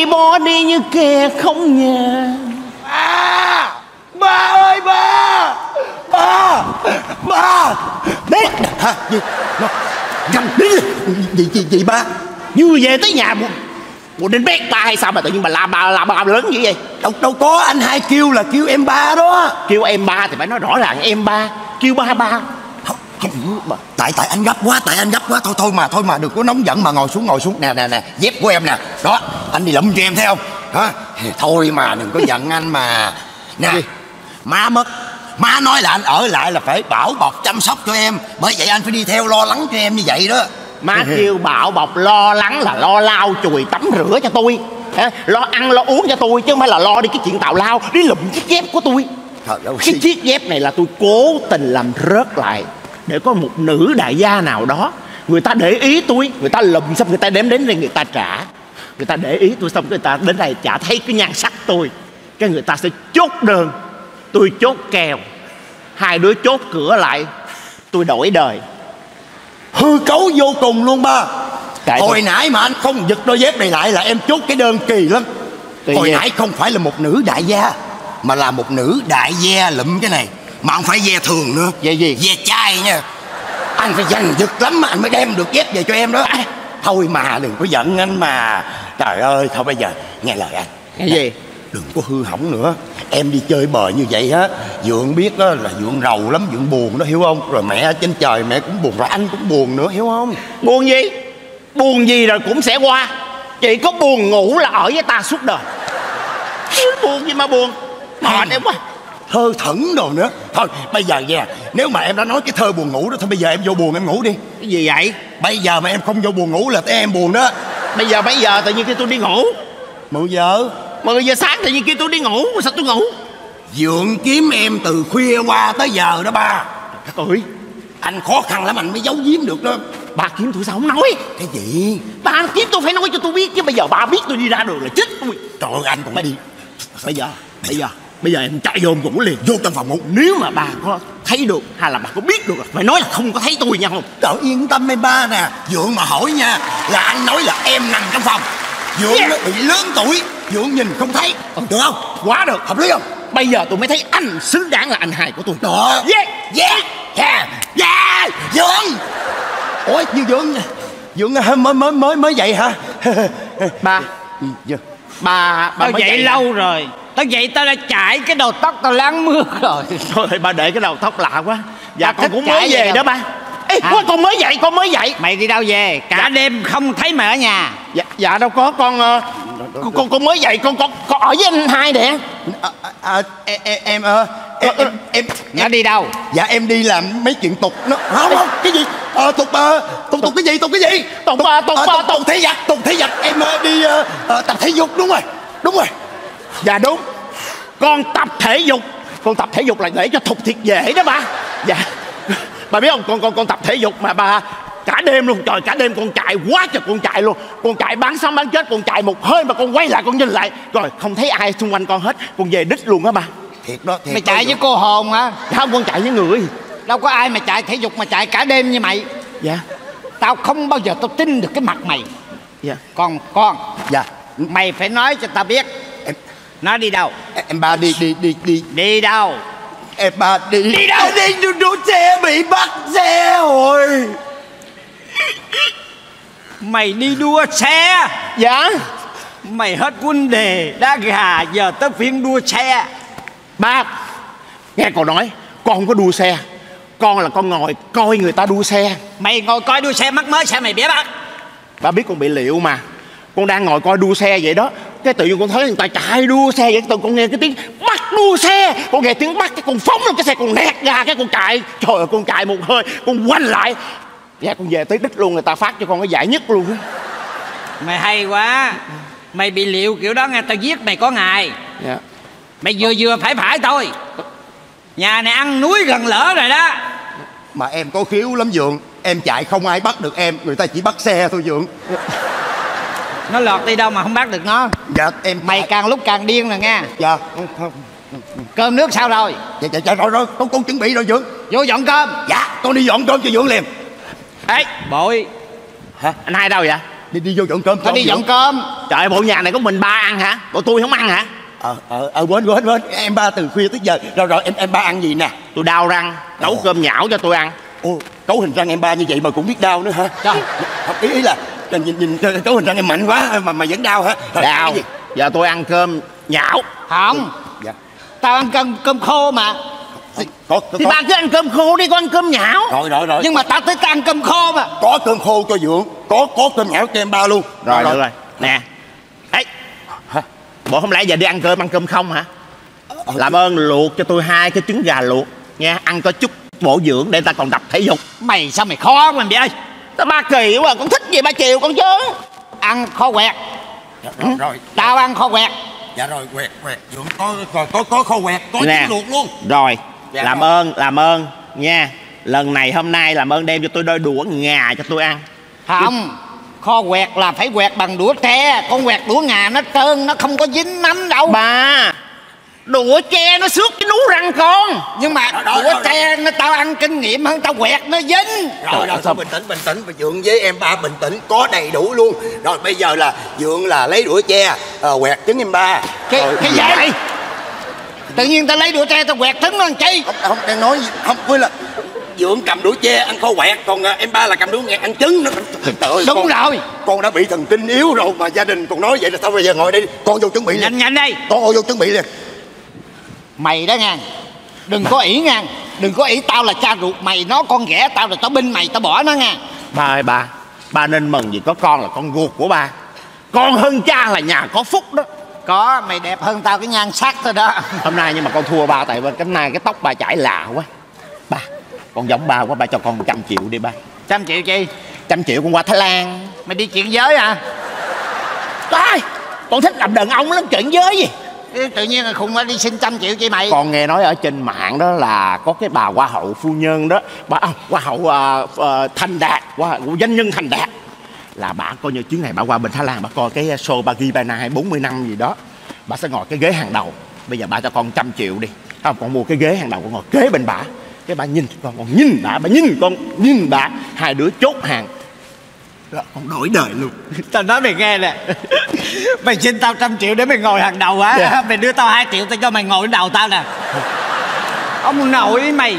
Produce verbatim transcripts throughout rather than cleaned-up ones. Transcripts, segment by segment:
đi bỏ đi như kẻ không nhà. Ba, ba ơi ba, ba, ba. Đấy, hả? Gì? Nó, nhanh đi. Gì, gì, gì ba? Như về tới nhà buồn, buồn đến bét ba hay sao mà tự nhiên bà la ba la ba lớn như vậy? Đâu, đâu có, anh hai kêu là kêu em ba đó. Kêu em ba thì phải nói rõ ràng em ba. Kêu ba ba. Không, không. Tại tại anh gấp quá, tại anh gấp quá. Thôi thôi mà, thôi mà đừng có nóng giận mà ngồi xuống, ngồi xuống. Nè nè nè, dép của em nè. Đó, anh đi lụm cho em thấy không? Hả? Thôi mà đừng có giận anh mà. Nè, má mất, má nói là anh ở lại là phải bảo bọc chăm sóc cho em. Bởi vậy anh phải đi theo lo lắng cho em như vậy đó. Má kêu bảo bọc lo lắng là lo lau chùi tắm rửa cho tôi, lo ăn lo uống cho tôi, chứ không phải là lo đi cái chuyện tào lao, đi lụm chiếc dép của tôi. Cái chiếc dép này là tôi cố tình làm rớt lại để có một nữ đại gia nào đó người ta để ý tôi, người ta lụm xong người ta đem đến đây người ta trả. Người ta để ý tôi xong người ta đến đây chả thấy cái nhan sắc tôi, cái người ta sẽ chốt đơn, tôi chốt kèo, hai đứa chốt cửa lại, tôi đổi đời. Hư cấu vô cùng luôn ba. Tại Hồi tôi... nãy mà anh không giật đôi dép này lại là em chốt cái đơn kỳ lắm. Tuy Hồi nhiên... nãy không phải là một nữ đại gia, mà là một nữ đại gia lụm cái này. Mà không phải ve thường nữa. Ve gì? Ve chai nha. Anh phải giành giật lắm mà anh mới đem được dép về cho em đó. À, thôi mà đừng có giận anh mà. Trời ơi, thôi bây giờ nghe lời anh. Cái gì? Đừng có hư hỏng nữa. Em đi chơi bời như vậy á, Dượng biết đó là Dượng rầu lắm, Dượng buồn đó, hiểu không? Rồi mẹ ở trên trời mẹ cũng buồn, rồi anh cũng buồn nữa, hiểu không? Buồn gì? Buồn gì rồi cũng sẽ qua. Chỉ có buồn ngủ là ở với ta suốt đời. Buồn gì mà buồn. Mệt em quá. Thơ thẩn đồ nữa. Thôi bây giờ nha, nếu mà em đã nói cái thơ buồn ngủ đó, thôi bây giờ em vô buồn em ngủ đi. Cái gì vậy? Bây giờ mà em không vô buồn ngủ là tới em buồn đó. Bây giờ mấy giờ tự nhiên kêu tôi đi ngủ? Mười giờ. Mười giờ sáng tự nhiên kêu tôi đi ngủ, sao tôi ngủ? Dượng kiếm em từ khuya qua tới giờ đó ba. Ôi, anh khó khăn lắm anh mới giấu giếm được đó. Bà kiếm tôi sao không nói? Cái gì? Bà kiếm tôi phải nói cho tôi biết, chứ bây giờ bà biết tôi đi ra đường là chết tôi. Trời ơi, anh cũng đi. Bây giờ, bây giờ Bây giờ em chạy vô ngủ liền, vô trong phòng ngủ. Nếu mà bà có thấy được hay là bà có biết được, phải nói là không có thấy tôi nha không? Trời yên tâm em ba nè. Dượng mà hỏi nha, là anh nói là em nằm trong phòng. Dượng yeah. nó bị lớn tuổi, Dượng nhìn không thấy. ừ, Được không? Quá được, hợp lý không? Bây giờ tôi mới thấy anh xứng đáng là anh hai của tôi. Đó. Yeah, yeah, yeah, yeah. Dượng. Ủa như Dượng Dượng mới mới mới mới dậy hả? Ba. ừ, Bà bà tao mới dậy, dậy lâu hả? Rồi tao dậy tao đã chải cái đầu tóc tao láng mưa rồi. Thôi ba để cái đầu tóc lạ quá. Dạ Bà con cũng mới về đó ba. Ê, à. con mới dậy, con mới dậy. Mày đi đâu về? Cả dạ. đêm không thấy mày ở nhà. Dạ, dạ đâu có, con uh, con, con con mới dậy, con con con ở với anh hai nè. À, à, em em em em em, em nó đi đâu? Dạ em đi làm mấy chuyện tục nó không không cái gì à, tục à, tục tục cái gì tục cái gì tục tục tục tục, tục thể dục tục thể dục em đi uh, uh, tập thể dục đúng rồi đúng rồi. Dạ đúng, con tập thể dục, con tập thể dục là để cho thục thiệt dễ đó ba. Dạ bà biết không, con con con tập thể dục mà ba cả đêm luôn, trời cả đêm con chạy quá trời con chạy luôn, con chạy bán sống bán chết, con chạy một hơi mà con quay lại con nhìn lại rồi không thấy ai xung quanh con hết, con về đích luôn á ba. Thiệt đó, thiệt. Mày chạy với cô hồn hả? Không, con chạy với người. Đâu có ai mà chạy thể dục mà chạy cả đêm như mày. Dạ. Tao không bao giờ tao tin được cái mặt mày. Dạ. Con con Dạ. Mày phải nói cho tao biết em, nó đi đâu. Em ba đi đi đi đi Đi đâu? Em ba đi Đi đâu? Đi đu đu xe bị bắt xe rồi. Mày đi đua xe? Dạ. Mày hết quân đề đá gà, giờ tới phiên đua xe. Ba nghe con nói, con không có đua xe, con là con ngồi coi người ta đua xe. Mày ngồi coi đua xe mắc mới sao mày biết bắt? Ba biết con bị liệu mà. Con đang ngồi coi đua xe vậy đó, cái tự nhiên con thấy người ta chạy đua xe vậy, tự con nghe cái tiếng bắt đua xe, con nghe tiếng bắt cái con phóng lên cái xe, con nẹt ra cái con chạy. Trời ơi, con chạy một hơi con quanh lại, dạ con về tới đích luôn, người ta phát cho con cái giải nhất luôn. Mày hay quá. Mày bị liệu kiểu đó nghe tao giết mày có ngày. Dạ. Mày vừa vừa phải phải thôi. Nhà này ăn núi gần lỡ rồi đó. Mà em có khiếu lắm Dượng, em chạy không ai bắt được em, người ta chỉ bắt xe thôi Dượng. Nó lọt đi đâu mà không bắt được nó. Dạ em. Mày càng lúc càng điên rồi nha. Dạ không không. Cơm nước sao rồi? Dạ dạ, dạ rồi rồi con con chuẩn bị rồi Dượng. Vô dọn cơm. Dạ con đi dọn cơm cho Dượng liền. Ê Bội. Hả? Anh hai đâu vậy? Đi đi vô dọn cơm. Tao đi dọn cơm. Trời ơi, bộ nhà này có mình ba ăn hả? Bộ tôi không ăn hả? Ờ ờ ờ quên quên quên em ba từ khuya tới giờ rồi rồi em em ba ăn gì nè? Tôi đau răng nấu cơm nhão cho tôi ăn. Ô, cấu hình răng em ba như vậy mà cũng biết đau nữa hả? Trời, ý ý là nhìn nhìn cấu hình răng em mạnh quá mà mà vẫn đau hả? Đau. Giờ tôi ăn cơm nhão. Không. Dạ. Tao ăn cơm cơm khô mà. Có, có, Thì có. ba cứ ăn cơm khô đi, con ăn cơm nhão. Rồi rồi rồi. Nhưng mà tao tới tao ăn cơm khô mà. Có cơm khô cho Dượng, có có cơm nhão cho em ba luôn. Rồi được rồi. Nè. Ấy. Hả? Bộ không lẽ giờ đi ăn cơm ăn cơm không hả? Ờ, Làm ơn luộc cho tôi hai cái trứng gà luộc nha, ăn có chút bổ dưỡng để ta còn tập thể dục. Mày sao mày khó quá mày ơi. Tao ba kỳ quá, con thích gì ba chiều con chứ. Ăn kho quẹt. Dạ, rồi, rồi. Tao ăn kho quẹt. Dạ rồi, quẹt quẹt Dượng có có có, có kho quẹt, có Nè. trứng luộc luôn. Rồi. Dạ Làm rồi. ơn, làm ơn nha. Lần này hôm nay làm ơn đem cho tôi đôi đũa ngà cho tôi ăn. Không. Kho quẹt là phải quẹt bằng đũa tre. Con quẹt đũa ngà nó trơn, nó không có dính nắm đâu. Ba, đũa tre nó xước cái nú răng con. Nhưng mà Rồi, rồi, đũa rồi. tre nó tao ăn kinh nghiệm hơn, tao quẹt nó dính. Rồi rồi, thôi bình tĩnh bình tĩnh và Dượng với em ba bình tĩnh, có đầy đủ luôn. Rồi bây giờ là Dượng là lấy đũa tre ờ, quẹt trứng em ba. Cái, Rồi, cái gì? Tự nhiên tao lấy đũa tre tao quẹt trứng nó làm chi? Không, không đang nói gì, không quên là Dượng cầm đũa tre ăn kho quẹt, còn à, em ba là cầm đũa ngà ăn trứng. Nó trời ơi, Đúng con, rồi. con đã bị thần kinh yếu rồi mà gia đình còn nói vậy là sao bây giờ? Ngồi đây con vô chuẩn bị liền. Nhanh nhanh đây. Con vô chuẩn bị liền. Mày đó nha. Đừng có ỷ nha. Đừng có ỷ tao là cha ruột mày, nó con ghẻ tao rồi tao binh mày, tao bỏ nó nha. Ba ơi ba, ba nên mừng vì có con là con ruột của ba. Con hơn cha là nhà có phúc đó. Có, mày đẹp hơn tao cái nhan sắc thôi đó. Hôm nay nhưng mà con thua ba, tại vì cái nay cái tóc ba chải lạ quá. Ba, con giống ba quá, ba cho con một trăm triệu đi ba. Trăm triệu chi? Trăm triệu con qua Thái Lan. Mày đi chuyện giới à? Trời, con thích làm đàn ông lắm, chuyện giới gì. Ê, tự nhiên là khùng quá đi xin trăm triệu chi mày. Con nghe nói ở trên mạng đó là có cái bà hoa hậu phu nhân đó, bà à, hoa hậu uh, uh, Thành Đạt, hoa hậu doanh nhân Thành Đạt, là bà coi như chuyến này bà qua bên Thái Lan, bà coi cái show bà ghi bài này bốn mươi năm gì đó, bà sẽ ngồi cái ghế hàng đầu. Bây giờ bà cho con trăm triệu đi, không, con mua cái ghế hàng đầu, con ngồi kế bên bà, cái bà nhìn con, con nhìn bà, bà nhìn con, nhìn bà, hai đứa chốt hàng. Đó, con đổi đời luôn. Tao nói mày nghe nè. Mày xin tao trăm triệu để mày ngồi hàng đầu hả? Dạ. Mày đưa tao hai triệu tao cho mày ngồi đầu tao nè. Ông nội mày.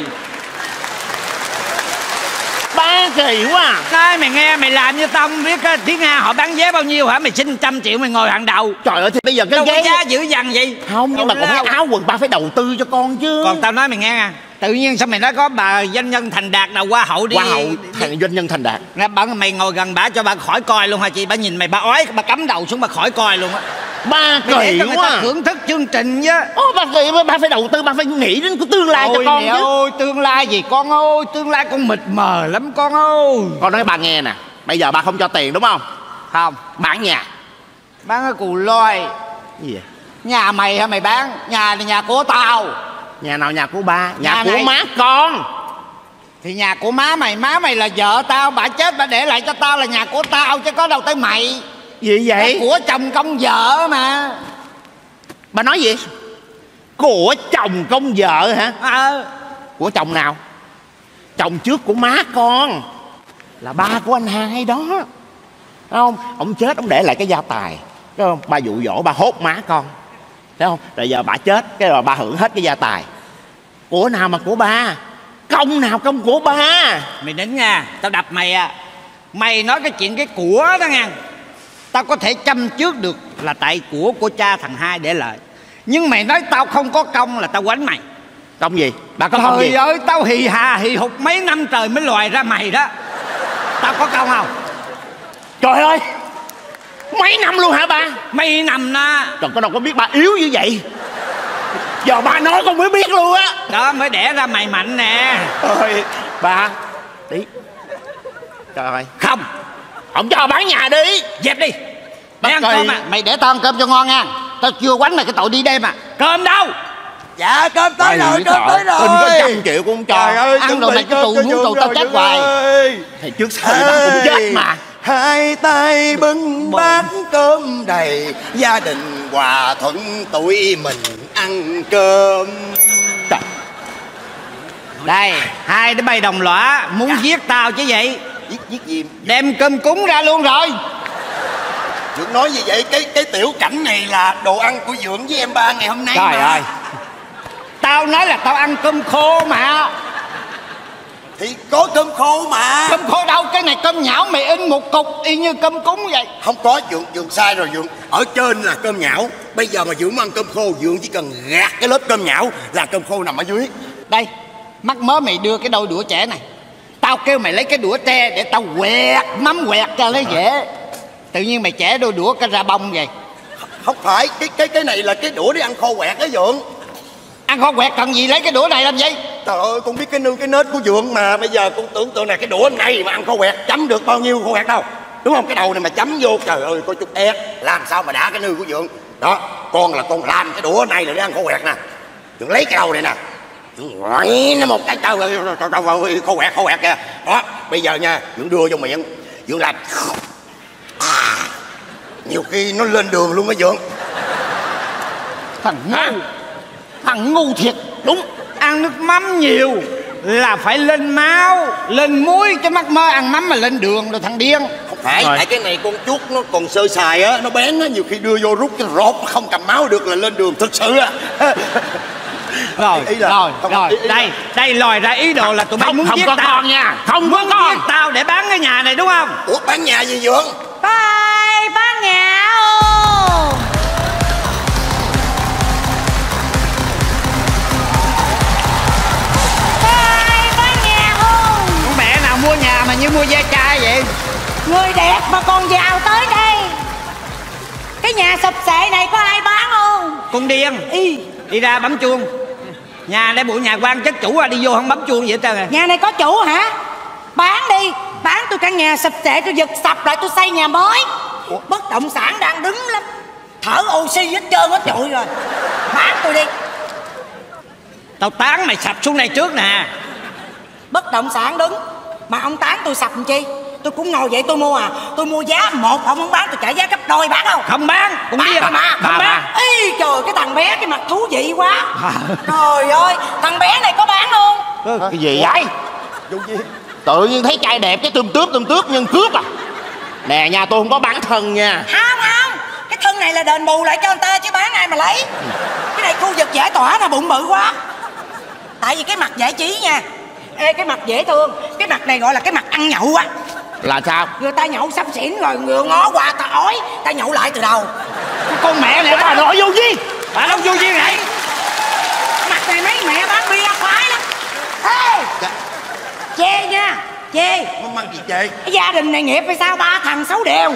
Ba kỳ quá à. Cái mày nghe mày làm như tao không biết á, tiếng Nga họ bán vé bao nhiêu hả? Mày xin trăm triệu mày ngồi hàng đầu. Trời ơi, thì bây giờ cái Đâu có ghế giá dữ dằn gì. không, nhưng mà còn cái áo quần ba phải đầu tư cho con chứ. Còn tao nói mày nghe nha. Tự nhiên sao mày nói có bà doanh nhân Thành Đạt nào hoa hậu đi. Hoa hậu thành doanh nhân Thành Đạt. Nè, bà mày ngồi gần bà cho bà khỏi coi luôn hả chị? Bà nhìn mày bà ói, bà cắm đầu xuống bà khỏi coi luôn á. Ba Mày để kỳ cho người quá ta à. thưởng thức chương trình chứ. Ô, ba kỳ quá, ba phải đầu tư, ba phải nghĩ đến cái tương lai cho Ôi con mẹ chứ. ơi, tương lai gì con ơi, tương lai con mịt mờ lắm con ơi. Con nói ba nghe nè, bây giờ ba không cho tiền đúng không? Không, Bán nhà. bán cái cù loi. Cái gì vậy? Nhà mày hả mày bán? Nhà này nhà của tao. Nhà nào nhà của ba? Nhà, Nhà của này. má con. Thì nhà của má mày, má mày là vợ tao, bà chết bà để lại cho tao là nhà của tao chứ có đâu tới mày. Gì Cái vậy? của chồng công vợ mà. Ba nói gì? Của chồng công vợ hả? Ờ. Của chồng nào? Chồng trước của má con, là ba của anh hai đó. Thấy không? Ông chết ông để lại cái gia tài, thấy không? Ba dụ dỗ ba hốt má con, thấy không? Rồi giờ bà chết cái rồi ba hưởng hết cái gia tài. Của nào mà của ba? Công nào công của ba? Mày nín nha, tao đập mày à. Mày nói cái chuyện cái của đó nha, tao có thể chăm trước được là tại của của cha thằng hai để lại. Nhưng mày nói tao không có công là tao quánh mày. Công gì? Ba có công Trời gì? ơi, tao hì hà hì hục mấy năm trời mới lòi ra mày đó. Tao có công không? Trời ơi, mấy năm luôn hả ba? Mấy năm na. Trời, con đâu có biết ba yếu như vậy. Giờ ba nói con mới biết luôn á. Đó mới đẻ ra mày mạnh nè. Ôi, ba đi. Trời ơi, Không, không cho bán nhà đi. dẹp đi. Bắt Mày ăn cây. cơm à? Mày để tao ăn cơm cho ngon nha. Tao chưa quánh mày cái tội đi đêm à. Cơm đâu? Dạ cơm tới Ai rồi, nghĩ cơm sợ. tới rồi. Tin có trăm triệu cũng không cho. Trời ơi, Ăn chuẩn rồi bị mày cứ cơm tù cho muốn Dượng tù tao rồi, chết Dượng hoài. ơi. Thì trước sau gì ba cũng chết mà. Hai tay bưng bát cơm đầy, gia đình hòa thuận tụi mình ăn cơm. Trời, Đây, hai đứa bay đồng lõa muốn giết tao chứ vậy. Giết giết gì? Đem cơm cúng ra luôn rồi. Dượng nói gì vậy? Cái cái tiểu cảnh này là đồ ăn của Dượng với em ba ngày hôm nay. Trời mà. ơi, tao nói là tao ăn cơm khô mà. Thì có cơm khô mà. Cơm khô đâu, cái này cơm nhão mày in một cục y như cơm cúng vậy. Không có, Dượng, Dượng sai rồi Dượng. Ở trên là cơm nhão. Bây giờ mà Dượng ăn cơm khô, Dượng chỉ cần gạt cái lớp cơm nhão là cơm khô nằm ở dưới. Đây, mắc mớ mày đưa cái đôi đũa trẻ này. Tao kêu mày lấy cái đũa tre để tao quẹt mắm quẹt cho lấy dễ. Tự nhiên mày chẻ đôi đũa cái ra bông vậy. Không phải, cái cái cái này là cái đũa để ăn khô quẹt đó Dượng. Ăn khô quẹt cần gì lấy cái đũa này làm gì? Trời ơi, con biết cái nương cái nết của Dượng mà. Bây giờ con tưởng tượng này cái đũa này mà ăn khô quẹt chấm được bao nhiêu khô quẹt đâu. Đúng không? Cái đầu này mà chấm vô, trời ơi, có chút ép. Làm sao mà đã cái nương của Dượng. Đó, con là con làm cái đũa này là để ăn khô quẹt nè. Dượng lấy cái đầu này nè, ngoại nó một cái trâu khô quẹt khô quẹt kìa. Đó, bây giờ nha, Dượng đưa vô miệng, Dượng làm à, nhiều khi nó lên đường luôn á Dượng. Thằng ngu, thằng ngu thiệt. Đúng, ăn nước mắm nhiều là phải lên máu, lên muối, chứ mắc mơ ăn mắm mà lên đường rồi thằng điên. Không phải, tại cái này con chút nó còn sơ sài á, nó bén á, nhiều khi đưa vô rút cái rột không cầm máu được là lên đường thực sự á. Rồi, ý là, rồi, không, rồi, ý, ý đây, đây lòi ra ý đồ là tụi bay muốn không giết có tao. con nha, không có muốn con. giết tao để bán cái nhà này đúng không? Ủa bán nhà gì Dượng? Bye, bán nhà ô. Bye, bán nhà ô. Con mẹ nào mua nhà mà như mua ve chai vậy? Người đẹp mà còn giàu tới đây. Cái nhà sập xệ này có ai bán không? Con điên. Y. Đi ra bấm chuông. Nhà đây bộ nhà quan chất chủ à, đi vô không bấm chuông vậy hết trơn à. Nhà này có chủ hả? Bán đi. Bán tôi căn nhà sập xệ, tôi giật sập lại tôi xây nhà mới. Ủa? Bất động sản đang đứng lắm, thở oxy hết trơn hết trụi rồi. Bán tôi đi. Tao tán mày sập xuống đây trước nè. Bất động sản đứng mà ông tán tôi sập làm chi? Tôi cũng ngồi vậy tôi mua à. Tôi mua giá một, ông không bán tôi trả giá gấp đôi, bán không? Không bán. Con bán điên mà, mà không bán. Ý trời, cái thằng bé cái mặt thú vị quá. Trời ơi, thằng bé này có bán không? Cái gì vậy? Tự nhiên thấy trai đẹp cái tươm tướp tươm tướp nhưng cướp à. Nè, nhà tôi không có bán thân nha. Không không, cái thân này là đền bù lại cho người ta chứ bán ai mà lấy. Cái này khu vực giải tỏa là bụng bự quá. Tại vì cái mặt giải trí nha. Ê, cái mặt dễ thương. Cái mặt này gọi là cái mặt ăn nhậu á. Là sao? Người ta nhậu sắp xỉn rồi, người ngó qua ta ói, ta nhậu lại từ đầu. Con mẹ này bà nội vô duyên. Bà đâu vô duyên vậy? Mặt này mấy mẹ bán bia khoái lắm. Ê, chê nha, chê. Mắm măng gì chê? Cái gia đình này nghiệp hay sao, ba thằng sáu đều.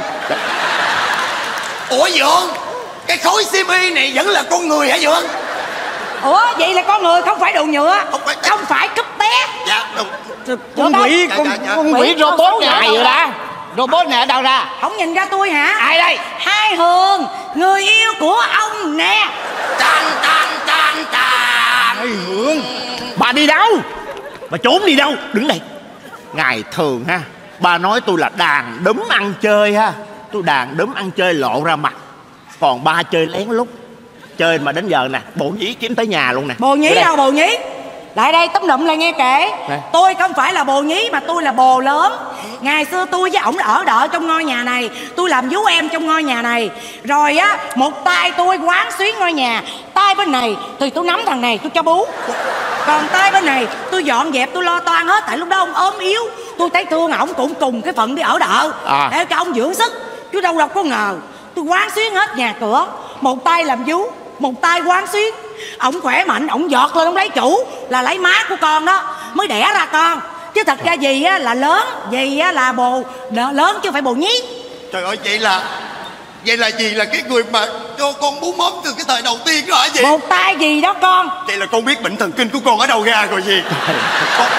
Ủa Dượng, cái khối xi mi này vẫn là con người hả Dượng? Ủa vậy là con người không phải đồ nhựa, Không phải- không phải cúp bé. Dạ đúng. Con Được quỷ, không? con, Dạ, dạ, dạ. con Quỷ quỷ robot số này số rồi đó. Robot này ở đâu ra? Không nhìn ra tôi hả? Ai đây? Hai Hường, người yêu của ông nè. Tan tan tan tan. Ê Hương, bà đi đâu? Bà trốn đi đâu? Đứng đây. Ngày thường ha, bà nói tôi là đàn đúm ăn chơi ha. Tôi đàn đúm ăn chơi lộ ra mặt. Còn ba chơi lén lút. Chơi mà đến giờ nè, bộ nhí kiếm tới nhà luôn nè. Bồ nhí Vô đây. đâu bồ nhí? Lại đây tóm lụm lại nghe kể. Nè. Tôi không phải là bồ nhí mà tôi là bồ lớn. Ngày xưa tôi với ổng ở đợi trong ngôi nhà này. Tôi làm vú em trong ngôi nhà này. Rồi á, một tay tôi quán xuyến ngôi nhà. Tay bên này thì tôi nắm thằng này tôi cho bú. Còn tay bên này tôi dọn dẹp tôi lo toan hết. Tại lúc đó ông ốm yếu. Tôi thấy thương ổng cũng cùng cái phận đi ở đợ À. để cho ông dưỡng sức. Chứ đâu đâu có ngờ tôi quán xuyến hết nhà cửa. Một tay làm vú, một tay quán xuyến. Ổng khỏe mạnh, ổng giọt lên, ổng lấy chủ. Là lấy má của con đó mới đẻ ra con. Chứ thật ra dì á là lớn, dì á là bồ đ- lớn chứ không phải bồ nhí. Trời ơi, vậy là vậy là gì là cái người mà cho con bú mớm từ cái thời đầu tiên đó hả gì? Một tay gì đó con. Vậy là con biết bệnh thần kinh của con ở đâu ra rồi gì? Con...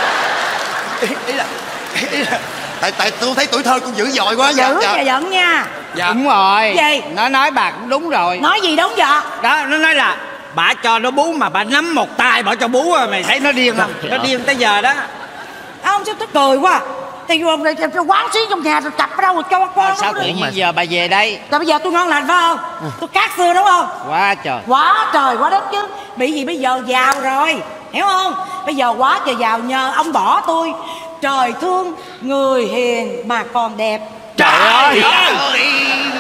Ý, ý là ý là tại tại tôi thấy tuổi thơ con dữ dội quá. Dữ và giận nha. Dạ. Đúng rồi. Gì? Nó nói bà cũng đúng rồi. Nói gì đúng vậy? Đó, nó nói là bà cho nó bú mà bà nắm một tay bà cho bú rồi. Mày thấy nó điên không? Nó điên tới giờ đó. Ông sao tôi cười quá. Thì rồi rồi quán xuyến trong nhà rồi cặp ở đâu rồi cho con. Sao tự nhiên giờ bà về đây? Rồi bây giờ tôi ngon lành phải không? Tôi cát xưa đúng không? Quá trời. Quá trời quá đất chứ. Bị gì bây giờ giàu rồi, hiểu không? Bây giờ quá trời giàu nhờ ông bỏ tôi. Trời thương người hiền mà còn đẹp. Trời ơi.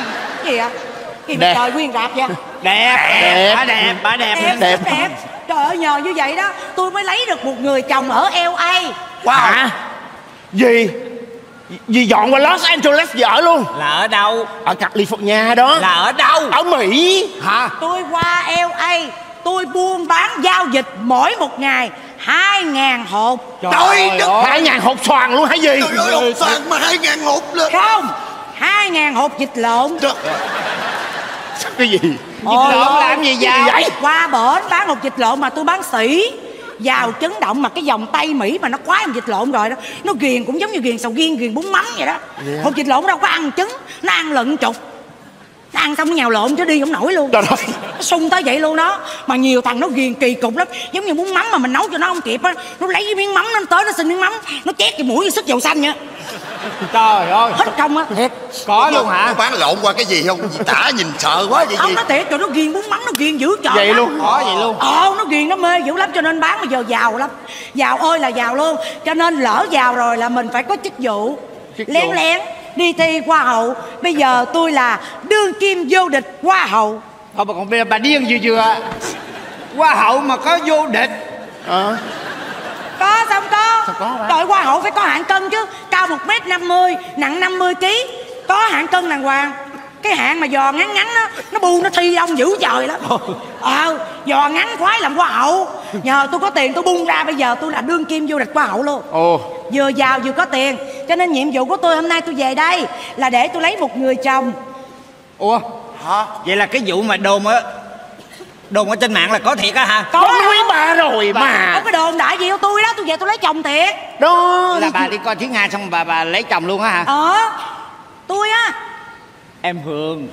gì vậy? Gì mà Đẹp. trời nguyên rạp vậy? Đẹp, Đẹp. bà đẹp, bà đẹp. Đẹp, Đẹp. đẹp, đẹp. Trời ơi, nhờ như vậy đó tôi mới lấy được một người chồng ở L A. Wow. Hả? Gì? Gì dọn qua Los Angeles về ở luôn? Là ở đâu? Ở California đó. Là ở đâu? Ở Mỹ. Hả? Tôi qua L A, tôi buôn bán giao dịch mỗi một ngày hai ngàn hộp. Trời đất. Hai ngàn hộp xoàn luôn hả gì? Trời ơi, xoàn mà hai ngàn hộp lên. Không, hai ngàn hộp vịt lộn. Trời. Cái gì? Ôi lộn ơi, làm gì gì vậy? vậy? Qua bển bán hộp vịt lộn mà tôi bán sỉ. Giàu chấn động mà cái dòng Tây Mỹ mà nó khoái hộp vịt lộn rồi đó. Nó ghiền cũng giống như ghiền sầu riêng, ghiền bún mắm vậy đó. Yeah. Hộp vịt lộn đâu có ăn trứng, nó ăn lợn trục. Nó ăn xong nó nhào lộn chứ đi không nổi luôn. Trời ơi. Nó sung tới vậy luôn đó. Mà nhiều thằng nó ghiền kỳ cục lắm. Giống như bún mắm mà mình nấu cho nó không kịp á, nó lấy cái miếng mắm nó tới nó xin miếng mắm, nó chét cái mũi sức dầu xanh vậy. Trời ơi. Hết công á, thiệt. Có luôn hả? Nó bán lộn qua cái gì không? Tả nhìn sợ quá vậy Ông gì? nó thiệt rồi, nó ghiền bún mắm, nó ghiền dữ trời. Vậy lắm. luôn? Có vậy luôn. Ờ, nó ghiền nó mê dữ lắm cho nên bán bây giờ giàu lắm. Giàu ơi là giàu luôn. Cho nên lỡ giàu rồi là mình phải có chức vụ. Chức Lén vụ. lén đi thi hoa hậu. Bây giờ tôi là đương kim vô địch hoa hậu. Thôi mà còn bây giờ bà điên vừa vừa. Hoa hậu mà có vô địch. Ờ. Có xong có. Sao có hả? Đội hoa hậu phải có hạng cân chứ. Cao một mét năm mươi, nặng năm mươi ký. Có hạng cân đàng hoàng. Cái hạng mà giò ngắn ngắn đó, nó bu nó thi ông dữ trời lắm. Ờ, giò ngắn khoái làm hoa hậu. Nhờ tôi có tiền tôi bung ra, bây giờ tôi là đương kim vô địch hoa hậu luôn. Ồ. Vừa giàu vừa có tiền. Cho nên nhiệm vụ của tôi hôm nay tôi về đây là để tôi lấy một người chồng. Ủa? Hả? Vậy là cái vụ mà đồn á, đồn ở trên mạng là có thiệt á hả? Có Có đó. quý bà rồi mà. Không có đồn đại gì của tôi đó. Tôi về tôi lấy chồng thiệt. Đó. Là bà đi coi Thiên Nga xong bà bà lấy chồng luôn á hả? Ờ, tôi á. Em Hương.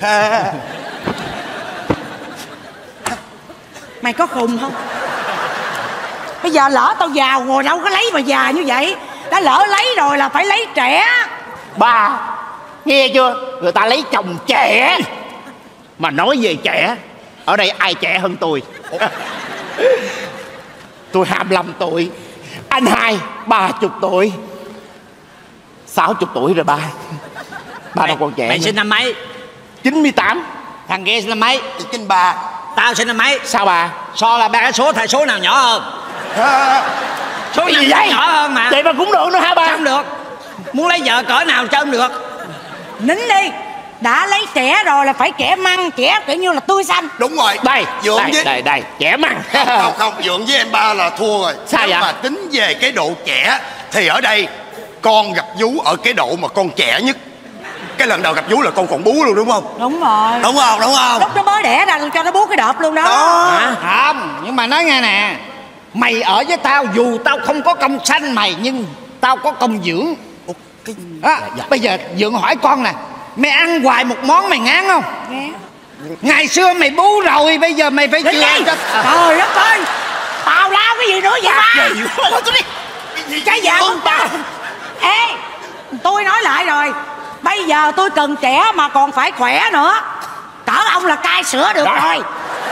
Mày có khùng không? Bây giờ lỡ tao giàu ngồi đâu có lấy mà già như vậy. Đã lỡ lấy rồi là phải lấy trẻ. Bà nghe chưa? Người ta lấy chồng trẻ. Mà nói về trẻ, ở đây ai trẻ hơn tôi? Tôi hai mươi lăm tuổi, anh hai ba chục tuổi, sáu chục tuổi rồi ba. Ba đâu còn trẻ. Mày nữa. sinh năm mấy? chín mươi tám. Thằng kia sinh năm mấy? Chín ba. Tao sinh năm mấy? Sao bà? So là ba cái số thầy số nào nhỏ hơn? Số Cái nào gì vậy? nhỏ hơn mà. Vậy mà cũng được nữa hả bà? Không được. Muốn lấy vợ cỡ nào cho không được. Nín đi. Đã lấy trẻ rồi là phải trẻ măng, trẻ kiểu như là tươi xanh. Đúng rồi. Đây, Dượng đây, với đây, đây, trẻ măng. không không Dượng với em ba là thua rồi. Sao Nếu vậy? mà tính về cái độ trẻ thì ở đây con gặp vú ở cái độ mà con trẻ nhất. Cái lần đầu gặp vú là con còn bú luôn đúng không? Đúng rồi. Đúng không? Đúng không? Lúc nó mới đẻ ra tôi cho nó bú cái đợp luôn đó. Đó. Hả? Không, nhưng mà nói nghe nè. Mày ở với tao dù tao không có công sanh mày, nhưng tao có công dưỡng. Ủa, cái... Á, dạ, dạ. Bây giờ Dượng hỏi con nè, mày ăn hoài một món mày ngán không? Nghe. Ngày xưa mày bú rồi, bây giờ mày phải Cái chừa gì? cho... À, Trời đất ơi. Tào lao cái gì nữa vậy ba? Gì quá tôi đi. Cái gì không ta? Ê, tôi nói lại rồi. Bây giờ tôi cần trẻ mà còn phải khỏe nữa. Cỡ ông là cai sữa được Đó. rồi.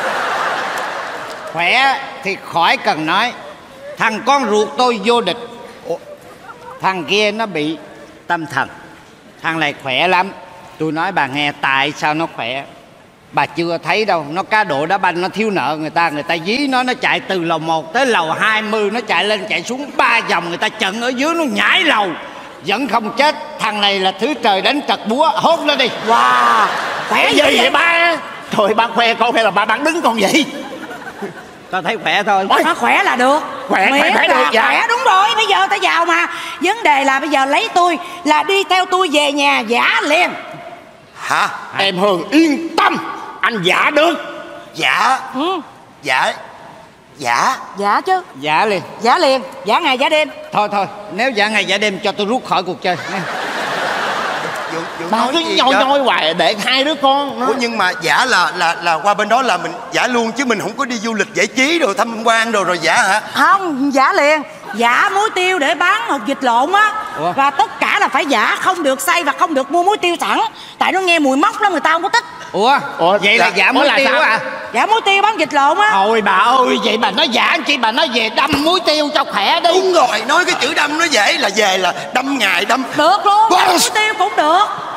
khỏe thì khỏi cần nói. Thằng con ruột tôi vô địch. Ủa, thằng kia nó bị tâm thần. Thằng này khỏe lắm. Tôi nói bà nghe tại sao nó khỏe. Bà chưa thấy đâu. Nó cá độ đá banh, nó thiếu nợ người ta. Người ta dí nó, nó chạy từ lầu một tới lầu hai mươi. Nó chạy lên chạy xuống ba vòng. Người ta chận ở dưới, nó nhảy lầu vẫn không chết. Thằng này là thứ trời đánh trật búa. Hốt nó đi. Wow, khỏe Cái dữ gì vậy ba? Trời, ba khoe con hay là ba bán đứng con vậy? Tao thấy khỏe thôi. Nó khỏe là được. Khỏe, Miễn khỏe, khỏe là được, dạ. khỏe, đúng rồi. Bây giờ tao giàu mà. Vấn đề là bây giờ lấy tôi là đi theo tôi về nhà giả liền. Hả? Em Hương yên tâm, anh giả được. Dạ. Ừ. Dạ. Dạ. Giả chứ. Dạ liền. Giả liền. Giả ngày giả đêm. Thôi thôi, nếu dạ ngày dạ đêm cho tôi rút khỏi cuộc chơi nha. Dượng, Dượng Ba nói cứ gì nhoi vậy? nhoi hoài để hai đứa con nó. Ủa nhưng mà giả là là là qua bên đó là mình giả luôn chứ mình không có đi du lịch giải trí rồi tham quan rồi rồi giả hả? Không, giả liền. Giả muối tiêu để bán hột vịt lộn á. Ủa? Và tất cả là phải giả, không được xay và không được mua muối tiêu sẵn. Tại nó nghe mùi mốc lắm, người ta không có thích. Ủa, Ủa, vậy là dạ, giả ủa muối là tiêu sao? à? Giả muối tiêu bán vịt lộn á. Thôi bà ơi, vậy bà nói giả chi, bà nói về đâm muối tiêu cho khỏe đi. Đúng rồi, nói cái chữ đâm nó dễ là về là đâm ngày đâm. Được luôn, Wow. giả muối tiêu cũng được.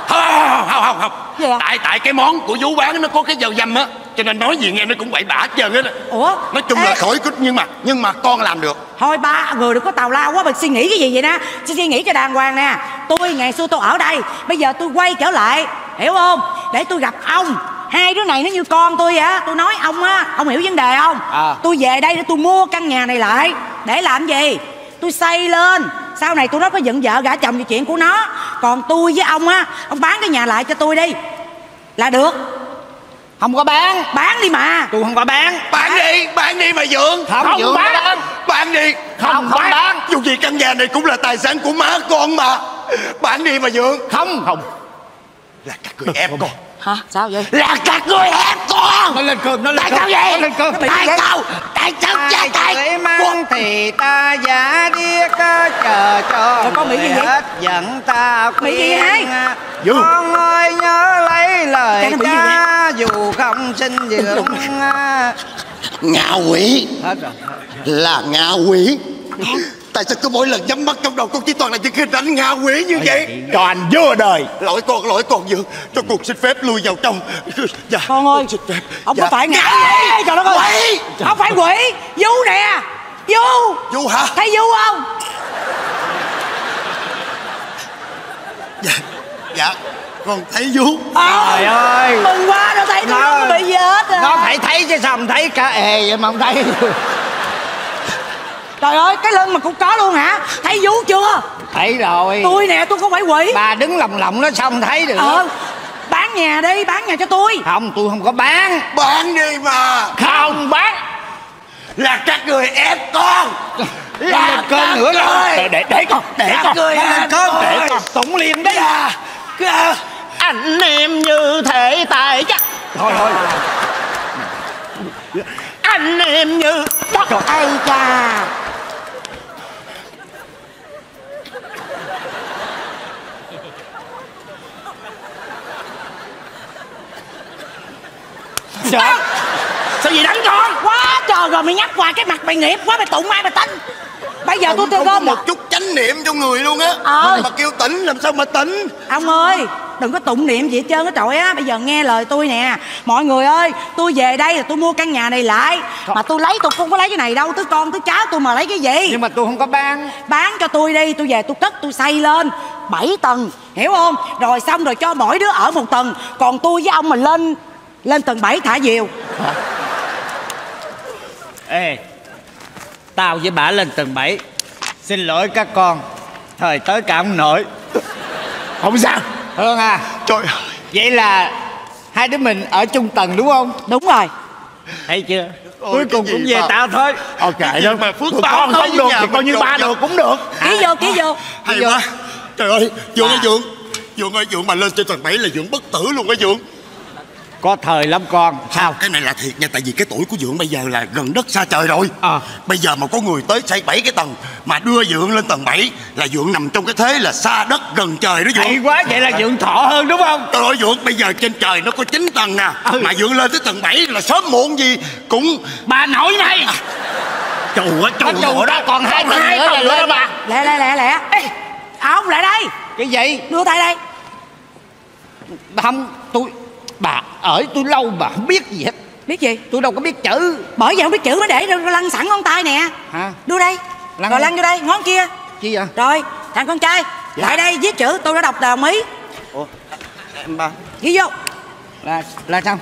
Không không không không Gì ạ? Tại tại cái món của Vú bán nó có cái dầu dăm á, cho nên nói gì nghe nó cũng bậy bạ hết trơn á. Ủa? Nói chung Ê, là khỏi cứ, nhưng mà nhưng mà con làm được. thôi ba người đừng có tào lao quá, mà suy nghĩ cái gì vậy nè. Suy nghĩ cho đàng hoàng nè. Tôi ngày xưa tôi ở đây, bây giờ tôi quay trở lại, hiểu không? Để tôi gặp ông. Hai đứa này nó như con tôi vậy á. Tôi nói ông á, ông hiểu vấn đề không? À. Tôi về đây để tôi mua căn nhà này lại. Để làm gì? Tôi xây lên, sau này tôi nó có dựng vợ gả chồng về chuyện của nó. Còn tôi với ông á, ông bán cái nhà lại cho tôi đi là được. Không có bán. Bán đi mà. Tôi không có bán. Bán đi, bán đi mà Dượng. Không, Không Dượng bán. có bán. Bán đi. Không, không bán. bán. Dù gì căn nhà này cũng là tài sản của má con mà. Bán đi mà Dượng. Không không Là các người ép con. Hả? Sao vậy? Là các người ép con. Nó lên cơn, nó lên Tại cơn. sao vậy? Nó lên cơn. Tại sao? Tại sao cha Ai tại tuổi mang thì ta giả điếc chờ cho Rồi con nghĩ gì vậy? hết giận ta Nghĩ gì vậy khuyên. hai? Dượng. Con ơi nhớ lấy lời Cha nó bị gì cha dù không xin dưỡng. ngạ quỷ? Hết rồi. Là ngạ quỷ. Tại sao cứ mỗi lần nhắm mắt trong đầu con chỉ toàn là những cái rảnh ngạ quỷ như vậy? cho anh vừa đời. Lỗi con, lỗi con Dượng. Cho con xin phép lui vào trong. Dạ, Con ơi, xin phép. ông Dạ. có phải ngã Ngạ trời đất ơi. quỷ. Không phải quỷ. Vú nè. Vú. Vú hả? Thấy vú không? Dạ, dạ, con thấy vú. Ờ, Trời ơi. mừng quá, nó thấy nó, Nó- nó bị gì hết à. Nó phải thấy chứ sao không thấy cả ề vậy mà không thấy. Trời ơi, cái lưng mà cũng có luôn hả? Thấy vú chưa? Thấy rồi. Tôi nè, tôi không phải quỷ. Bà đứng lồng lộng nó sao không thấy được. Ờ, bán nhà đi, bán nhà cho tôi. Không, tôi không có bán. Bán đi mà. Không bán. Là các người ép con. Lên Là cơn các nữa rồi. người. để để để con để Các con người Lên ép cơn con. để con tụng liền đi. Dạ. Dạ. anh em như thể tài chắc. Thôi thôi. Anh em như chắc. Ây cha. Trời. Sao gì đánh con? Quá trời rồi, mày nhắc hoài cái mặt mày nghiệp quá, mày tụng ai mà tính. Bây giờ tôi Không, tôi không có gom một một. chút chánh niệm trong người luôn á. Ờ. Mà kêu tỉnh làm sao mà tỉnh. Ông ơi, đừng có tụng niệm gì hết trơn á trọi á. Bây giờ nghe lời tôi nè. Mọi người ơi, tôi về đây là tôi mua căn nhà này lại. Mà tôi lấy, tôi không có lấy cái này đâu. Tới con, tới cháu tôi mà lấy cái gì. Nhưng mà tôi không có bán. Bán cho tôi đi, tôi về tôi cất, tôi xây lên bảy tầng, hiểu không? Rồi xong rồi cho mỗi đứa ở một tầng. Còn tôi với ông mà lên lên tầng bảy thả diều. Ê, tao với bà lên tầng bảy. Xin lỗi các con, thời tới cả ông nội. Không sao. Hương à, Trời ơi. vậy là hai đứa mình ở chung tầng đúng không? Đúng rồi. Thấy chưa? Ôi, Cuối cái cùng gì cũng về mà- tao thôi. Ok Cái gì đó mà phước tụi báo con tới không được nhà thì mà coi như trộn ba vào. được cũng được. Ký vô, ký vô. Hay vô. quá. Trời ơi, Dượng ơi Bà. Dượng. Dượng ơi Dượng mà lên trên tầng bảy là Dượng bất tử luôn á Dượng. Có thời lắm con. Sao? Cái này là thiệt nha, tại vì cái tuổi của Dượng bây giờ là gần đất xa trời rồi. Ờ. Bây giờ mà có người tới xây bảy cái tầng mà đưa Dượng lên tầng bảy là Dượng nằm trong cái thế là xa đất gần trời đó Hay Dượng. quá, vậy là Dượng thọ hơn đúng không? Trời ơi Dượng, bây giờ trên trời nó có chín tầng nè. Ừ. Mà Dượng lên tới tầng bảy là sớm muộn gì cũng... Bà nội này. Chù á, Có chù chù nữa đó, còn hai tầng hai nữa là tầng nữa lên đó bà. Lẹ lẹ lẹ lẹ. Ê, ông lại đây. Cái gì? Đưa tay đây. Không, tôi... Bà ở tôi lâu bà không biết gì hết. Biết gì? Tôi đâu có biết chữ. Bởi vậy không biết chữ mới để rồi lăn sẵn ngón tay nè. Hả? Đưa đây. Lăn Rồi vô. lăn vô đây, ngón kia. Chi vậy? Rồi, thằng con trai, lại đây viết chữ, tôi đã đọc đồng ý. Ủa, em ba. Ghi vô. Là là sao?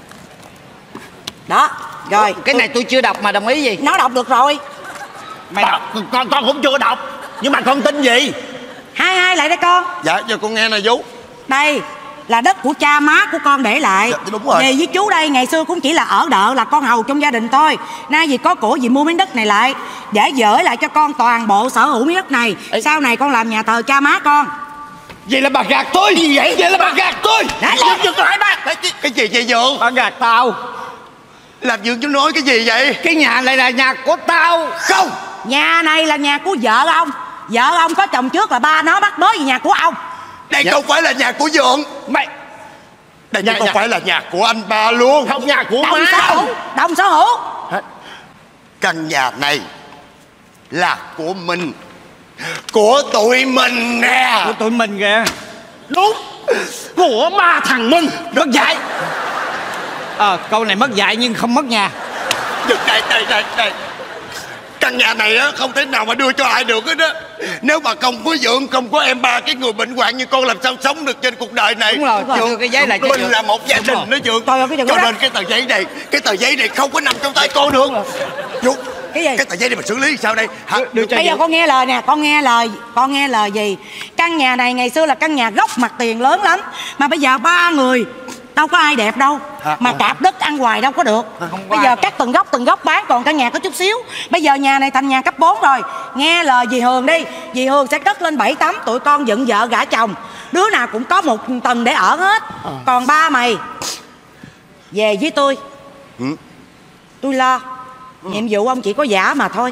Đó, rồi. Cái này tôi chưa đọc mà đồng ý gì? Nó đọc được rồi. Mày Bà, đọc. con con cũng chưa đọc. Nhưng mà con tin gì? Hai hai lại đây con. Dạ, giờ con nghe nè vú. Đây là đất của cha má của con để lại. Dạ, đúng rồi. Về với chú đây ngày xưa cũng chỉ là ở đợ, là con hầu trong gia đình thôi. Nay vì có của dì mua miếng đất này lại để dỡ lại cho con toàn bộ sở hữu miếng đất này. Ê. Sau này con làm nhà thờ cha má con. Vậy là bà gạt tôi. Gì vậy? Vậy là bà gạt tôi. Đấy, Dượng, Dượng lại ba. Cái, cái, cái gì vậy Dượng? Bà gạt tao. Làm Dượng chú nói cái gì vậy? Cái nhà này là nhà của tao. Không. Nhà này là nhà của vợ ông. Vợ ông có chồng trước là ba nó bắt bớ về nhà của ông. Đây Dạ. không phải là nhà của Dượng. Mày... Đây Nhà- không nhà- phải là nhà của anh ba luôn. Không, nhà của Đồng sở má. hữu. Đồng sở hữu. Căn nhà này là của mình. Của tụi mình nè. Của tụi mình kìa. Đúng. của ba thằng Minh. Mất dạy. Ờ, câu này mất dạy nhưng không mất nhà. Đây, đây, đây, đây. Căn nhà này á không thể nào mà đưa cho ai được hết á. Nếu mà không có Dượng, không có em ba, cái người bệnh hoạn như con làm sao sống được trên cuộc đời này. Đúng rồi, đưa cái giấy này cho Mình Dượng. là một gia đình đó Dượng. Trời ơi, cái Cho Dượng nên cái tờ giấy này, cái tờ giấy này không có nằm trong tay con được. Dượng, cái gì? Cái tờ giấy này mà xử lý sao đây hả? Đưa, đưa cho Bây giờ Dượng. con nghe lời nè, con nghe lời, con nghe lời gì? Căn nhà này ngày xưa là căn nhà gốc mặt tiền lớn lắm, mà bây giờ ba người đâu có ai đẹp đâu. Hả? Mà cạp đất ăn hoài đâu có được. Không Bây có giờ ai. cắt từng góc từng góc bán, còn căn nhà có chút xíu. Bây giờ nhà này thành nhà cấp bốn rồi. Nghe lời dì Hường đi, dì Hường sẽ cất lên bảy tám, tụi con dựng vợ gả chồng, đứa nào cũng có một tầng để ở hết. Còn ba mày về với tôi. Ừ. Tôi lo. Nhiệm vụ ông chỉ có giả mà thôi.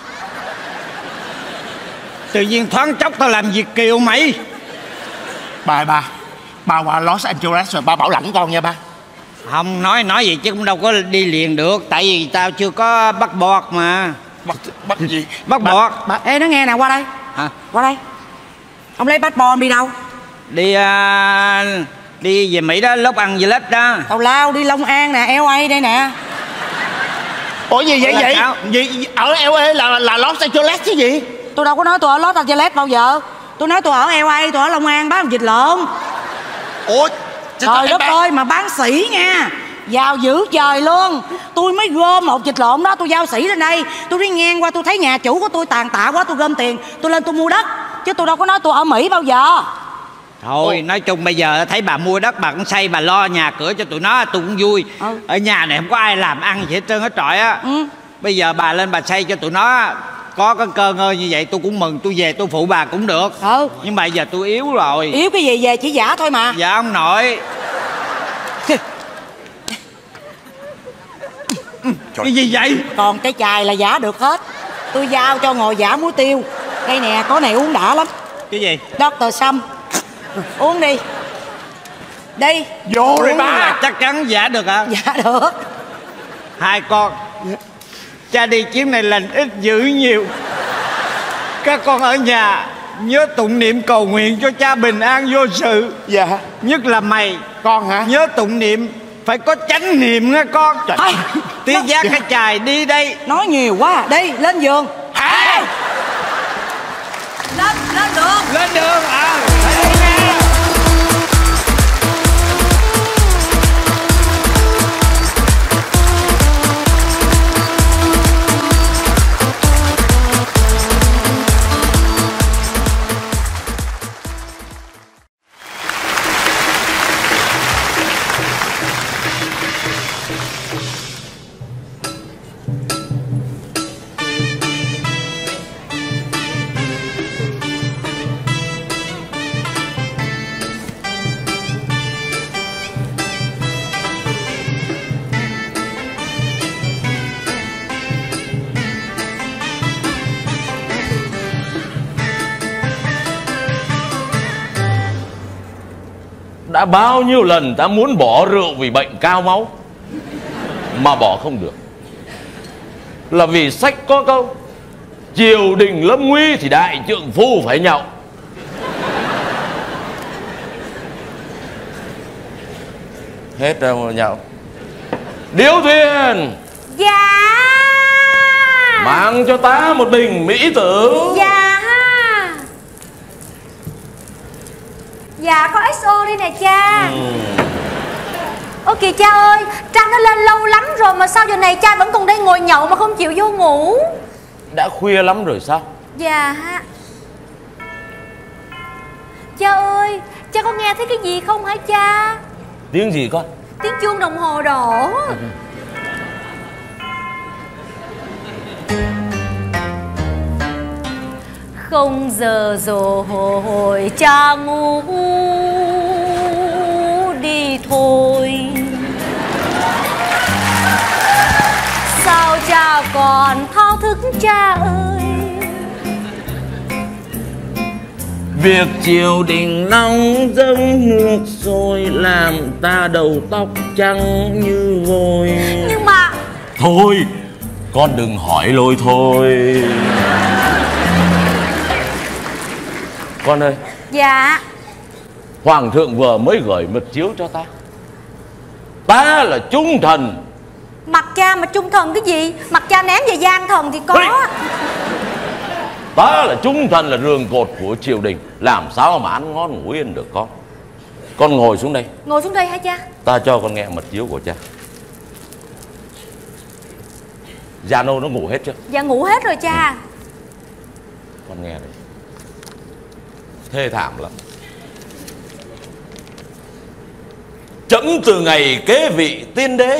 Tự nhiên thoáng chốc tao làm việc kiều mày. Ba ba ba qua Los Angeles rồi ba bảo lãnh con nha ba. Không, nói nói gì chứ cũng đâu có đi liền được. Tại vì tao chưa có bắt bọt mà. Bắt, bắt gì? Bắt bọt. Bà, ê, nó nghe nè, qua đây. Hả? Qua đây. Ông lấy passport ông đi đâu? Đi à, đi về Mỹ đó, Los Angeles đó. Tàu lao đi Long An nè, L A đây nè. Ủa gì vậy Là vậy? sao? Gì ở L A là là Los Angeles chứ gì? Tôi đâu có nói tôi ở Los Angeles bao giờ. Tôi nói tôi ở L A, tôi ở Long An bán vịt lộn. Ủa? Trời đất ơi, mà bán sỉ nha. Giàu dữ trời luôn. Tôi mới gom một vịt lộn đó, tôi giao sỉ lên đây. Tôi đi ngang qua tôi thấy nhà chủ của tôi tàn tạ quá, tôi gom tiền, tôi lên tôi mua đất. Chứ tôi đâu có nói tôi ở Mỹ bao giờ. Thôi, nói chung bây giờ thấy bà mua đất, bà cũng xây, bà lo nhà cửa cho tụi nó, tôi cũng vui. Ừ. Ở nhà này không có ai làm ăn gì hết trơn hết trọi á. Ừ. Bây giờ bà lên bà xây cho tụi nó, có cái cơ ngơi như vậy tôi cũng mừng, tôi về tôi phụ bà cũng được. Ừ. Nhưng mà giờ tôi yếu rồi. Yếu cái gì, về chỉ giả thôi mà. Dạ ông nội. Cái gì vậy? Còn cái chài là giả được hết. Tôi giao cho ngồi giả muối tiêu. Đây nè, có này uống đã lắm. Cái gì? Doctor Sâm. Uống đi. Đi. Vô rồi Uống là ba. chắc chắn giả được hả? Dạ được. Hai con, cha đi chuyến này lành ít dữ nhiều. Các con ở nhà nhớ tụng niệm cầu nguyện cho cha bình an vô sự. Dạ. Nhất là mày, Con hả? nhớ tụng niệm phải có chánh niệm nghe con. Trời. Thôi, Tiết giác cái chài đi đây. nói nhiều quá. Đi, lên giường. À. Lên, lên đường. Lên đường à. Phải đi nha. Đã bao nhiêu lần ta muốn bỏ rượu vì bệnh cao máu mà bỏ không được, là vì sách có câu triều đình lâm nguy thì đại trượng phu phải nhậu. Hết rồi mà nhậu. Điếu thuyền. Dạ. Mang cho ta một bình mỹ tử. Dạ ha. Dạ có ét o đi nè cha. Ừ. Ơ kìa cha ơi, trăng nó lên lâu lắm rồi mà sao giờ này cha vẫn còn đây ngồi nhậu mà không chịu vô ngủ? Đã khuya lắm rồi sao? Dạ ha. Cha ơi, cha có nghe thấy cái gì không hả cha? Tiếng gì con? Tiếng chuông đồng hồ đổ. Không giờ rồi cha ngủ đi thôi. Sao cha còn thao thức cha ơi? Việc triều đình nóng dâng ngược rồi làm ta đầu tóc trắng như vôi. Nhưng mà Thôi, con đừng hỏi lôi thôi. dạ Hoàng thượng vừa mới gửi mật chiếu cho ta. Ta là trung thần. Mặt cha mà trung thần cái gì? Mặt cha ném về gian thần thì có. Ta là trung thần, là rường cột của triều đình, làm sao mà ăn ngon ngủ yên được con. Con ngồi xuống đây. Ngồi xuống đây hả cha? Ta cho con nghe mật chiếu của cha. Gia Nô nó ngủ hết chưa? Dạ ngủ hết rồi cha. Ừ. Con nghe đây, thê thảm lắm. Chấm từ ngày kế vị tiên đế,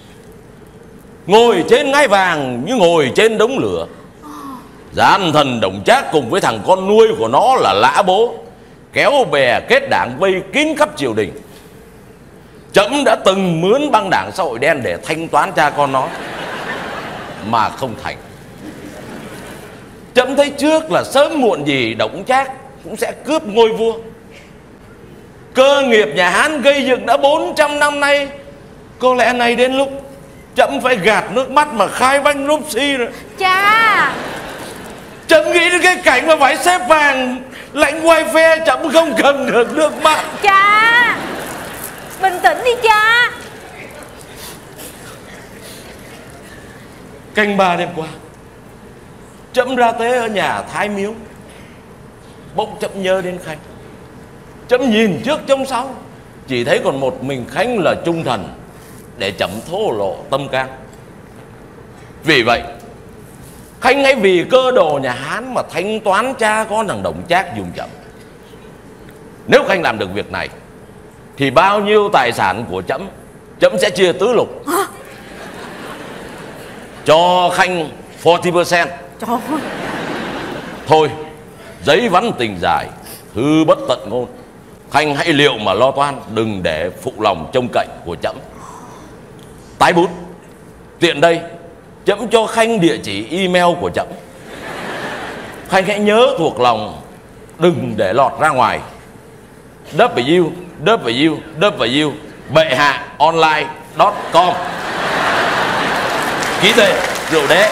ngồi trên ngai vàng như ngồi trên đống lửa. Gian thần Đổng Trác cùng với thằng con nuôi của nó là Lã Bố kéo bè kết đảng vây kín khắp triều đình. Chấm đã từng mướn băng đảng xã hội đen để thanh toán cha con nó mà không thành. Chấm thấy trước là sớm muộn gì Đổng Trác cũng sẽ cướp ngôi vua. Cơ nghiệp nhà Hán gây dựng đã bốn trăm năm nay, có lẽ nay đến lúc chấm phải gạt nước mắt mà khai banh rúp xi rồi. Cha, chấm nghĩ đến cái cảnh mà phải xếp vàng lãnh quay phe, chấm không cầm được nước mắt. Cha, bình tĩnh đi cha. Canh ba đêm qua, chấm ra tế ở nhà Thái Miếu, bỗng chấm nhớ đến Khanh. Chấm nhìn trước trông sau, chỉ thấy còn một mình Khanh là trung thần để chấm thổ lộ tâm can. Vì vậy Khanh hãy vì cơ đồ nhà Hán mà thanh toán cha con thằng Đổng Trác dùng chấm. Nếu Khanh làm được việc này thì bao nhiêu tài sản của chấm, chấm sẽ chia tứ lục. Hả? Cho Khanh bốn mươi phần trăm. Trời ơi. Thôi, giấy vắn tình dài, thư bất tận ngôn. Khanh hãy liệu mà lo toan, đừng để phụ lòng trông cậy của chấm. Tái bút, tiện đây chấm cho Khanh địa chỉ email của chấm. Khanh hãy nhớ thuộc lòng, đừng để lọt ra ngoài. W W W bệ hạ online chấm com. Ký tên Rượu Đế.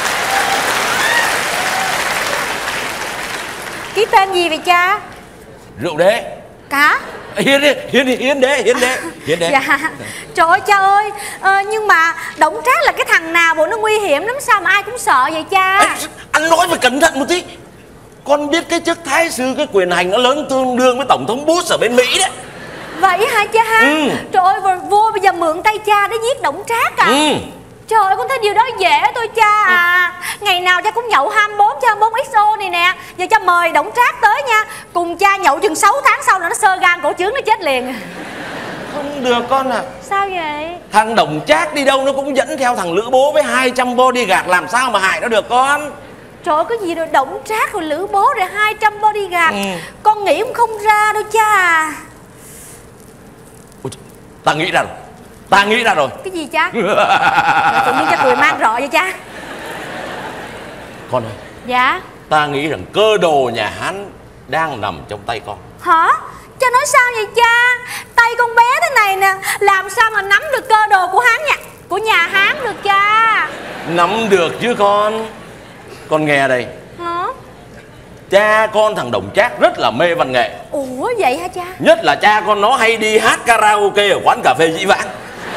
Ký tên gì vậy cha? Rượu Đế. Cả Hiến đi, hiến đi, hiến đế, hiến đế, hiến đế. Dạ. Trời ơi cha ơi, ờ, nhưng mà Đổng Trác là cái thằng nào bộ nó nguy hiểm lắm, sao mà ai cũng sợ vậy cha? Anh, anh nói phải cẩn thận một tí. Con biết cái chức thái sư, cái quyền hành nó lớn tương đương với tổng thống Bush ở bên Mỹ đấy. Vậy hả cha? Ừ. Trời ơi, vua bây giờ mượn tay cha để giết Đổng Trác à? Ừ. Trời ơi, con thấy điều đó dễ thôi cha à. Ngày nào cha cũng nhậu hai mươi bốn cho hai mươi bốn ích ô này nè. Giờ cha mời Đổng Trác tới nha. Cùng cha nhậu chừng sáu tháng sau là nó sơ gan cổ trướng nó chết liền. Không được con à. Sao vậy? Thằng Đổng Trác đi đâu nó cũng dẫn theo thằng Lữ Bố với hai trăm bodyguard, làm sao mà hại nó được con. Trời ơi, cái gì rồi Đổng Trác rồi Lữ Bố rồi hai trăm bodyguard. Ừ. Con nghĩ cũng không ra đâu cha à. Ôi, ta nghĩ ra rồi. Ta nghĩ ra rồi. Cái gì cha? Rồi, tự nhiên cha cười mang rợ vậy cha. Con ơi. Dạ. Ta nghĩ rằng cơ đồ nhà Hán đang nằm trong tay con. Hả? Cha nói sao vậy cha? Tay con bé thế này nè, làm sao mà nắm được cơ đồ của Hán nha, của nhà Hán được cha? Nắm được chứ con. Con nghe đây. Hả? Cha con thằng Đổng Trác rất là mê văn nghệ. Ủa vậy hả cha? Nhất là cha con nó hay đi hát karaoke ở quán cà phê Dĩ Vãng.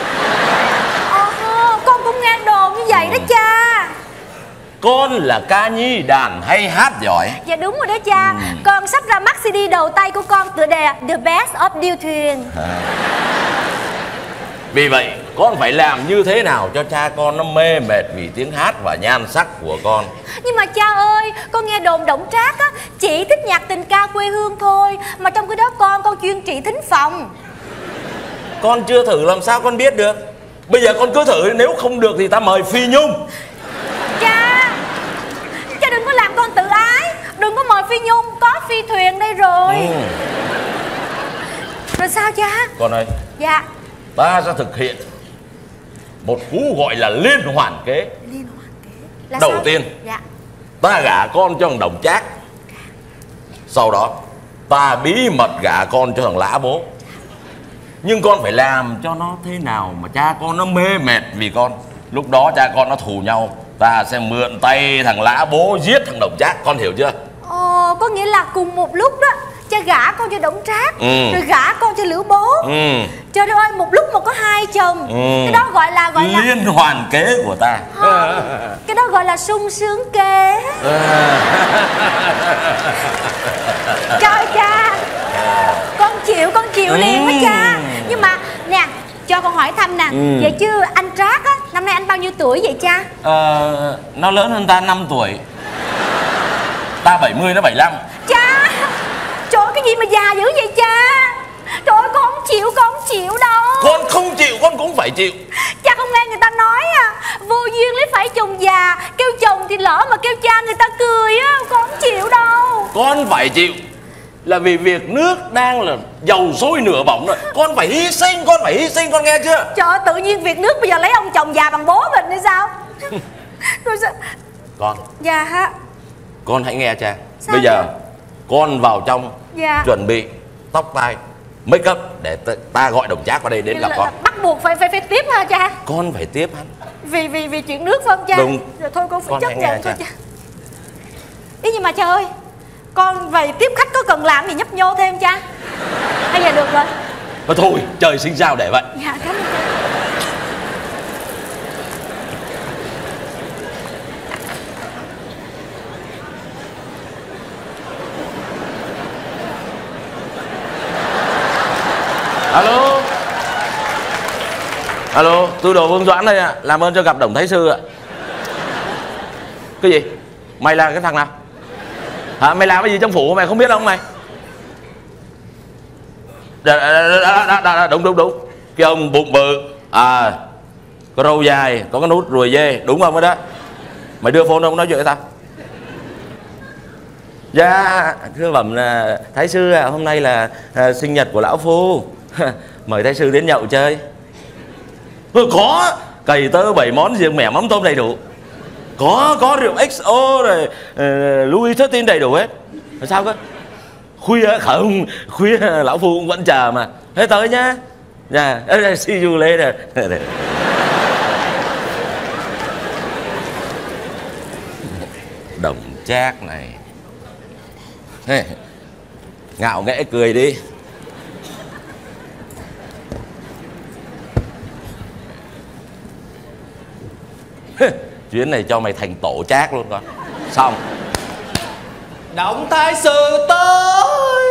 Ờ, con cũng nghe đồn như vậy đó cha. Con là ca nhi đàn hay hát giỏi. Dạ đúng rồi đó cha. ừ. Con sắp ra mắt xê đê đầu tay của con tựa đề The Best of Điêu Thuyền. à. Vì vậy con phải làm như thế nào cho cha con nó mê mệt vì tiếng hát và nhan sắc của con. Nhưng mà cha ơi, con nghe đồn Đổng Trác á chỉ thích nhạc tình ca quê hương thôi, mà trong cái đó con con chuyên trị thính phòng. Con chưa thử làm sao con biết được. Bây giờ con cứ thử, nếu không được thì ta mời Phi Nhung. Cha, cha đừng có làm con tự ái. Đừng có mời Phi Nhung, có Phi Thuyền đây rồi. ừ. Rồi sao cha? Con ơi. Dạ. Ta sẽ thực hiện một cú gọi là liên hoàn kế. Liên hoàn kế là đầu sao? tiên. Dạ. Ta gả con cho thằng Đổng Trác. Sau đó ta bí mật gả con cho thằng Lã Bố. Nhưng con phải làm cho nó thế nào mà cha con nó mê mệt vì con. Lúc đó cha con nó thù nhau, ta sẽ mượn tay thằng Lã Bố giết thằng Đổng Trác. Con hiểu chưa? Ồ, có nghĩa là cùng một lúc đó cha gả con cho Đổng Trác, ừ. rồi gả con cho Lữ Bố. ừ. Trời ơi, một lúc mà có hai chồng. ừ. Cái đó gọi là gọi là liên hoàn kế của ta. Không, cái đó gọi là sung sướng kế. Trời cha, con chịu, con chịu liền với cha. Nhưng mà nè, cho con hỏi thăm nè, ừ. vậy chứ anh Trác á, năm nay anh bao nhiêu tuổi vậy cha? Ờ, nó lớn hơn ta năm tuổi. Ta bảy mươi, nó bảy mươi lăm. Cha, trời ơi, cái gì mà già dữ vậy cha? Trời ơi, con không chịu, con không chịu đâu. Con không chịu, con cũng phải chịu. Cha không nghe người ta nói à, vô duyên lấy phải chồng già, kêu chồng thì lỡ mà kêu cha người ta cười á. Con không chịu đâu. Con phải chịu. Là vì việc nước đang là dầu sôi nửa bỏng rồi. Con phải hy sinh, con phải hy sinh, con nghe chưa? Trời ơi, tự nhiên việc nước bây giờ lấy ông chồng già bằng bố mình hay sao? Rồi sao? Con. Dạ hả? Con hãy nghe cha. Sao Bây giờ vậy? con vào trong, dạ. chuẩn bị tóc tai, make up để ta, ta gọi Đổng Trác vào đây đến gặp con. Bắt buộc phải phải phải tiếp hả cha? Con phải tiếp hắn. Vì vì vì chuyện nước phải không cha? Đúng. Rồi thôi con phải Con chấp hãy nhận nghe thôi cha. cha. Ý nhưng mà cha ơi, con về tiếp khách có cần làm gì nhấp nhô thêm cha? Hay giờ được rồi. Mà thôi, trời sinh sao để vậy. Dạ, cảm ơn cha. Alo. Alo, Tư Đồ Vương Doãn đây ạ. À. Làm ơn cho gặp Đổng Thái Sư ạ. À. Cái gì? Mày là cái thằng nào? Hả? Mày làm cái gì trong phủ mày không biết không mày? Đà, đà, đà, đà, đà, đúng đúng đúng. Cái ông bụng bự, à, có râu dài, có cái nút ruồi dê, đúng không đó? Mày đưa phone ông nói chuyện với tao. Dạ, thưa bẩm là Thái Sư à, hôm nay là à, sinh nhật của lão phu. Mời Thái Sư đến nhậu chơi. Ừ, có cầy tơ bảy món riêng mẻ mắm tôm đầy đủ. Có có rượu ích o rồi uh, Louis mười ba đầy đủ hết. Rồi sao cơ? Khuya không, khuya lão phu cũng vẫn chờ mà. Thế tới nhá. Dạ, yeah. See you later. Đổng Trác này. Hey, ngạo nghễ cười đi. Chuyến này cho mày thành tổ Trác luôn con. Xong. Đổng Thái Sư tới.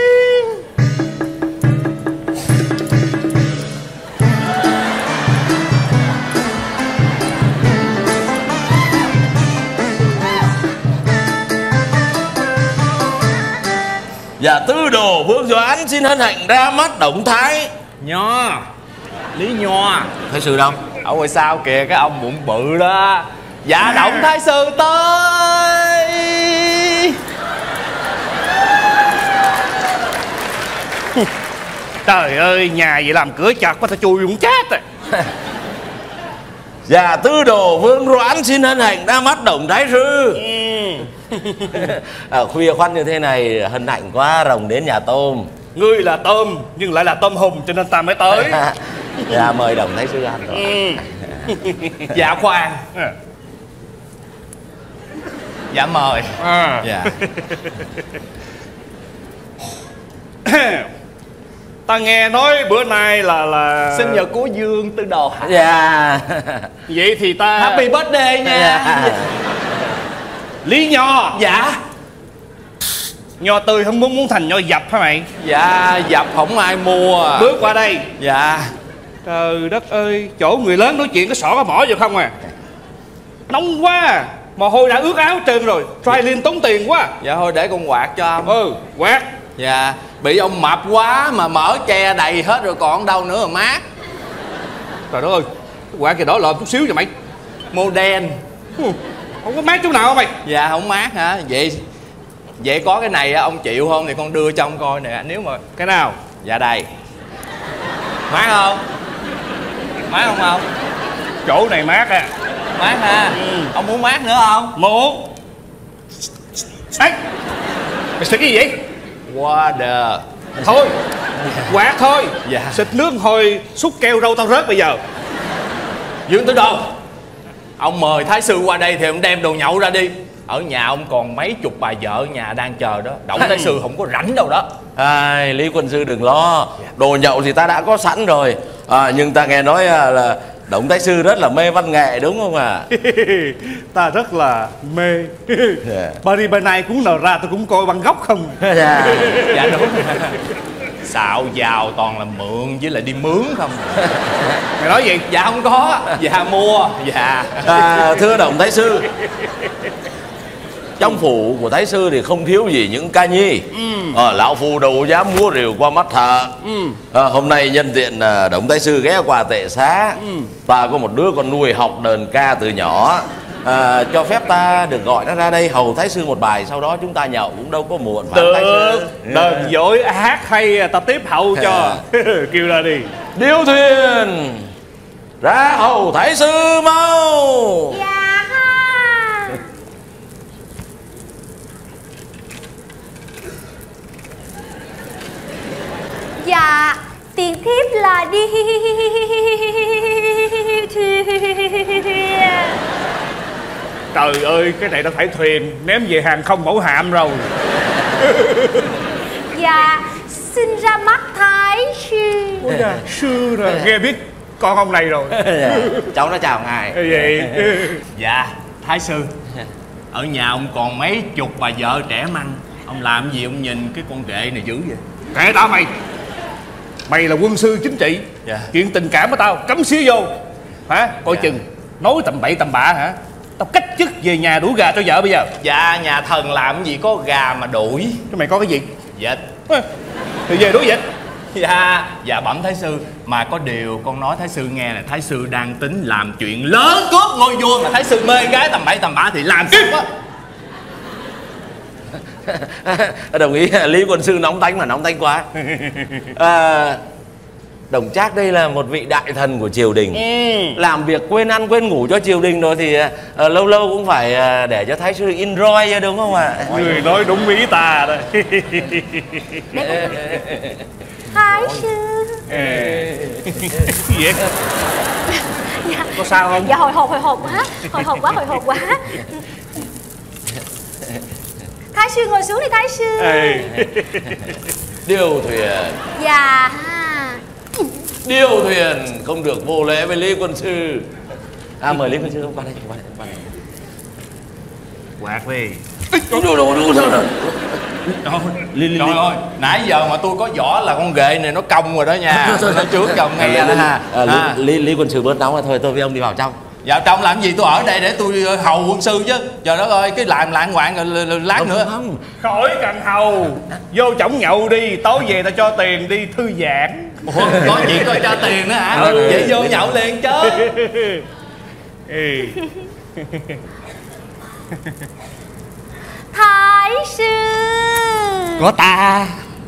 Dạ Tư Đồ Vương Doãn xin hân hạnh ra mắt Đổng Thái. Nho, Lý Nho. Thái Sư đâu? Ở ngoài sau kìa, cái ông bụng bự đó. Dạ Đổng Thái Sư tới. Trời ơi, nhà vậy làm cửa chặt quá, tao chui cũng chết rồi. Dạ Tư Đồ Vương Doãn xin hân hạnh ra mắt Đổng Thái Sư. ừ. Ở khuya khoắt như thế này hân hạnh quá, rồng đến nhà tôm. Ngươi là tôm nhưng lại là tôm hùm cho nên ta mới tới. Dạ mời Đổng Thái Sư ăn rồi. ừ. Dạ khoan. Dạ mời. À. Dạ. Ta nghe nói bữa nay là là sinh nhật của Dương Tư Đồ hả? Dạ. Vậy thì ta Happy birthday nha. Dạ. Lý Nho. Dạ. Nho tươi không muốn muốn thành nho dập hả mày? Dạ dập không ai mua. Bước qua đây. Dạ. Trời đất ơi, chỗ người lớn nói chuyện có sỏ có mỏ được không à? Nóng quá, mồ hôi đã ướt áo trơn rồi. Try liên tốn tiền quá. Dạ thôi để con quạt cho ông. Ừ, quạt. Dạ, bị ông mập quá mà mở che đầy hết rồi còn đâu nữa mà mát. Trời đất ơi, cái quạt kìa đỏ lợm chút xíu cho mày. Modern. Không có mát chút nào hả mày? Dạ không mát hả? Vậy vậy có cái này ông chịu không thì con đưa cho ông coi nè. Nếu mà cái nào? Dạ đây. Mát không? Mát không không? Chỗ này mát à. Mát ha. ừ. Ông muốn mát nữa không? Muốn. Ê, mày xịt cái gì vậy? Water. Thôi, quạt thôi. Dạ. Xịt nước hồi xúc keo râu tao rớt bây giờ. Dương Tư Đồ, ông mời Thái Sư qua đây thì ông đem đồ nhậu ra đi. ở nhà ông còn mấy chục bà vợ ở nhà đang chờ đó. Đổng Thái Sư không có rảnh đâu đó. Ai, Lý Quân Sư đừng lo, đồ nhậu thì ta đã có sẵn rồi. À, nhưng ta nghe nói là Đổng Thái Sư rất là mê văn nghệ đúng không ạ? À? Ta rất là mê. Yeah. Bà đi bên này cũng nở ra tôi cũng coi băng góc không. Dạ. Dạ đúng. Xạo giàu toàn là mượn với lại đi mướn không. Mày nói gì? Dạ không có. Dạ mua. Dạ. À, thưa Đổng Thái Sư, trong phủ của Thái Sư thì không thiếu gì những ca nhi. ừ. à, Lão Phu đâu dám múa rìu qua mắt thợ. ừ. à, Hôm nay nhân tiện à, Đổng Thái Sư ghé qua tệ xá. ừ. Ta có một đứa con nuôi học đờn ca từ nhỏ. à, Cho phép ta được gọi nó ra đây hầu Thái Sư một bài. Sau đó chúng ta nhậu cũng đâu có muộn. Được. Thái Sư đờn giỏi hát hay ta tiếp hậu cho. Kêu ra đi. Điêu thuyền ra hầu Thái Sư mau. Dạ. Dạ, tiền thiếp là đi thuyền. Trời ơi, cái này nó phải thuyền, ném về hàng không mẫu hạm rồi. Dạ, xin ra mắt Thái Sư. Ôi da, sư rồi, nghe biết con ông này rồi. Cháu nó chào ngài. Vậy. Dạ, Thái Sư, ở nhà ông còn mấy chục bà vợ trẻ măng. Ông làm gì ông nhìn cái con ghệ này dữ vậy? Kệ tao mày. Mày là quân sư chính trị. Dạ. Chuyện tình cảm của tao cấm xía vô. Hả? Coi dạ. chừng nói tầm bậy tầm bạ hả? Tao cách chức về nhà đuổi gà cho vợ bây giờ. Dạ, nhà thần làm gì có gà mà đuổi. Cái mày có cái gì? Vịt. Thì về đuổi vịt. Dạ, dạ bẩm Thái Sư. Mà có điều con nói Thái Sư nghe là Thái Sư đang tính làm chuyện lớn cướp ngôi vua. Mà Thái Sư mê gái tầm bậy tầm bạ thì làm sao á. Đồng ý. Lý Quân Sư nóng tánh mà nóng tánh quá. à, Đồng Trác đây là một vị đại thần của triều đình. ừ. Làm việc quên ăn quên ngủ cho triều đình rồi thì à, lâu lâu cũng phải à, để cho Thái Sư enjoy đúng không ạ? À? Người nói đúng ý ta đây. Thái Sư. Gì vậy? Dạ. Có sao không? Dạ hồi hộp hồi hộp quá. Hồi hộp quá hồi hộp quá. Thái Sư ngồi xuống đi Thái Sư. Ê. Điêu thuyền. Dạ. Điêu thuyền không được vô lễ với Lý Quân Sư. À mời Lý Quân Sư qua đây, qua đây, qua đây. Quạt đi. Đúng rồi, đúng rồi, đúng rồi. Trời ơi, nãy giờ mà tôi có võ là con ghệ này nó cong rồi đó nha. Nó trước chồng nghe đó ha. Lý Lý Quân Sư bớt nóng thôi, tôi với ông đi vào trong. Dạ trong làm gì, tôi ở đây để tôi hầu quân sư chứ. Trời đất ơi, cái làm lạng ngoạn rồi lát không, nữa không. Khỏi cần hầu. Vô chổng nhậu đi, tối về tao cho tiền đi thư giãn. Ủa, có chuyện coi cho tiền nữa hả? Ừ. Vậy vô nhậu liền chứ. Thái Sư. Có ta.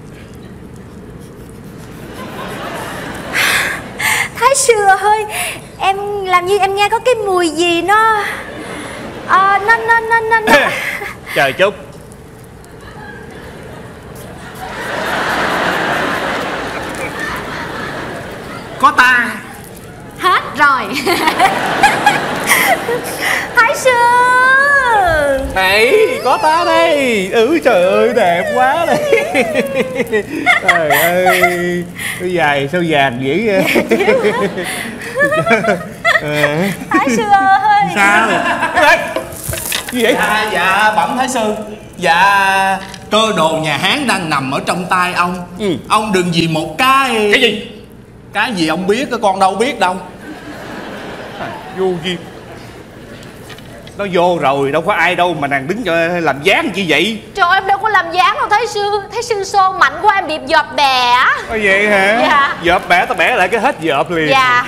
Thái Sư ơi, em làm như em nghe có cái mùi gì nó à, nó nó nó nó, nó. Chờ chút. Có ta. Hết rồi. Thái Sư. Này, có ta đây. Ừ trời ơi đẹp quá đây. Trời ơi, cái dài sao vàng dữ vậy. Thái Sư ơi. Sao? Gì vậy? Dạ, dạ bẩm Thái Sư. Dạ cơ đồ nhà Hán đang nằm ở trong tay ông. ừ. Ông đừng vì một cái. Cái gì? Cái gì ông biết, con đâu biết đâu. Vô duyên. Nó vô rồi, đâu có ai đâu mà nàng đứng cho làm dáng chi vậy? Trời em đâu có làm dáng đâu Thái Sư. Thái Sư xô mạnh quá em bị dợp bè á. Có vậy hả? Dạ. Dợp bẻ tao bẻ lại cái hết dợp liền. Dạ.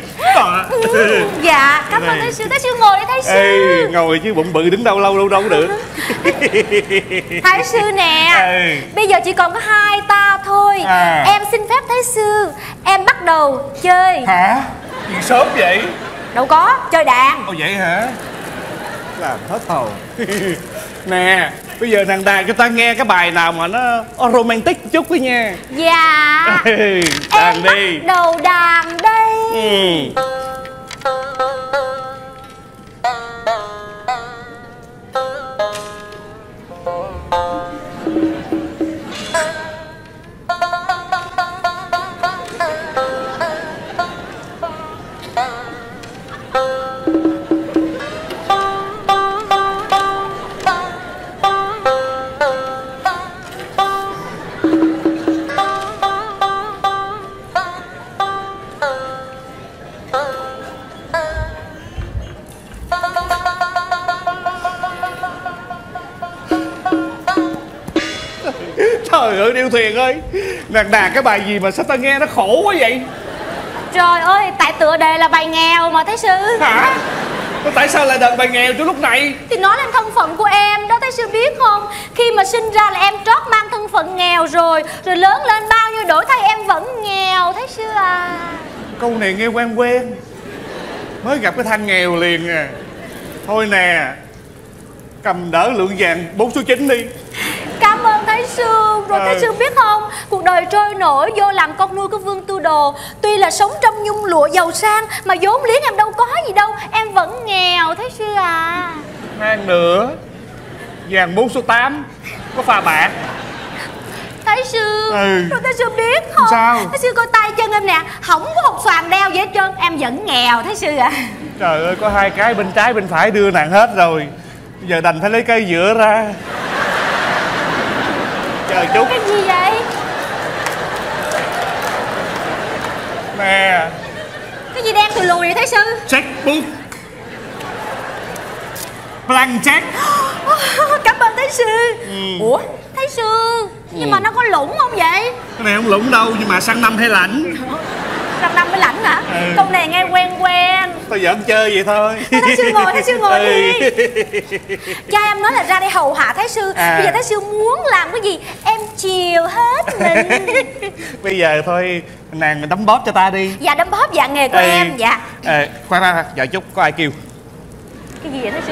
Dạ, cảm ơn Thái Sư. Thái Sư ngồi đi Thái Sư. Ê, ngồi chứ bụng bự đứng đâu lâu lâu đâu có được. Thái Sư nè. Ê. Bây giờ chỉ còn có hai ta thôi. à. Em xin phép Thái Sư, em bắt đầu chơi. Hả? Gì sớm vậy? Đâu có, chơi đàn. Ồ vậy hả? Làm hết hồn. Nè, bây giờ nàng đàn cho ta nghe cái bài nào mà nó romantic chút với nha. Dạ. Ê, đàn em đi. Bắt đầu đàn đây. ừ. Trời ơi Điêu Thuyền ơi, nàng đàn cái bài gì mà sao ta nghe nó khổ quá vậy? Trời ơi, tại tựa đề là bài nghèo mà Thái sư. Hả? Tại sao lại đàn bài nghèo cho lúc này? Thì nói lên thân phận của em đó Thái sư biết không? Khi mà sinh ra là em trót mang thân phận nghèo rồi. Rồi lớn lên bao nhiêu đổi thay em vẫn nghèo Thái sư à. Câu này nghe quen quen. Mới gặp cái thằng nghèo liền à. Thôi nè, cầm đỡ lượng vàng bốn số chín đi. Cảm ơn Thái sư. Rồi à. Thái sư biết không, cuộc đời trôi nổi vô làm con nuôi của Vương Tư Đồ. Tuy là sống trong nhung lụa giàu sang mà vốn liếng em đâu có gì đâu, em vẫn nghèo Thái sư à. Mang nữa, vàng bốn số tám có pha bạc. Thái sư, ừ. Rồi Thái sư biết không? Sao? Thái sư coi tay chân em nè, không có hột xoàn đeo gì hết trơn, em vẫn nghèo Thái sư ạ. À. Trời ơi, có hai cái bên trái bên phải đưa nàng hết rồi. Bây giờ đành phải lấy cây dựa ra. Chờ chút. Cái gì vậy? Nè. Cái gì đen thùi lùi vậy Thái sư? Checkbook. Blank check. Cảm ơn Thái sư. ừ. Ủa Thái sư, nhưng ừ. mà nó có lũng không vậy? Cái này không lũng đâu, nhưng mà sang năm hay lãnh. Sang năm mới lãnh hả? Ừ. Câu này nghe quen quen. Tôi giỡn chơi vậy thôi. Thái sư ngồi, Thái sư ngồi đi. Cha em nói là ra đây hầu hạ Thái sư. à. Bây giờ Thái sư muốn làm cái gì em chiều hết mình. Bây giờ thôi nàng đấm bóp cho ta đi. Dạ đấm bóp dạ nghề của Ê. em. Dạ. Ê, khoan khoan, chờ chút, có ai kêu? Cái gì vậy Thái sư?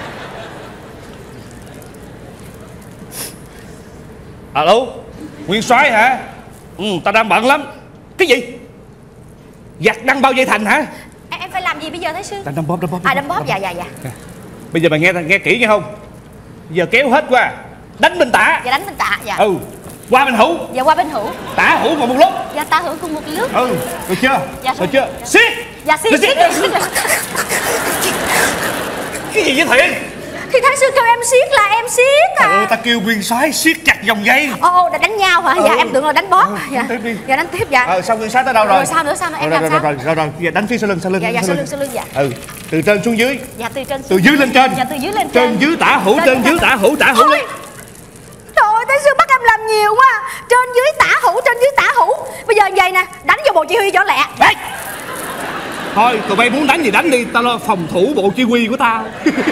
Alo, Nguyên soái hả? Ừ, tao đang bận lắm. Cái gì? Giặt đăng bao dây thành hả? Em, em phải làm gì bây giờ Thái sư? Đâm bóp, đâm bóp. À đâm bóp, dạ dạ dạ. Bây giờ mày nghe nghe kỹ nghe không? Giờ kéo hết qua, đánh bên tả. Dạ đánh bên tả, dạ. Ừ, qua bên hữu. Dạ qua bên hữu. Tả hữu cùng một lúc. Dạ tả hữu cùng một lúc. Ừ, được chưa? Dạ được chưa? Siết. Dạ siết. Siết. Cái gì vậy Thiện? Thì Thái sư kêu em siết là em siết à. Trời ơi, ta kêu Nguyên soái siết chặt vòng dây. Ồ, đã đánh nhau hả? Ừ. Dạ em tưởng là đánh bóp. Ừ, dạ. Tiếp đi. Dạ đánh tiếp dạ. Ờ, sao Nguyên soái tới đâu rồi? Rồi sao nữa, sao nữa em rồi, làm rồi, sao? Rồi rồi rồi rồi, giờ đánh phía sau lưng, sau lưng. Dạ dạ sau lưng, sau lưng dạ. Ừ, từ trên xuống dưới. Dạ từ trên. Từ dưới lên trên. Dạ từ dưới lên trên. Trên dưới tả hữu, trên dưới tả hữu, tả hữu lên. Trời ơi, Thái sư bắt em làm nhiều quá. Trên dưới tả hữu, trên dưới tả hữu. Bây giờ vậy nè, đánh vào bộ chỉ huy cho lẹ. Đấy. Thôi, tụi bay muốn đánh gì đánh đi, tao lo phòng thủ bộ chỉ huy của tao.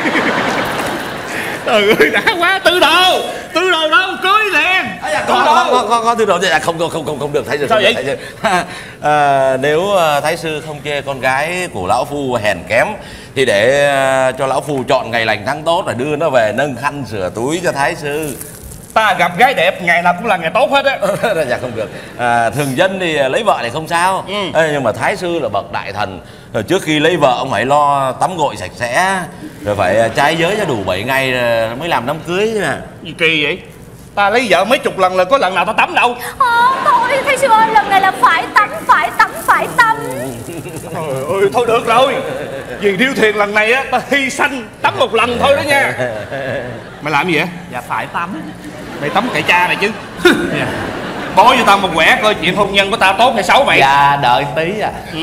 Trời ơi, đã quá. Tư đồ, tư đồ đâu, cưới liền. Có, có, có, có, có tư đồ. Dạ, không, không, không, không được, Thái sư. Sao vậy? Thái sư. À, nếu Thái sư không chê con gái của lão phu hèn kém thì để cho lão phu chọn ngày lành tháng tốt rồi đưa nó về nâng khăn sửa túi cho Thái sư. Ta gặp gái đẹp ngày nào cũng là ngày tốt hết á. Dạ không được. À, thường dân thì lấy vợ thì không sao. ừ. Ê, nhưng mà Thái sư là bậc đại thần, trước khi lấy vợ ông phải lo tắm gội sạch sẽ, rồi phải trai giới cho đủ bảy ngày mới làm đám cưới nè. Gì kỳ vậy? Ta lấy vợ mấy chục lần là có lần nào ta tắm đâu. Ờ, thôi Thái sư ơi, lần này là phải tắm, phải tắm, phải tắm. Trời ơi, thôi được rồi. Vì Điêu Thuyền lần này á, ta hy sanh tắm một lần thôi đó nha. Mày làm gì vậy? Dạ phải tắm. Mày tắm cậy cha này chứ. Bó cho tao một quẻ coi chuyện hôn nhân của tao tốt hay xấu vậy. Dạ đợi tí à. Ừ.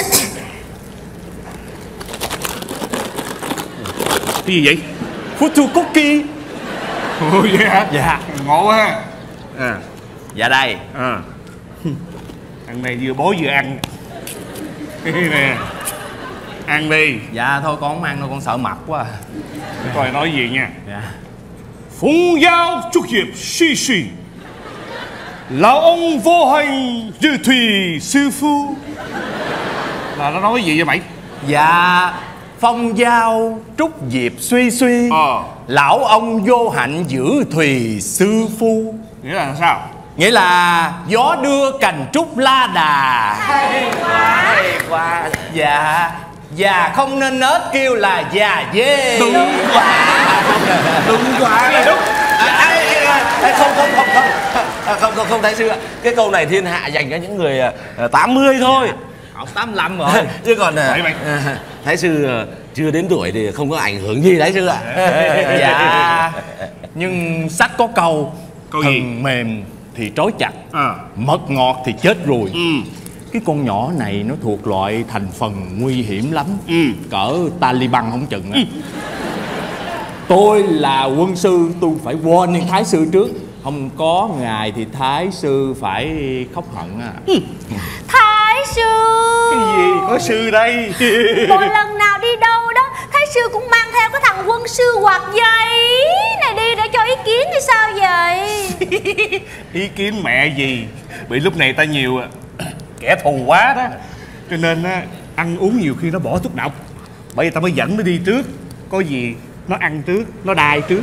Cái gì vậy? Photocopy. Ồ vậy hả? Dạ. Ngộ ha. À. Dạ đây. À. Thằng này vừa bố vừa ăn. Nè. Ăn đi. Dạ thôi con không ăn đâu, con sợ mập quá. Coi nói gì nha. Dạ. Phong giao trúc hiệp suy suy, lão ông vô hành như thủy sư phu. Là nó nói cái gì vậy mày? Dạ phong giao trúc diệp suy suy, ờ. lão ông vô hạnh giữ thùy sư phu. Nghĩa là sao? Nghĩa là gió đưa cành trúc la đà. Hay quá. Hay quá. Dạ. Già không nên nết kêu là già dê. Đúng quá. Đúng quá. Đúng. Không không không không không không không Thái sư ạ, cái câu này thiên hạ dành cho những người tám mươi thôi. Họ tám mươi lăm rồi. Chứ còn Đấy, mày. Thái sư chưa đến tuổi thì không có ảnh hưởng gì Thái sư ạ. Dạ. Nhưng sách có câu, câu thần gì? mềm thì trói chặt, à. mật ngọt thì chết rồi. Ừ. Cái con nhỏ này nó thuộc loại thành phần nguy hiểm lắm. Ừ. Cỡ Taliban không chừng á. Ừ. Tôi là quân sư, tôi phải warning Thái sư trước. Không có ngài thì Thái sư phải khóc hận à. Thái sư. Cái gì có sư đây? Mỗi lần nào đi đâu đó Thái sư cũng mang theo cái thằng quân sư quạt giấy này đi để cho ý kiến hay sao vậy? Ý kiến mẹ gì, bị lúc này ta nhiều kẻ thù quá đó, cho nên á ăn uống nhiều khi nó bỏ thuốc độc, bởi vì ta mới dẫn nó đi trước, có gì nó ăn trước, nó đài trước.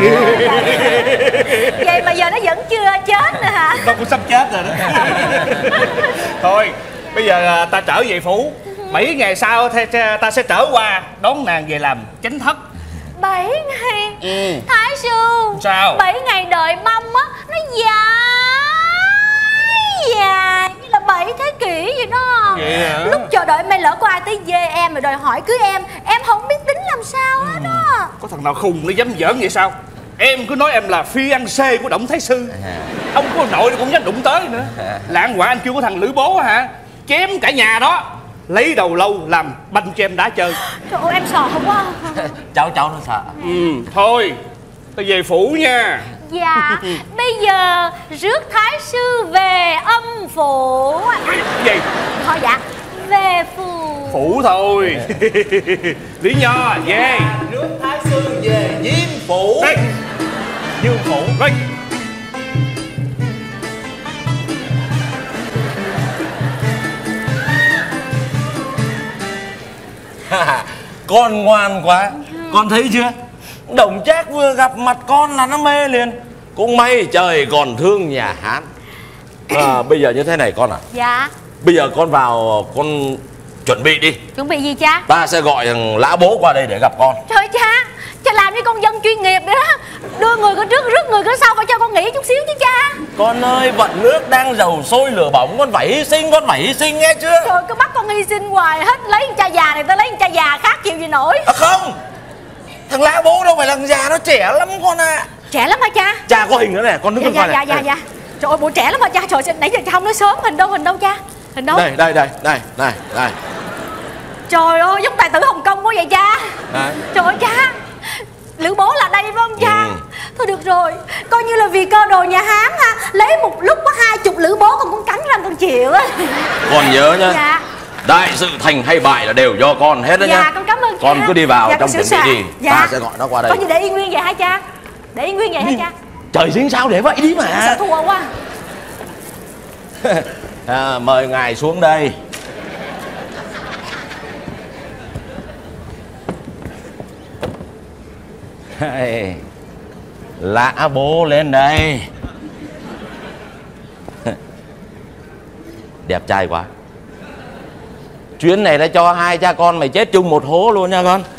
Vậy mà giờ nó vẫn chưa chết nữa hả? Nó cũng sắp chết rồi đó. Thôi bây giờ ta trở về phủ, bảy ngày sau ta sẽ trở qua đón nàng về làm chánh thất. Bảy ngày? Ừ. Thái sư, sao? Bảy ngày đợi mâm á, nó dài dài như là bảy thế kỷ vậy đó. Vậy hả? Lúc chờ đợi mày lỡ có ai tới dê em rồi đòi hỏi cưới em, em không biết tính làm sao hết đó. Có thằng nào khùng nó dám giỡn vậy sao? Em cứ nói em là phi ăn xê của Đổng Thái sư. Ông có nội cũng dám đụng tới nữa. Lạng quả anh chưa có thằng Lữ Bố hả? Chém cả nhà đó, lấy đầu lâu làm banh cho em đá chơi. Trời ơi em sợ không quá. Cháu cháu nó sợ. Ừ, thôi tôi về phủ nha. Dạ, bây giờ rước Thái sư về âm phủ. Gì? Thôi dạ, về phủ. Phủ thôi. Lý Nho về. Rước Thái sư về Diêm phủ. Đây. Dương phủ. Đây. Con ngoan quá. Con thấy chưa? Đồng Trác vừa gặp mặt con là nó mê liền. Cũng may trời còn thương nhà Hán. À, bây giờ như thế này con à. Dạ. Bây giờ con vào con chuẩn bị đi. Chuẩn bị gì cha? Ta sẽ gọi thằng Lã Bố qua đây để gặp con. Trời cha, cha làm như con dân chuyên nghiệp vậy đó. Đưa người có trước, rước người có sau, phải cho con nghĩ chút xíu chứ cha. Con ơi, vận nước đang dầu sôi lửa bỏng, con phải hy sinh, con phải hy sinh nghe chưa? Trời, cứ bắt con hy sinh hoài hết. Lấy con cha già này ta lấy con cha già khác chịu gì nổi. À không, thằng Lã Bố đâu phải là thằng già, nó trẻ lắm con ạ. À. Trẻ lắm hả cha? Cha có hình nữa này, con đứng dạ, bên ngoài dạ, này. dạ, dạ, dạ. Trời ơi, bộ trẻ lắm hả cha? Trời, nãy giờ cha không nói sớm. Hình đâu, hình đâu cha? Hình đâu? Đây, đây, đây, đây, đây, đây. Trời ơi, giống tài tử Hồng Kông quá vậy cha. Đấy. Trời ơi cha, Lữ Bố là đây phải không cha? Ừ. Thôi được rồi, coi như là vì cơ đồ nhà Hán ha. Lấy một lúc có hai chục Lữ Bố con cũng cắn răng con chịu á. Con nhớ nhá. Dạ. Đại sự thành hay bại là đều do con hết đó Dạ, nhá. con cảm ơn cha. Con cứ đi vào Dạ, trong chuẩn bị đi. Dạ. Ta sẽ gọi nó qua đây. Có gì để yên nguyên vậy hả cha? Để yên nguyên vậy hả cha? Trời dính sao để vậy đi mà. Sợ thua quá. À, mời ngài xuống đây. Hey, Lã Bố lên đây. Đẹp trai quá. Chuyến này đã cho hai cha con mày chết chung một hố luôn nha con.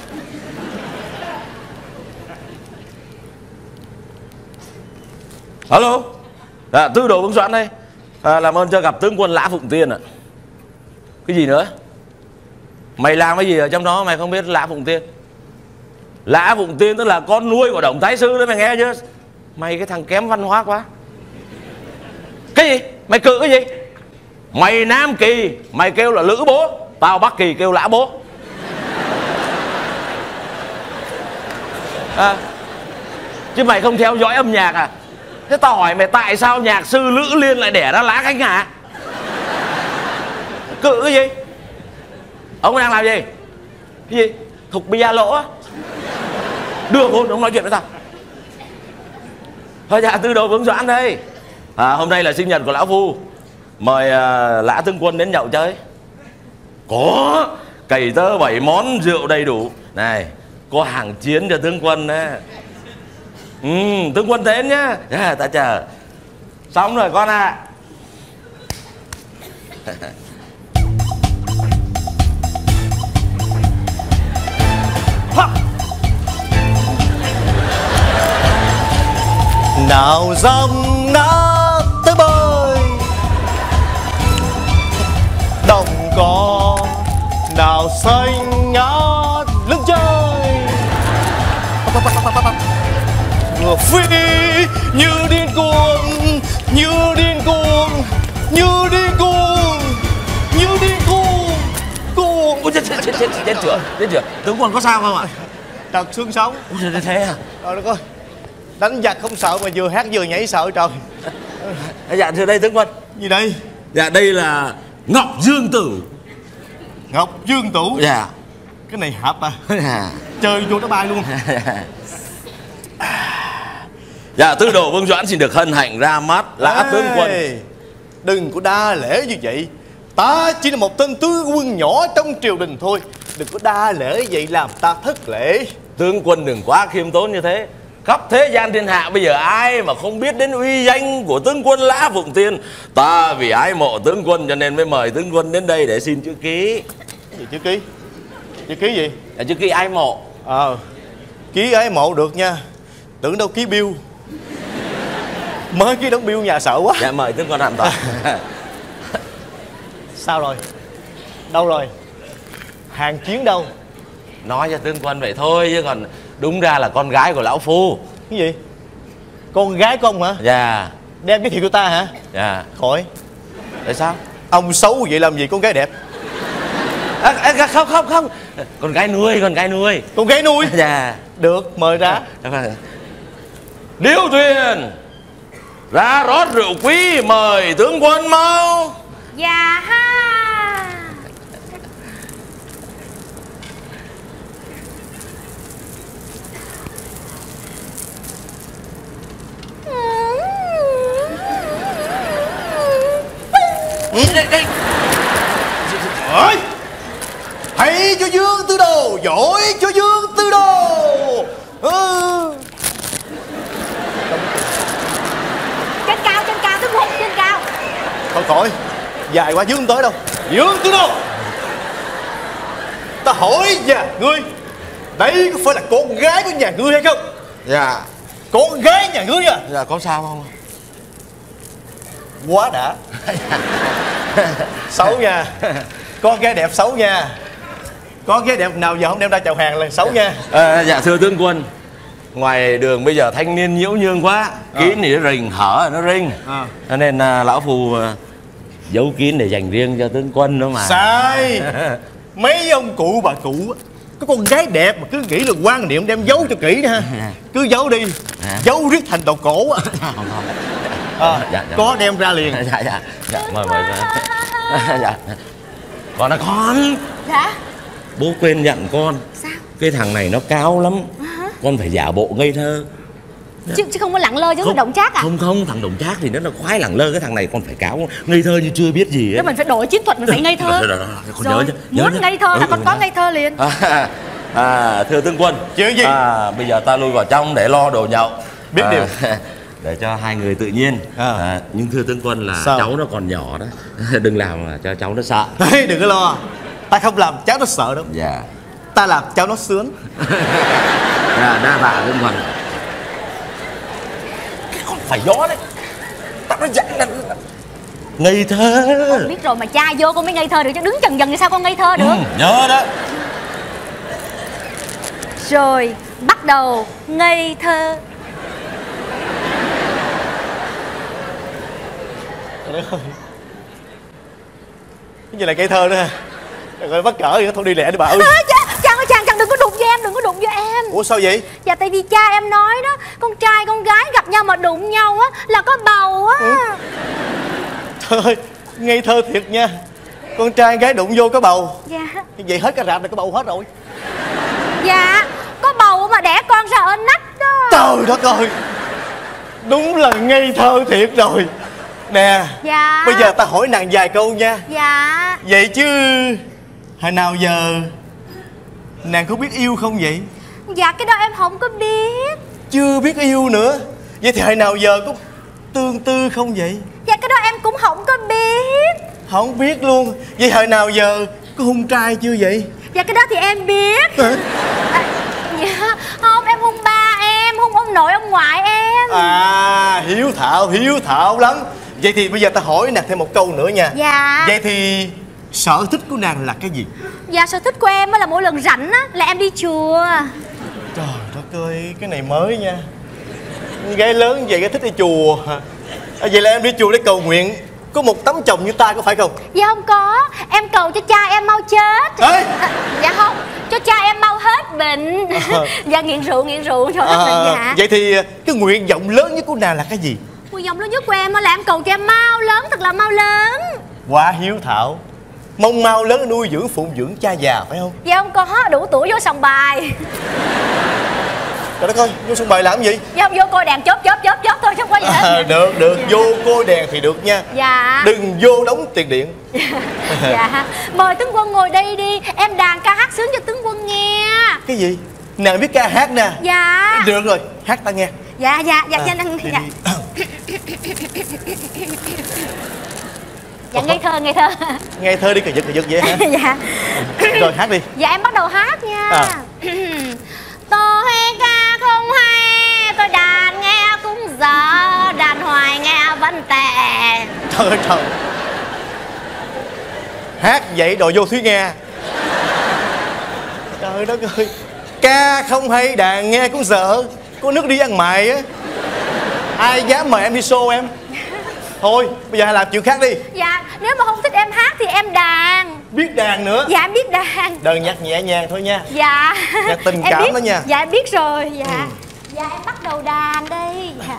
Alo. À, Tư đồ Vương Doãn đây. À, làm ơn cho gặp tướng quân Lã Phụng Tiên ạ. À. Cái gì nữa? Mày làm cái gì ở trong đó mày không biết Lã Phụng Tiên? Lã Phụng Tiên tức là con nuôi của Đổng Thái sư đấy, mày nghe chưa? Mày cái thằng kém văn hóa quá. Cái gì? Mày cự cái gì? Mày Nam Kỳ mày kêu là Lữ Bố, tao Bắc Kỳ kêu Lã Bố. À, chứ mày không theo dõi âm nhạc à? Thế tao hỏi mày tại sao nhạc sư Lữ Liên lại đẻ ra Lã Khánh Hà? Cự cái gì? Ông đang làm gì? Cái gì? Thục bia lỗ á? Đưa hôn ông nói chuyện với tao. Thôi dạ, Tư đồ Vương Doãn đây. À, hôm nay là sinh nhật của lão phu. Mời uh, Lã tướng quân đến nhậu chơi. Có cày tơ bảy món rượu đầy đủ. Này, có hàng chiến cho tướng quân đấy. Ừ, tướng quân đến nhá. À, ta chờ. Xong rồi con ạ. À. Nào dòng ngát tới bơi, đồng cỏ nào xanh ngát lưng trời. Ngựa phi như điên cuồng, như điên cuồng, như điên cuồng, như điên cuồng, cuồng. Ôi chết chết chết chết chết chưa chết chưa tướng quân có sao không ạ? Trật xương sống. Ôi thế à? Trời đất ơi. Đánh giặc không sợ mà vừa hát vừa nhảy sợ trời. Dạ thưa đây tướng quân. Gì đây? Dạ đây là Ngọc Dương Tử. Ngọc Dương Tử. Dạ. Cái này hạp à? Dạ. Chơi vô nó bay luôn. Dạ tư đồ Vương Doãn xin được hân hạnh ra mắt lã tướng quân. Đừng có đa lễ như vậy. Ta chỉ là một tên tướng quân nhỏ trong triều đình thôi. Đừng có đa lễ vậy làm ta thất lễ. Tướng quân đừng quá khiêm tốn như thế. Khắp thế gian thiên hạ bây giờ ai mà không biết đến uy danh của tướng quân Lã Phụng Tiên. Ta vì ái mộ tướng quân cho nên mới mời tướng quân đến đây để xin chữ ký. Gì chữ ký? Chữ ký gì? Là chữ ký ái mộ. Ờ à, ký ái mộ được nha. Tưởng đâu ký bill. Mới ký đóng bill nhà sợ quá. Dạ mời tướng quân hàm tòa. Sao rồi? Đâu rồi? Hàng chiến đâu? Nói cho tướng quân vậy thôi chứ còn đúng ra là con gái của lão phu. Cái gì? Con gái của ông hả? Dạ. Đem giới thiệu cho ta hả? Dạ. Khỏi. Tại sao? Ông xấu vậy làm gì con gái đẹp? À, à, không không không. Con gái nuôi, con gái nuôi. Con gái nuôi? Dạ. Được, mời ra. Điêu Thuyền ra rót rượu quý mời tướng quân mau. Dạ ha. Ơi, hãy cho Dương Tư Đồ, giỏi cho Dương Tư Đồ. Ừ. Trên cao, trên cao, tướng quân, trên cao. Thôi khỏi, dài quá Dương tới đâu. Dương Tư Đồ, ta hỏi nhà ngươi, đây có phải là con gái của nhà ngươi hay không? Dạ. Con gái nhà ngươi à? Dạ có sao không? Quá đã. Xấu nha. Con gái đẹp xấu nha. Con gái đẹp nào giờ không đem ra chào hàng là xấu nha. À, dạ thưa tướng quân, ngoài đường bây giờ thanh niên nhiễu nhương quá, kín thì nó rình, hở nó rinh, à. Cho nên à, lão phu à, giấu kín để dành riêng cho tướng quân đó mà. Sai. Mấy ông cụ bà cụ có con gái đẹp mà cứ nghĩ là quan niệm đem giấu cho kỹ ha. Cứ giấu đi, à. Giấu riết thành đầu cổ á. À, dạ, dạ. Có đem ra liền. Dạ dạ dạ mời mời. Dạ. Con là con. Dạ. Bố quên nhận con. Sao? Cái thằng này nó cao lắm. À, con phải giả bộ ngây thơ. Chứ, chứ không có lẳng lơ chứ không, Động Trác à? Không không, thằng Động Trác thì nó là khoái lẳng lơ. Cái thằng này con phải cáo ngây thơ như chưa biết gì ấy. Thế mình phải đổi chiến thuật, mình phải ngây thơ. Rồi, rồi, rồi, con nhớ chứ. Muốn nhớ ngây thơ là ừ, con ừ, có ngây thơ liền. À, à, thưa tướng quân. Chuyện gì? À, bây giờ ta lui vào trong để lo đồ nhậu. Biết à, điều. Để cho hai người tự nhiên. À. À, nhưng thưa tướng quân là sao? Cháu nó còn nhỏ đó. Đừng làm mà cho cháu nó sợ. Đấy, đừng có lo. Ta không làm cháu nó sợ đâu. Dạ. Ta làm cháu nó sướng. Dạ, đa tạ tướng quân. Cái con phải gió đấy. Ta nó dặn là ngây thơ. Con biết rồi mà cha vô con mới ngây thơ được chứ đứng chần dần thì sao con ngây thơ được. Ừ, nhớ đó. Rồi bắt đầu ngây thơ. Cái gì là ngây thơ nữa ha? Đừng có mắc cỡ gì nữa, thôi đi lẹ đi bà ơi. À, cha, chàng ơi chàng, chàng đừng có đụng vô em, đừng có đụng vô em. Ủa sao vậy? Dạ tại vì cha em nói đó, con trai con gái gặp nhau mà đụng nhau á là có bầu á. Ừ. Trời ơi, ngây thơ thiệt nha. Con trai gái đụng vô có bầu. Dạ. Vậy hết cả rạp này có bầu hết rồi. Dạ, có bầu mà đẻ con ra ở nách đó. Trời đất ơi, đúng là ngây thơ thiệt rồi. Nè. Dạ. Bây giờ ta hỏi nàng vài câu nha. Dạ. Vậy chứ hồi nào giờ nàng có biết yêu không vậy? Dạ cái đó em không có biết. Chưa biết yêu nữa. Vậy thì hồi nào giờ có tương tư không vậy? Dạ cái đó em cũng không có biết. Không biết luôn. Vậy hồi nào giờ có hôn trai chưa vậy? Dạ cái đó thì em biết. Hả? À, dạ không, em hôn ba em, hôn ông nội ông ngoại em. À, hiếu thảo, hiếu thảo lắm. Vậy thì bây giờ ta hỏi nàng thêm một câu nữa nha. Dạ. Vậy thì sở thích của nàng là cái gì? Dạ sở thích của em là mỗi lần rảnh á là em đi chùa. Trời đất ơi, cái này mới nha. Gái lớn vậy cái thích đi chùa hả? À, vậy là em đi chùa để cầu nguyện có một tấm chồng như ta có phải không? Dạ không có, em cầu cho cha em mau chết. Ê! À, dạ không, cho cha em mau hết bệnh. À. Dạ nghiện rượu, nghiện rượu cho hết à, bệnh. Dạ. Vậy thì cái nguyện vọng lớn nhất của nàng là cái gì? Nguyện vọng lớn nhất của em là em cầu cho em mau lớn, thật là mau lớn. Quá hiếu thảo. Mong mau lớn nuôi dưỡng phụng dưỡng cha già phải không? Dạ không có, đủ tuổi vô sòng bài. Trời đất ơi, vô sòng bài làm gì? Dạ không, vô coi đèn chớp chớp chớp chớp thôi chứ không có gì hết. À, được, được, dạ. Vô coi đèn thì được nha. Dạ. Đừng vô đóng tiền điện. Dạ. Mời tướng quân ngồi đây đi, em đàn ca hát sướng cho tướng quân nghe. Cái gì? Nàng biết ca hát nè. Dạ. Được rồi, hát ta nghe. Dạ, dạ, dạ, à, dạ, dạ. Dạ, ngây thơ, ngây thơ. Ngây thơ đi, cà giật, cà giật vậy hả? Dạ. Rồi, hát đi. Dạ, em bắt đầu hát nha. À. Tôi ca không hay, tôi đàn nghe cũng dở, đàn hoài nghe vẫn tệ. Trời ơi trời. Hát vậy đồ vô Thúy Nga. Trời đất ơi. Ca không hay, đàn nghe cũng dở. Có nước đi ăn mày á. Ai dám mời em đi show em. Thôi bây giờ hãy làm chuyện khác đi. Dạ, nếu mà không thích em hát thì em đàn. Biết đàn nữa? Dạ em biết đàn. Đơn nhạc nhẹ nhàng thôi nha. Dạ. Nhạc tình em cảm biết, đó nha. Dạ em biết rồi. Dạ. Ừ. Dạ em bắt đầu đàn đây. Dạ.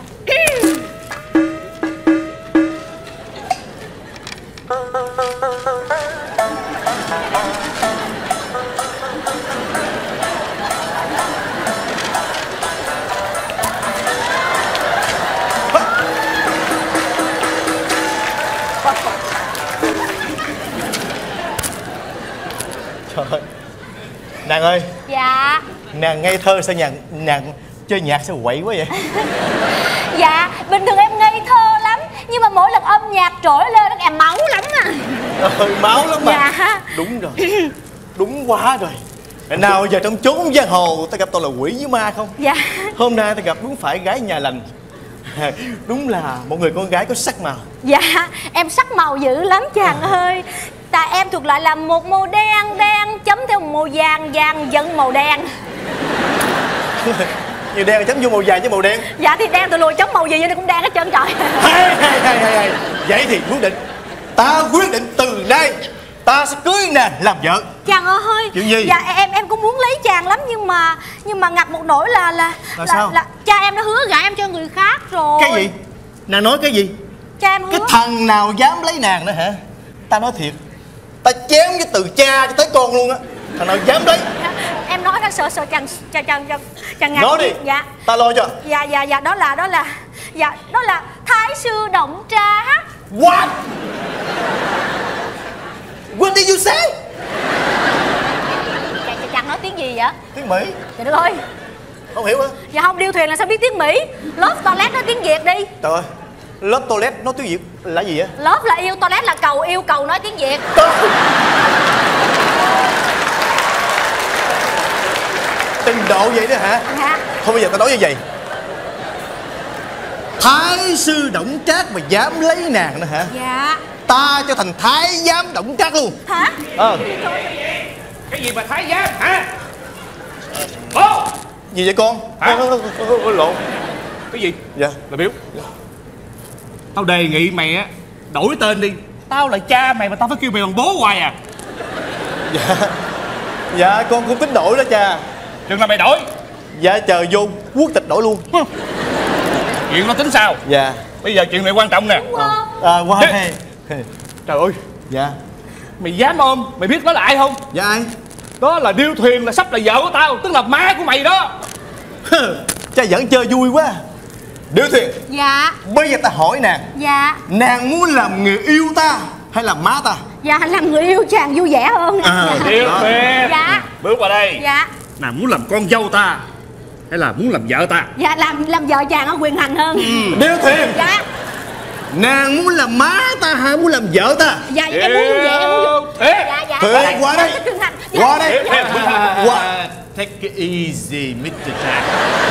Trời ơi. Nàng ơi. Dạ. Nàng ngây thơ sao nàng, nàng chơi nhạc sao quậy quá vậy? Dạ, bình thường em ngây thơ lắm. Nhưng mà mỗi lần âm nhạc trỗi lên em máu lắm à. Trời, máu lắm mà. Dạ. Đúng rồi. Đúng quá rồi. Nào giờ trong chốn giang hồ ta gặp toàn là quỷ với ma không? Dạ. Hôm nay ta gặp đúng phải gái nhà lành. Đúng là một người con gái có sắc màu. Dạ, em sắc màu dữ lắm chàng ơi. Tại em thuộc lại là một màu đen, đen chấm theo màu vàng, vàng dẫn màu đen. Nhiều đen chấm vô màu vàng chứ màu đen. Dạ thì đen tụi lùi chấm màu gì vậy cũng đen hết trơn trời. Hay, hay, hay, hay, hay. Vậy thì quyết định. Ta quyết định từ nay ta sẽ cưới nàng làm vợ. Chàng ơi. Chuyện gì? Dạ em em cũng muốn lấy chàng lắm nhưng mà nhưng mà ngặt một nỗi là là là, là, sao? là cha em đã hứa gả em cho người khác rồi. Cái gì? Nàng nói cái gì? Cha em hứa. Cái thằng nào dám lấy nàng nữa hả? Ta nói thiệt, ta chém cái từ cha cho tới con luôn á. Thằng nào dám lấy? Em nói ra sợ sợ chàng chàng chàng chàng, chàng ngạc. Nói đi. Dạ. Ta lo cho. Dạ dạ dạ đó là đó là dạ đó là Thái sư Động Trác. What? What did you say? Chàng, chàng nói tiếng gì vậy? Tiếng Mỹ. Trời đất ơi. Không hiểu hả? Dạ không, điêu thuyền là sao biết tiếng Mỹ. Love toilet nói tiếng Việt đi. Trời ơi. Love toilet nói tiếng Việt là gì vậy? Love là yêu, toilet là cầu, yêu cầu nói tiếng Việt. Trình độ vậy đó hả? Dạ. Thôi bây giờ tao nói như vậy. Thái sư Động Trác mà dám lấy nàng nữa hả? Dạ. Ta cho thành thái giám Động Trác luôn. Hả? Ờ. Cái gì mà thái giám hả? Bố. Gì vậy con? Hả? Lộn. Cái gì? Dạ. Là Biếu. Tao đề nghị mày á đổi tên đi. Tao là cha mày mà tao phải kêu mày bằng bố hoài à. Dạ. Dạ con cũng tính đổi đó cha. Chừng nào mày đổi? Dạ chờ vô quốc tịch đổi luôn. Chuyện nó tính sao? Dạ. Bây giờ chuyện này quan trọng nè. À qua Thế- hey. Trời ơi, Dạ. mày dám ôm? Mày biết đó là ai không? Dạ ai? Đó là Điêu Thuyền, là sắp là vợ của tao, tức là má của mày đó. Cha vẫn chơi vui quá. Điêu Thuyền, Dạ. bây giờ ta hỏi nàng, Dạ. nàng muốn làm người yêu ta hay là má ta? Dạ làm người yêu chàng vui vẻ hơn. À, Dạ. Điêu Thuyền. Dạ. Bước vào đây. Dạ. Nàng muốn làm con dâu ta hay là muốn làm vợ ta? Dạ làm làm vợ chàng có quyền hành hơn. Ừ. Điêu Thuyền, Dạ. nàng muốn làm má ta hay muốn làm vợ ta? Dạ em muốn vui vẻ, em muốn vui. Thế. Dạ dạ. Thế, Dạ, qua dạ, đây. dạ, chân thành. Dạ, Qua đây. dạ. Qua. Take it easy, mít tơ Trác.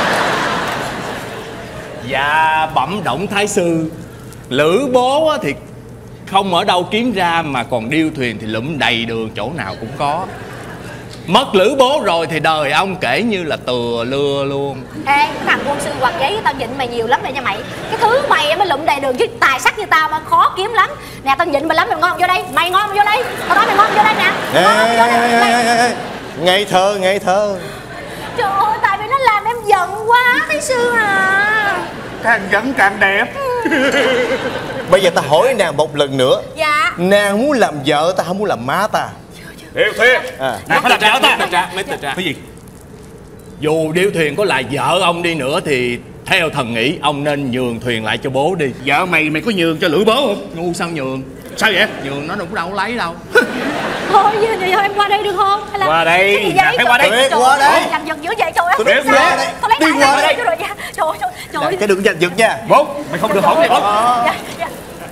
Dạ bẩm Động Thái sư, Lữ bố á thì không ở đâu kiếm ra, mà còn Điêu Thuyền thì lụm đầy đường, chỗ nào cũng có. Mất Lữ bố rồi thì đời ông kể như là từa lưa luôn. Ê thằng quân sư quạt giấy tao nhịn mày nhiều lắm rồi nha mày. Cái thứ mày mới lụm đầy đường chứ tài sắc như tao mà khó kiếm lắm. Nè tao nhịn mày lắm, mày ngon vô đây, mày ngon vô đây. Tao nói mày ngon vô đây nè. Ê, Ngon vô ê, đây. ê, Mày- ê, ê, ê. Ngây thơ, ngây thơ. Trời ơi, tại vì nó làm em giận quá thấy sư à. Càng giận càng đẹp. Bây giờ ta hỏi nàng một lần nữa. Dạ. Nàng muốn làm vợ ta, không muốn làm má ta? Điêu Thuyền. À. Nè, phải làm vợ ta. Mấy tờ trà. Cái gì? Dù Điêu Thuyền có là vợ ông đi nữa thì theo thần nghĩ ông nên nhường Thuyền lại cho bố đi. Vợ mày mày có nhường cho Lữ bố không? Ngu sao nhường? Sao vậy? Nhường nó cũng đâu có lấy đâu. Thôi vậy giờ em qua đây được không? Hay là Qua đây. cái gì Dạ, vậy? phải qua đây. Trời Qua ơi, đây. làm giật dữ vậy trời ơi. Tôi đem qua đây. Con lấy Đi lại qua đây. đây. Rồi dạ. Trời ơi, trời ơi. Cái đừng giành giật nha. Bố, mày không được hỗn vậy bố. Dạ, dạ.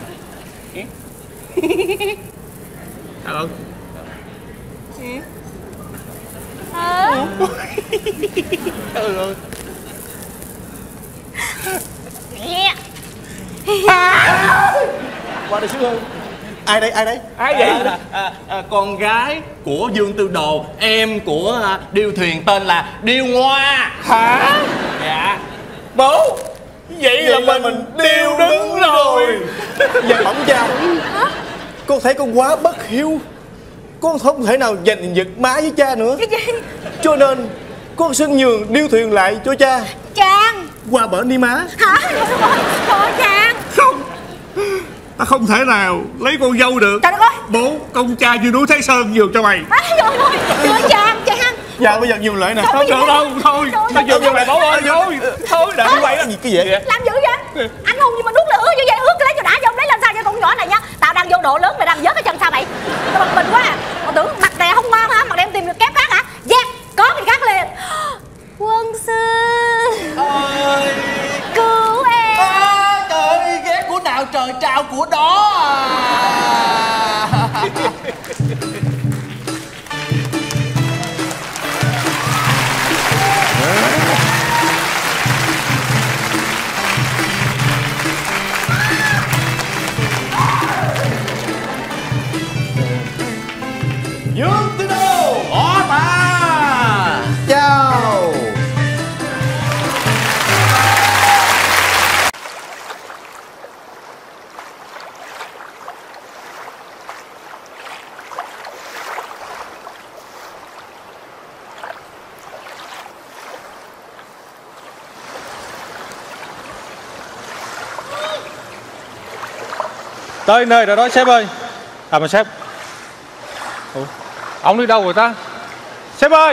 Hello. Hả? Nghe. Qua đây xíu hơn. Ai đây, ai đây? Ai vậy? À, à, à, con gái của Dương Tư Đồ, em của à, Điêu Thuyền tên là Điêu Ngoa. Hả? Dạ. Bố. Vậy là mình, mình điêu đứng rồi. Dạ bẩm cha. Con thấy con quá bất hiếu. Con không thể nào giành giật má với cha nữa. Cái gì? Cho nên con xin nhường Điêu Thuyền lại cho cha. Trang. Qua bển đi má. Hả? Trời Trang. Không. Ta không thể nào lấy con dâu được. Trời đất ơi. Bố, công cha như núi Thái Sơn nhường cho mày. À, trời ơi. Trời Trang, Trang. Dạ bây giờ nhường lại nè. Không được đâu, thôi. Bây giờ nhường lại bố ơi, thôi. Thôi, để Cái quay cái gì cái gì vậy? Làm dữ vậy? Anh hùng gì mà nuốt lửa như vậy, ướt cái lấy cho đã cho ông lấy lên sao cho con nhỏ này nha. Tao đang vô độ lớn mày đang vớt cái chân sao vậy? Tao bực mình quá à. Còn tưởng mặt này không ngon hả? Mặt này em tìm được kép khác hả? Dạ, có cái khác liền. Quân sư Ơi. cứu em. À, trời ơi, ghét của nào trời trao của đó à. Dương Tư Đồ, có ta. Chào. Tới nơi rồi đó sếp ơi. À mà sếp. Ủa, ông đi đâu rồi ta? Sếp ơi,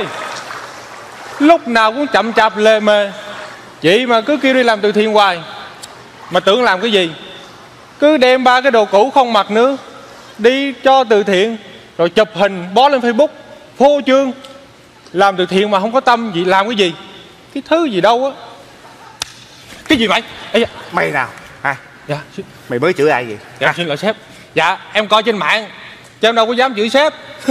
lúc nào cũng chậm chạp lề mề. Chị mà cứ kêu đi làm từ thiện hoài. Mà tưởng làm cái gì? Cứ đem ba cái đồ cũ không mặc nữa đi cho từ thiện, rồi chụp hình bó lên Facebook phô trương. Làm từ thiện mà không có tâm gì làm cái gì? Cái thứ gì đâu á. Cái gì mày? Ê da. Mày nào? Hả? Dạ. Mày mới chửi ai vậy? Dạ xin lỗi sếp. Dạ em coi trên mạng chứ em đâu có dám chửi sếp.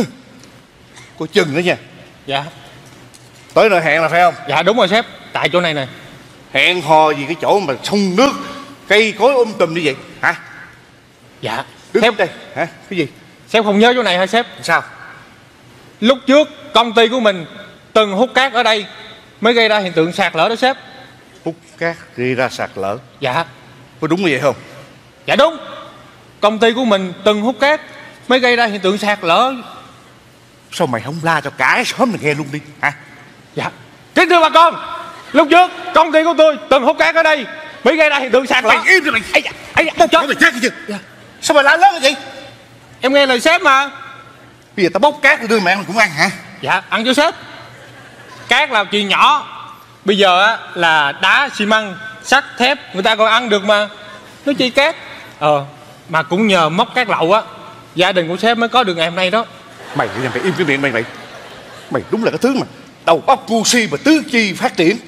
Có chừng đó nha. Dạ. Tới nơi hẹn là phải không? Dạ đúng rồi sếp. Tại chỗ này nè. Hẹn hò gì cái chỗ mà sông nước cây cối um tùm như vậy hả? Dạ. Đứng Sếp đây hả? Cái gì? Sếp không nhớ chỗ này hả sếp? Sao? Lúc trước công ty của mình từng hút cát ở đây mới gây ra hiện tượng sạt lở đó sếp. Hút cát gây ra sạt lở. Dạ. Có đúng như vậy không? Dạ đúng. Công ty của mình từng hút cát mới gây ra hiện tượng sạt lở. Sao mày không la cho cả cái xóm mình nghe luôn đi hả? Dạ. Kính thưa bà con, lúc trước công ty của tôi từng hút cát ở đây mới gây ra hiện tượng sạt lở. Mày im đi mày. Ây da, ây da, chết. Mày chết cái chứ? Dạ. Sao mày la lớn như vậy? Em nghe lời sếp mà. Bây giờ tao bốc cát thì đưa mẹ mày cũng ăn hả? Dạ ăn cho sếp. Cát là chuyện nhỏ. Bây giờ á là đá, xi măng, sắt, thép người ta còn ăn được mà. Nó chi cát. Ờ mà cũng nhờ móc cát lậu á, gia đình của sếp mới có được ngày hôm nay đó. Mày bây giờ mày im cái miệng mày mày. Mày đúng là cái thứ mà đầu óc ngu si mà tứ chi phát triển.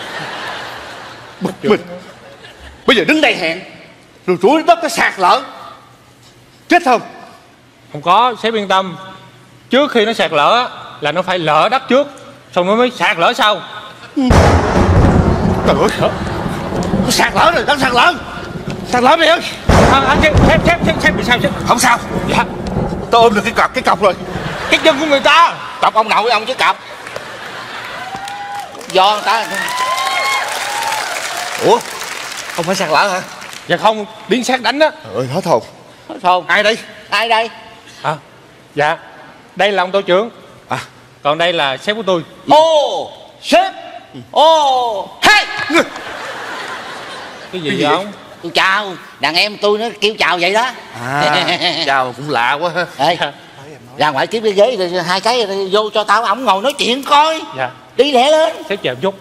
Bực mình. Bây giờ đứng đây hẹn rồi rủi đất cái sạt lở chết không? Không có, sếp yên tâm. Trước khi nó sạt lở á là nó phải lở đất trước, xong nó mới sạt lở sau. Trời ơi, nó sạt lở rồi, đất sạt lở. Sạt lở mày ơi. À, à, sếp, sếp, sếp, sếp, sếp bị sao sếp? Không sao. Dạ. Tôi ôm được cái cọc, cái cọc rồi. Cái chân của người ta. Cọc ông nội ông chứ cọc. Do người ta. Ủa, không phải sạt lở hả? Dạ không, biến sát đánh á. Trời ơi, hết hồn. Hết hồn. Ai đây? Ai đây? À, dạ, đây là ông tổ trưởng. À, Còn đây là sếp của tôi. Ô sếp. Ô hey. Cái gì, cái gì vậy ông? Tôi chào. Đàn em tôi nó kêu chào vậy đó. À, chào cũng lạ quá ha. Ê, ra ngoài kiếm cái ghế rồi, hai cái rồi, vô cho tao ổng ngồi nói chuyện coi. Dạ. Đi lẹ lên. Sếp chờ một chút.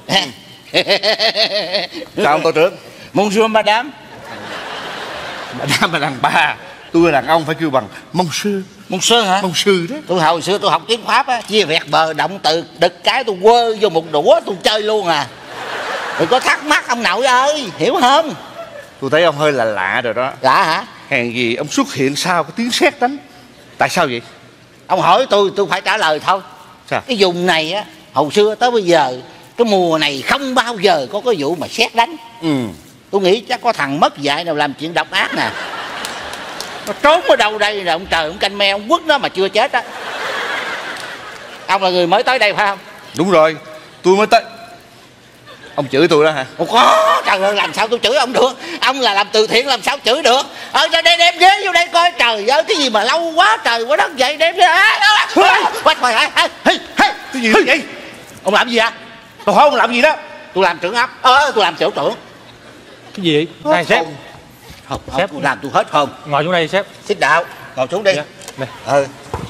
Chào ông tổ trưởng. Bonjour madame. Madame là đàn bà, tôi là đàn ông phải kêu bằng mông sư. Mông sư hả? Mông sư đó. Tôi hồi xưa tôi học tiếng Pháp á, chia vẹt bờ động từ đực cái tôi quơ vô một đũa tôi chơi luôn à. Đừng có thắc mắc ông nội ơi, hiểu không? Tôi thấy ông hơi là lạ rồi đó. Lạ hả? Hèn gì ông xuất hiện sau cái tiếng sét đánh. Tại sao vậy? Ông hỏi tôi tôi phải trả lời thôi. Sao? Cái vùng này á, hồi xưa tới bây giờ cái mùa này không bao giờ có cái vụ mà sét đánh. Ừ. Tôi nghĩ chắc có thằng mất dạy nào làm chuyện độc ác nè. Nó trốn ở đâu đây rồi ông trời ông canh me ông quất nó mà chưa chết á. Ông là người mới tới đây phải không? Đúng rồi, tôi mới tới. Ông chửi tôi đó hả? Không có, trời ơi làm sao tôi chửi ông được. Ông là làm từ thiện làm sao chửi được. Ờ ra đây đem ghế vô đây coi. Trời ơi cái gì mà lâu quá trời quá đất vậy đem ghế. Quay quay hả? Cái gì vậy? Ông làm gì ạ? Tôi hỏi ông làm gì đó? Tôi làm trưởng ấp. Ờ tôi làm tiểu trưởng. Cái gì vậy? Này sếp. Không, không, sếp tôi làm tôi hết hồn. Ngồi xuống đây sếp. Xích đạo, ngồi xuống đi. Dạ. Này. Ừ.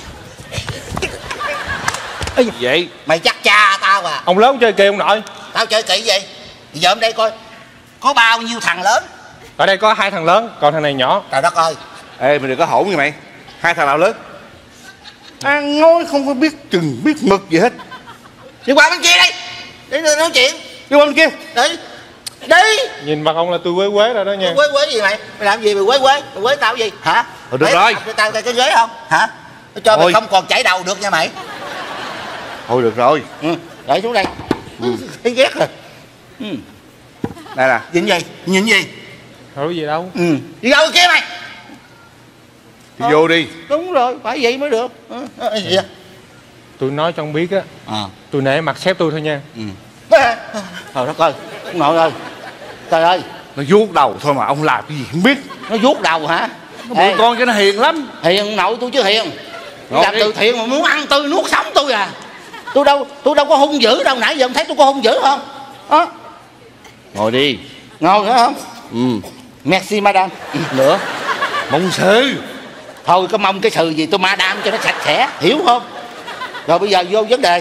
Ê, vậy mày chắc cha tao à? Ông lớn chơi kìa ông nội. Tao chơi kỹ vậy? Giờ hôm đây coi có bao nhiêu thằng lớn? Ở đây có hai thằng lớn, còn thằng này nhỏ. Trời đất ơi. Ê mày đừng có hỗn như mày. Hai thằng nào lớn? Ăn nói không có biết chừng biết mực gì hết. Đi qua bên kia đi. Đi nói chuyện. Đi qua bên kia. Đi. Đi. Nhìn mặt ông là tôi quế quế rồi đó nha. Quế quế gì mày? Mày làm gì mày quế quế? Mày quế tao gì? Hả? Thôi được mày rồi. Cho tao cái ghế không? Hả? Tôi cho Thôi. mày không còn chảy đầu được nha mày. Thôi được rồi. Ừ. Để xuống đây. Ừ. Thấy ghét rồi. Ừ. Đây nè. Nhìn gì? Nhìn gì? Thôi gì đâu. Ừ. Đi đâu kia mày? Thì vô đi. Đúng rồi, phải vậy mới được. Ừ. À, gì vậy? Tôi nói cho ông biết á. À. Tôi nể mặt sếp tôi thôi nha. Ừ. Trời đất ơi, ông nội ơi. Trời ơi. Nó vuốt đầu thôi mà ông làm cái gì không biết. Nó vuốt đầu hả? Nó bự con cho nó hiền lắm. Hiền ông nội tôi chứ hiền. Ngồi Làm đi. từ thiện mà muốn ăn tươi nuốt sống tôi à. Tôi đâu tôi đâu có hung dữ đâu. Nãy giờ ông thấy tôi có hung dữ không? Đó. Ngồi đi. Ngồi nữa không? Ừ. Merci madame. Nữa. Mong sư. Thôi có mong cái sự gì tôi madame cho nó sạch sẽ. Hiểu không? Rồi bây giờ vô vấn đề.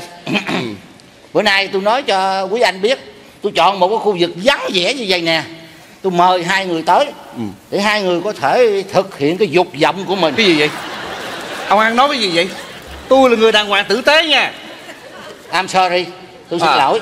Bữa nay tôi nói cho quý anh biết. Tôi chọn một cái khu vực vắng vẻ như vậy nè. Tôi mời hai người tới. Ừ. Để hai người có thể thực hiện cái dục vọng của mình. Cái gì vậy? Ông ăn nói cái gì vậy? Tôi là người đàng hoàng tử tế nha. I'm sorry. Tôi xin à. lỗi.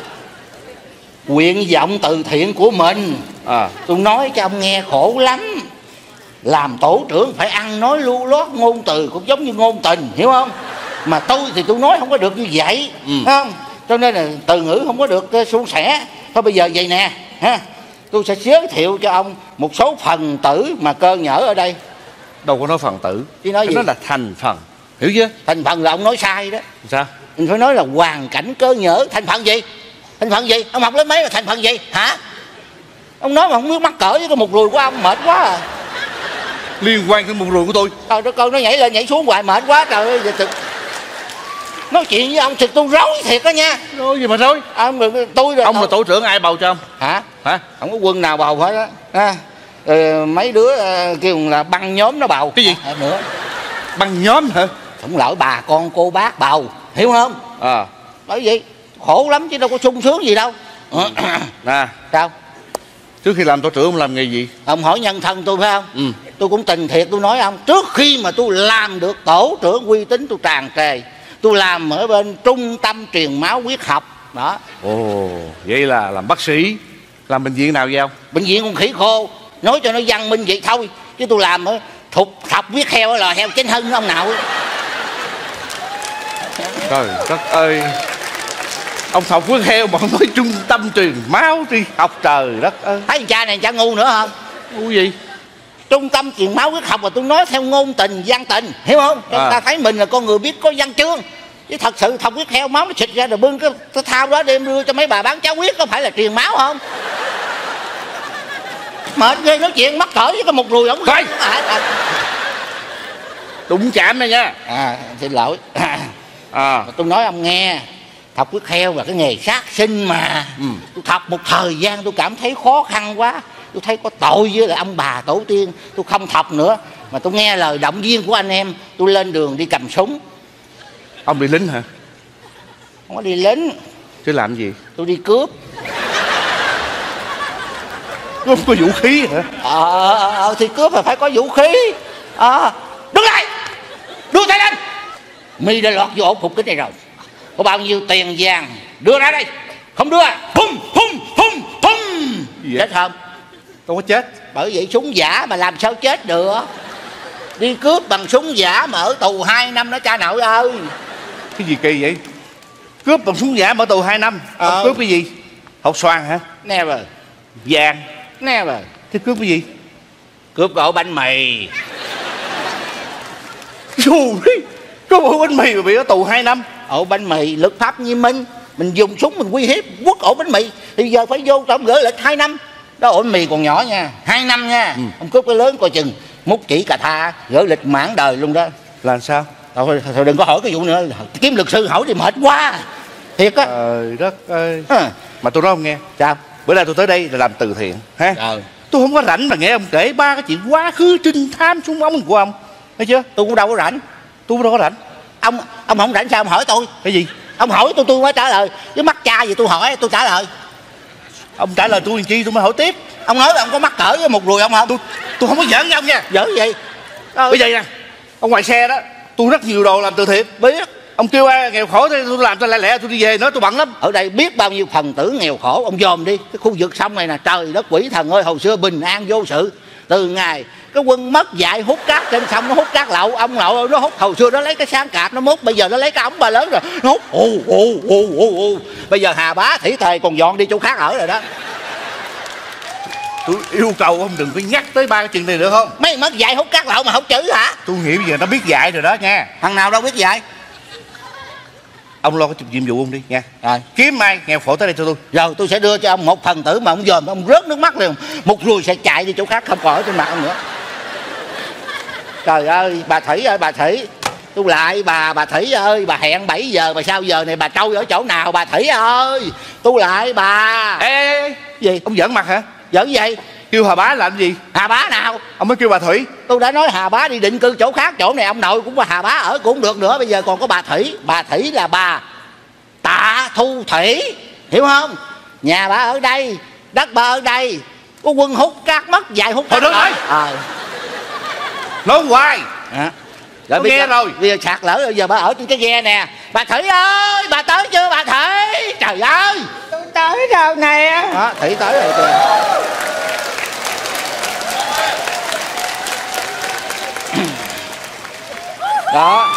Nguyện vọng từ thiện của mình à. Tôi nói cho ông nghe khổ lắm. Làm tổ trưởng phải ăn nói lưu loát, ngôn từ cũng giống như ngôn tình, hiểu không? Mà tôi thì tôi nói không có được như vậy, ừ. Không? Cho nên là từ ngữ không có được uh, suôn sẻ. Thôi bây giờ vậy nè ha. Tôi sẽ giới thiệu cho ông một số phần tử mà cơ nhở ở đây. Đâu có nói phần tử. Chứ nói gì? Nó là thành phần. Hiểu chưa? Thành phần là ông nói sai đó. Sao? Mình phải nói là hoàn cảnh cơ nhở. Thành phần gì? Thành phần gì? Ông học lớp mấy là thành phần gì? Hả? Ông nói mà không biết mắc cỡ với cái một rùi của ông mệt quá à. Liên quan tới một rùi của tôi. Trời đất ơi, nó nhảy lên nhảy xuống hoài mệt quá trời ơi. Giờ thực... Nói chuyện với ông thì tôi rối thiệt đó nha. Rối gì mà rối? Ông tôi rồi. Ông tôi... là tổ trưởng ai bầu cho ông? Hả? Hả? Không có quân nào bầu hết á. À, rồi mấy đứa uh, kêu là băng nhóm nó bầu. Cái gì? À, nữa. Băng nhóm hả? Không lỗi bà con cô bác bầu. Hiểu không? À. Bởi vậy khổ lắm chứ đâu có sung sướng gì đâu. Ừ. Nè. Sao? Trước khi làm tổ trưởng ông làm nghề gì? Ông hỏi nhân thân tôi phải không? Ừ. Tôi cũng tình thiệt tôi nói ông. Trước khi mà tôi làm được tổ trưởng uy tín tôi tràn trề. Tôi làm ở bên trung tâm truyền máu huyết học. Đó. Ồ, vậy là làm bác sĩ. Làm bệnh viện nào vậy ông? Bệnh viện con khỉ khô. Nói cho nó văn minh vậy thôi. Chứ tôi làm ở thục thọc huyết heo là heo chính hân ông nào. Trời đất ơi. Ông thọc huyết heo mà ông nói trung tâm truyền máu đi học, trời đất ơi. Thấy cha này cha ngu nữa không? Ngu gì? Trung tâm truyền máu huyết học mà tôi nói theo ngôn tình văn tình, hiểu không? Cho à. Ta thấy mình là con người biết có văn chương. Chứ thật sự thọc huyết heo máu nó xịt ra rồi bưng cái, cái thao đó đem đưa cho mấy bà bán cháo huyết có phải là truyền máu không? Mệt ghê, nói chuyện mắc cỡ với cái một rùi ổng. Coi à, à. Đụng chạm này nha. À xin lỗi. À. Tôi nói ông nghe, học quyết heo là cái nghề sát sinh mà. Ừ. Tôi học một thời gian tôi cảm thấy khó khăn quá, tôi thấy có tội với lại ông bà tổ tiên, tôi không học nữa. Mà tôi nghe lời động viên của anh em, tôi lên đường đi cầm súng. Ông đi lính hả? Không có đi lính. Chứ làm gì? Tôi đi cướp. Cướp có vũ khí hả? Ờ, ờ thì cướp là phải có vũ khí. Ờ, đứng lại, đưa tay lên. Mi đã lọt vô ổ phục kính này rồi. Có bao nhiêu tiền vàng đưa ra đây. Không đưa, hum hum hum hum. Chết không? Không có chết. Bởi vậy súng giả mà làm sao chết được. Đi cướp bằng súng giả mà ở tù hai năm đó cha nội ơi. Cái gì kỳ vậy? Cướp bằng súng giả mà ở tù hai năm. Ờ. Ông cướp cái gì? Hột xoàn hả? Never. Vàng. Never. Thế cướp cái gì? Cướp ổ bánh mì. Dù đi, có ổ bánh mì mà bị ở tù hai năm. Ổ bánh mì luật pháp nghiêm minh. Mình dùng súng mình uy hiếp quất ổ bánh mì thì giờ phải vô tổng gửi lịch hai năm. Đó ổ bánh mì còn nhỏ nha, hai năm nha. Ừ. Ông cướp cái lớn coi chừng múc chỉ cà tha gửi lịch mãn đời luôn đó. Làm sao? Thôi, thôi đừng có hỏi cái vụ nữa, kiếm luật sư hỏi thì mệt quá. Thiệt á. Trời đất ơi. À. Mà tôi nói ông nghe. Sao? Bữa nay tôi tới đây là làm từ thiện ha. Ờ. Tôi không có rảnh mà nghe ông kể ba cái chuyện quá khứ trinh thám súng ống của ông. Thấy chưa? Tôi cũng đâu có rảnh. Tôi cũng đâu có rảnh. Ông ông không rảnh sao ông hỏi tôi? Cái gì? Ông hỏi tôi tôi mới trả lời. Chứ mắc cha gì tôi hỏi tôi trả lời. Ông trả lời tôi làm chi tôi mới hỏi tiếp. Ông nói là ông có mắc cỡ với một ruồi ông không? Tôi tôi không có giỡn với ông nha. Giỡn gì? Bây giờ nè, ông ngoài xe đó, tôi rất nhiều đồ làm từ thiện. Biết. Ông kêu ai nghèo khổ thì tôi làm tôi lẹ lẹ tôi đi về, nói tôi bận lắm. Ở đây biết bao nhiêu phần tử nghèo khổ, ông dòm đi. Cái khu vực sông này nè, trời đất quỷ thần ơi, hồi xưa bình an vô sự. Từ ngày cái quân mất dạy hút cát trên sông, nó hút cát lậu, ông nội nó hút, hồi xưa nó lấy cái sáng cạp nó múc, bây giờ nó lấy cái ống ba lớn rồi nó hút ù ù ù ù ù. Bây giờ Hà Bá Thủy Thề còn dọn đi chỗ khác ở rồi đó. Tôi yêu cầu ông đừng có nhắc tới ba cái chuyện này nữa không? Mấy mất dạy hút cát lậu mà không chữ hả? Tôi nghĩ bây giờ nó biết dạy rồi đó nha. Thằng nào đâu biết dạy. Ông lo cái nhiệm vụ ông đi nha. Rồi. Kiếm ai nghèo khổ tới đây cho tôi. Rồi tôi sẽ đưa cho ông một phần tử mà ông dòm ông rớt nước mắt liền. Một ruồi sẽ chạy đi chỗ khác không còn ở trên mặt ông nữa. Trời ơi bà Thủy ơi bà Thủy, tôi lại bà bà Thủy ơi, bà hẹn bảy giờ mà sao giờ này bà trâu ở chỗ nào bà Thủy ơi? Tôi lại bà. Ê, ê, ê. Gì? Ông giỡn mặt hả? Giỡn gì? Kêu Hà Bá làm gì? Hà Bá nào? Ông mới kêu bà Thủy. Tôi đã nói Hà Bá đi định cư chỗ khác, chỗ này ông nội cũng có Hà Bá ở cũng được nữa. Bây giờ còn có bà Thủy. Bà Thủy là bà Tạ Thu Thủy, hiểu không? Nhà bà ở đây, đất bà ở đây. Có quân hút cát mất dạy hút cát. Thôi đứng ờ. Nói hoài à. Rồi nghe giờ, rồi. Bây giờ sạt lở rồi, giờ bà ở trên cái ghe nè. Bà Thủy ơi, bà tới chưa bà Thủy? Trời ơi, tôi tới đâu nè. đó, Thủy tới rồi kìa. Đó.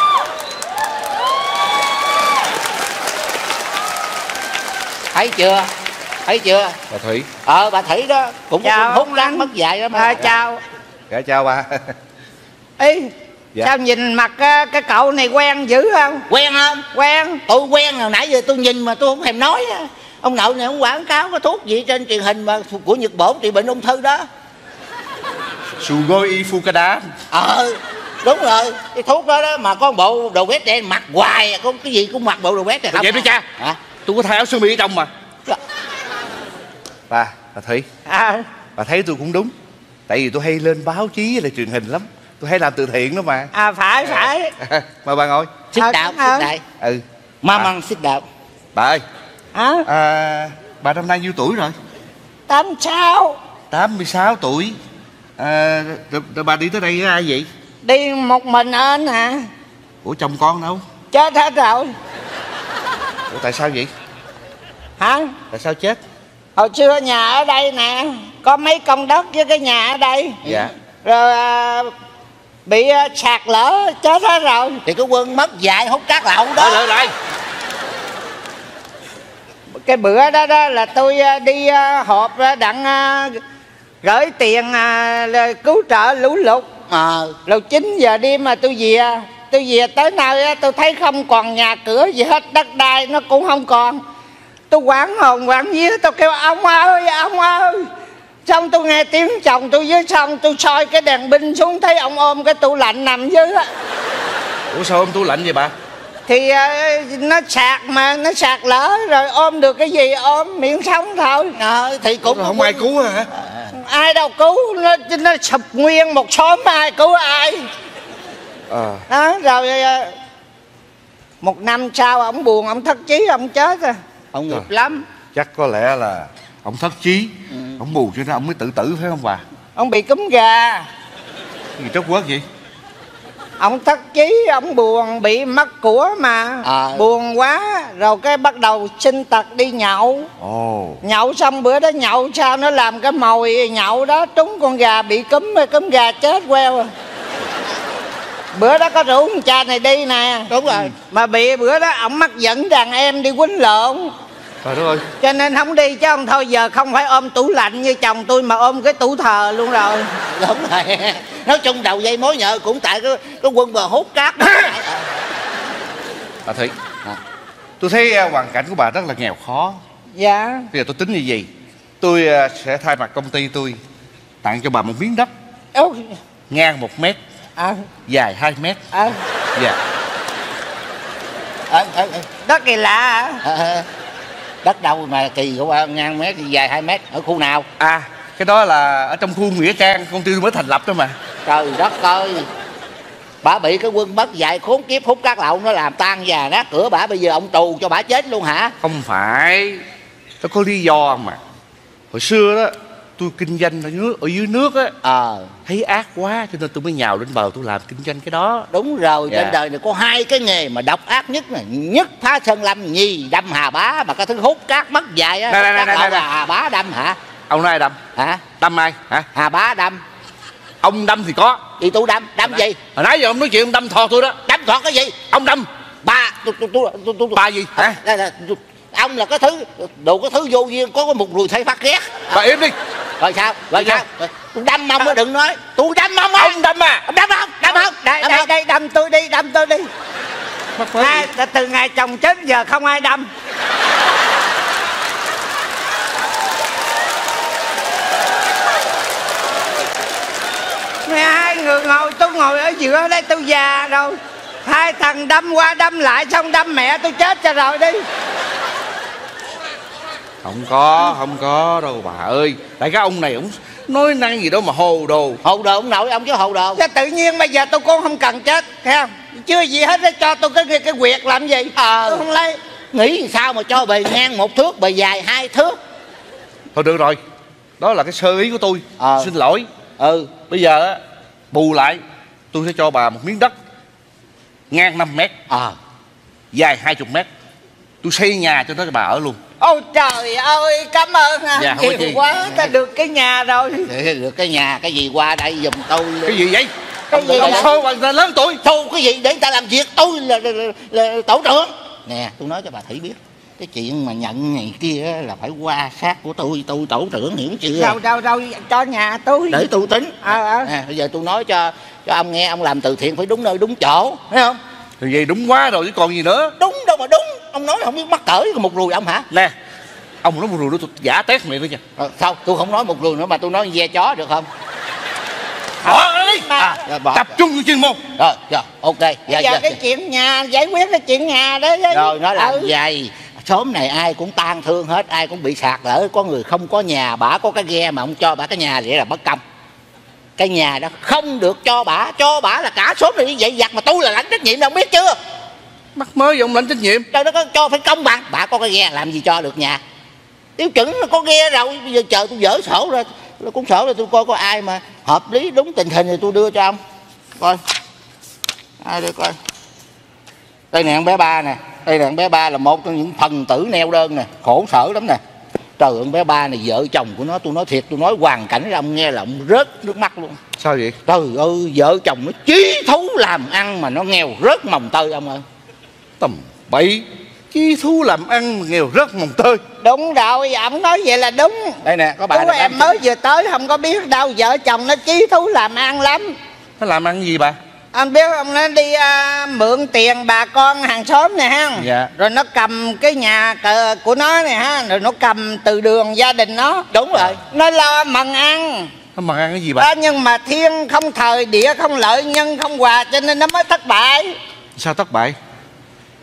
Thấy chưa? Thấy chưa? Bà Thủy. Ờ bà Thủy đó cũng có hút cát mất dạy đó mà. À, chào. Dạ chào bà. Ê, dạ. Sao nhìn mặt cái cậu này quen dữ không? Quen không? Quen. Tôi quen rồi, nãy giờ tôi nhìn mà tôi không thèm nói. Ông nội này ông quảng cáo có thuốc gì trên truyền hình mà của Nhật Bổn trị bệnh ung thư đó. Sugoi Fukada. Ờ đúng rồi, cái thuốc đó đó mà có một bộ đồ vest đen mặc hoài, có cái gì cũng mặc bộ đồ vest này không? Vậy đi cha. Hả? Tôi có thay áo sơ mi ở trong mà. Dạ. Bà, bà Thủy. À. Bà thấy tôi cũng đúng. Tại vì tôi hay lên báo chí là truyền hình lắm. Tôi hay làm từ thiện đó mà. À phải phải. Mời bà ngồi. Sit down, sit down. Ừ. Mama sit down. Bà ơi. Hả? À, bà năm nay nhiêu tuổi rồi? Tám sáu. Tám mươi sáu tuổi. À, rồi, rồi bà đi tới đây với ai vậy? Đi một mình anh hả? Ủa chồng con đâu? Chết hết rồi. Ủa tại sao vậy? Hả? Tại sao chết? Hồi xưa nhà ở đây nè, có mấy công đất với cái nhà ở đây. Dạ. Rồi à, bị à, sạt lở chết hết rồi. Thì cái quân mất dạy hút cát lậu đó. Rồi rồi. Cái bữa đó đó là tôi à, đi à, họp à, đặng à, gửi tiền à, cứu trợ lũ lụt. Ờ. Rồi chín giờ đêm mà tôi về, tôi về tới nơi á, tôi thấy không còn nhà cửa gì hết, đất đai nó cũng không còn. Tôi quảng hồn quảng vía, tôi kêu ông ơi ông ơi. Xong tôi nghe tiếng chồng tôi dưới sông, tôi soi cái đèn pin xuống thấy ông ôm cái tủ lạnh nằm dưới á. Ủa sao ôm tủ lạnh vậy bà? Thì uh, nó sạc mà, nó sạc lỡ rồi ôm được cái gì ôm miệng sống thôi. Ờ, thì cũng không ai cứu hả? Ai đâu cứu, nó nó sụp nguyên một xóm, ai cứu ai. Ờ Đó, rồi uh, một năm sau ổng buồn, ổng thất chí, ổng chết rồi. Ông nghiệp lắm. Chắc có lẽ là ông thất chí, ừ. ông buồn cho nên ông mới tự tử phải không bà? Ông bị cúm gà. Gì trớt quớt vậy? Ông thất chí, ông buồn, bị mất của mà à. Buồn quá, rồi cái bắt đầu sinh tật đi nhậu. Ồ. Nhậu xong bữa đó nhậu sao nó làm cái mồi nhậu đó trúng con gà bị cúm, cúm gà chết queo rồi. Bữa đó có rủ con cha này đi nè. Đúng rồi. Mà bị bữa đó ổng mắc dẫn đàn em đi quýnh lộn. Trời đất ơi. Cho nên không đi chứ ông thôi giờ không phải ôm tủ lạnh như chồng tôi mà ôm cái tủ thờ luôn rồi. Đúng rồi. Nói chung đầu dây mối nhợ cũng tại cái, cái quân bờ hút cát. Bà Thủy à. Tôi thấy hoàn cảnh của bà rất là nghèo khó. Dạ. Bây giờ tôi tính như gì? Tôi sẽ thay mặt công ty tôi tặng cho bà một miếng đất. Ồ. Ngang một mét à. Dài hai mét à. Dạ. à, à, à. Đất kỳ lạ hả? à, à. Đất đâu mà kỳ của ngang mét dài hai mét? Ở khu nào? À cái đó là ở trong khu Nghĩa Trang, công ty tôi mới thành lập đó mà. Trời đất ơi, bà bị cái quân mất dạy khốn kiếp hút cát lậu nó làm tan già nát cửa bà, bây giờ ông tù cho bà chết luôn hả? Không phải, nó có lý do mà. Hồi xưa đó tôi kinh doanh ở nước ở dưới nước á, ờ à. thấy ác quá cho nên tôi mới nhào lên bờ tôi làm kinh doanh cái đó. Đúng rồi. Dạ. Trên đời này có hai cái nghề mà độc ác nhất này, nhất phá sơn lâm, nhì đâm hà bá, mà cái thứ hút cát mất dài á. Này, này, này, này, này. Hà bá đâm hả? Ông nói ai đâm? Hả? Đâm ai hả? Hà bá đâm. Ông đâm thì có. Gì tôi đâm? Đâm hồi gì? Hồi nãy giờ ông nói chuyện ông đâm thò tôi đó. Đâm thọt cái gì? Ông đâm. Ba tôi tôi tôi tôi tôi ba gì hả? Đây là ông là cái thứ đồ cái thứ vô duyên, có cái một ruồi thấy phát ghét. Bà im đi. Rồi sao? Rồi sao? Tôi đâm ông mới đừng nói. Tôi đâm ông á. Ông đâm à? Ông đâm không? Đâm không? Đây đâm đây không? đây đâm tôi đi, đâm tôi đi. Hai, từ ngày chồng chết giờ không ai đâm. Hai người ngồi, tôi ngồi ở giữa đây, tôi già rồi. Hai thằng đâm qua đâm lại xong đâm mẹ tôi chết cho rồi đi. Không có, không có đâu bà ơi. Tại cái ông này ông nói năng gì đâu mà hồ đồ. Hồ đồ ông nội ông chứ hồ đồ. Chứ tự nhiên bây giờ tôi cũng không cần chết, thấy không? Chưa gì hết, cho tôi cái cái quyệt làm gì? Ờ. Tôi không lấy. Nghĩ sao mà cho bề ngang một thước, bề dài hai thước. Thôi được rồi, đó là cái sơ ý của tôi. Ờ. Xin lỗi. Ừ. Bây giờ á, bù lại tôi sẽ cho bà một miếng đất ngang năm mét, à. dài hai mươi mét. Tôi xây nhà cho nó cho bà ở luôn. Ôi trời ơi, cảm ơn à. Dạ, không có nhiều gì. quá, ta được cái nhà rồi. Được cái nhà, cái gì qua đây giùm tôi. Cái gì vậy? Cái gì ông vậy? xô bằng ta lớn tuổi. Xô cái gì để người ta làm việc, tôi là, là, là, là tổ trưởng. Nè, tôi nói cho bà Thủy biết, cái chuyện mà nhận ngày kia là phải qua sát của tôi, tôi tổ trưởng, hiểu chưa? Đâu đâu đâu, cho nhà tôi. Để tôi tính. À, à. À, bây giờ tôi nói cho cho ông nghe, ông làm từ thiện phải đúng nơi đúng chỗ, thấy không? Thì vậy đúng quá rồi chứ còn gì nữa. Đúng đâu mà đúng, ông nói không biết mắc cỡ một rùi ông hả? Nè, ông nói một rùi nữa tôi giả tét mày nữa nha. À, sao tôi không nói một rùi nữa mà tôi nói ve chó được không? Bỏ nó đi. À, rồi, bỏ. Tập trung vào chuyên môn. Rồi, rồi, ok. Bây dạ, giờ dạ, cái dạ. chuyện nhà, giải quyết cái chuyện nhà đấy. Rồi nó làm ừ. vậy. Xóm này ai cũng tan thương hết, ai cũng bị sạt lở. Có người không có nhà, bả có cái ghe mà ông cho bả cái nhà, vậy là bất công. Cái nhà đó không được cho bả, cho bả là cả xóm này như vậy giặt, mà tôi là lãnh trách nhiệm, ông biết chưa? Mắc mới ông lãnh trách nhiệm. Trời đất ơi, cho phải công bằng. Bả có cái ghe làm gì cho được nhà. Tiêu chuẩn là có ghe rồi, bây giờ chờ tôi dỡ sổ ra, cũng sổ ra tôi coi có ai mà hợp lý đúng tình hình thì tôi đưa cho ông. Coi. Ai đây coi. Đây nè, bé Ba nè. Đây là bé Ba là một trong những phần tử neo đơn nè, khổ sở lắm nè. Trời ơi, bé Ba này vợ chồng của nó, tôi nói thiệt, tôi nói hoàn cảnh ra ông nghe là ông rớt nước mắt luôn. Sao vậy? Trời ơi, vợ chồng nó chí thú làm ăn mà nó nghèo rớt mồng tơi ông ơi. Tầm bậy, chí thú làm ăn mà nghèo rớt mồng tơi. Đúng rồi, ông nói vậy là đúng. Đây nè, có bà Chú này, em mới vừa tới không có biết đâu, vợ chồng nó chí thú làm ăn lắm. Nó làm ăn gì bà? Anh biết ông nó đi uh, mượn tiền bà con hàng xóm nè ha. Dạ. Rồi nó cầm cái nhà cờ của nó nè ha. Rồi nó cầm từ đường gia đình nó. Đúng rồi. Nó lo mần ăn. Nó mần ăn cái gì bà? À, nhưng mà thiên không thời, địa không lợi, nhân không hòa, cho nên nó mới thất bại. Sao thất bại?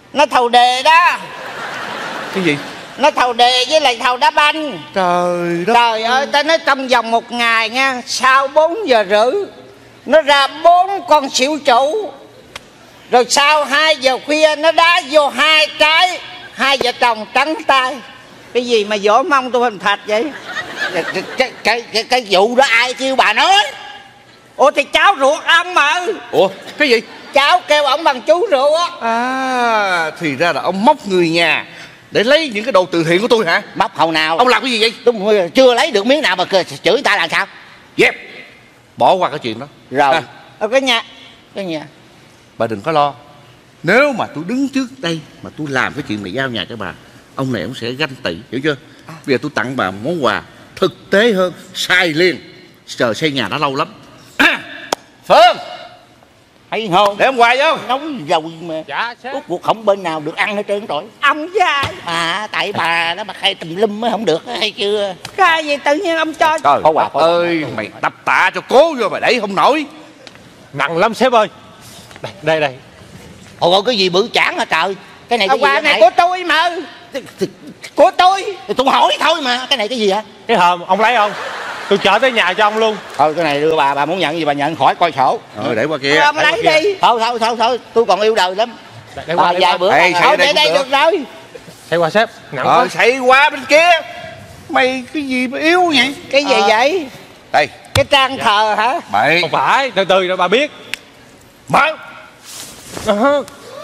Nó thầu đề đó. Cái gì? Nó thầu đề với lại thầu đá banh. Trời đất Trời ơi, ta nói trong vòng một ngày nha, sau bốn giờ rưỡi nó ra bốn con xỉu chủ. Rồi sau hai giờ khuya nó đá vô hai trái, hai vợ chồng trắng tay. Cái gì mà vỗ mông tôi hình thạch vậy? Cái, cái, cái, cái, cái vụ đó ai kêu bà nói? Ủa thì cháu ruột ông mà. Ủa cái gì? Cháu kêu ông bằng chú ruột á. À thì ra là ông móc người nhà để lấy những cái đồ từ thiện của tôi hả? Móc hồi nào? Ông làm cái gì vậy? Tôi chưa lấy được miếng nào mà chửi ta là sao? Dép. Bỏ qua cái chuyện đó. Rồi à. Ở cái nhà. Cái nhà. Bà đừng có lo. Nếu mà tôi đứng trước đây mà tôi làm cái chuyện này giao nhà cho bà, ông này ông sẽ ganh tị, hiểu chưa? À. Bây giờ tôi tặng bà món quà thực tế hơn, xài liền. Chờ xây nhà đã lâu lắm. À, Phương, hay không? để ông quà vô. Nóng dầu mà. Dạ sếp. Rốt cuộc không bên nào được ăn hết trơn rồi. Ông với À tại bà đó mà khai tùm lum mới không được hay chưa? cái gì tự nhiên ông cho. Trời có quà, có ơi, mày tập tạ cho cố vô mà đẩy không nổi. Nặng lắm sếp ơi. Đây đây đây. Ồ cái gì bự chảng hả trời? Cái này cái gì Quà này này của tôi mà. Của tôi. thì tôi hỏi thôi mà. Cái này cái gì hả? Cái hòm ông lấy không? Tôi chở tới nhà cho ông luôn. Thôi cái này đưa bà, bà muốn nhận gì bà nhận, khỏi coi sổ. Rồi để qua kia. Ông lấy đi. Thôi thôi thôi thôi, tôi còn yêu đời lắm. Để, để qua, À, để vài qua. bữa Ê, bà- xay Ở đây đây cũng đây được. được rồi. Để qua sếp. Nặng Ờ quá. xảy qua bên kia. Mày cái gì mà yếu vậy? Cái gì Ờ. vậy? Đây. Cái trang thờ hả? Mày. Không phải, từ từ rồi bà biết. Mở. Uh-huh.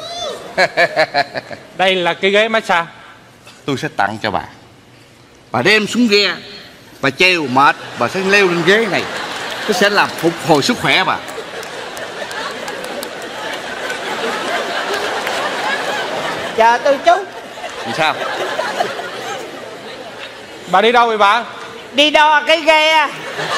Đây là cái ghế massage. Tôi sẽ tặng cho bà. Bà đem xuống ghe, bà treo mệt, bà sẽ leo lên ghế này. Nó sẽ làm phục hồi sức khỏe bà. Chờ tôi chút. Làm sao? Bà đi đâu vậy bà? Đi đo cái ghe.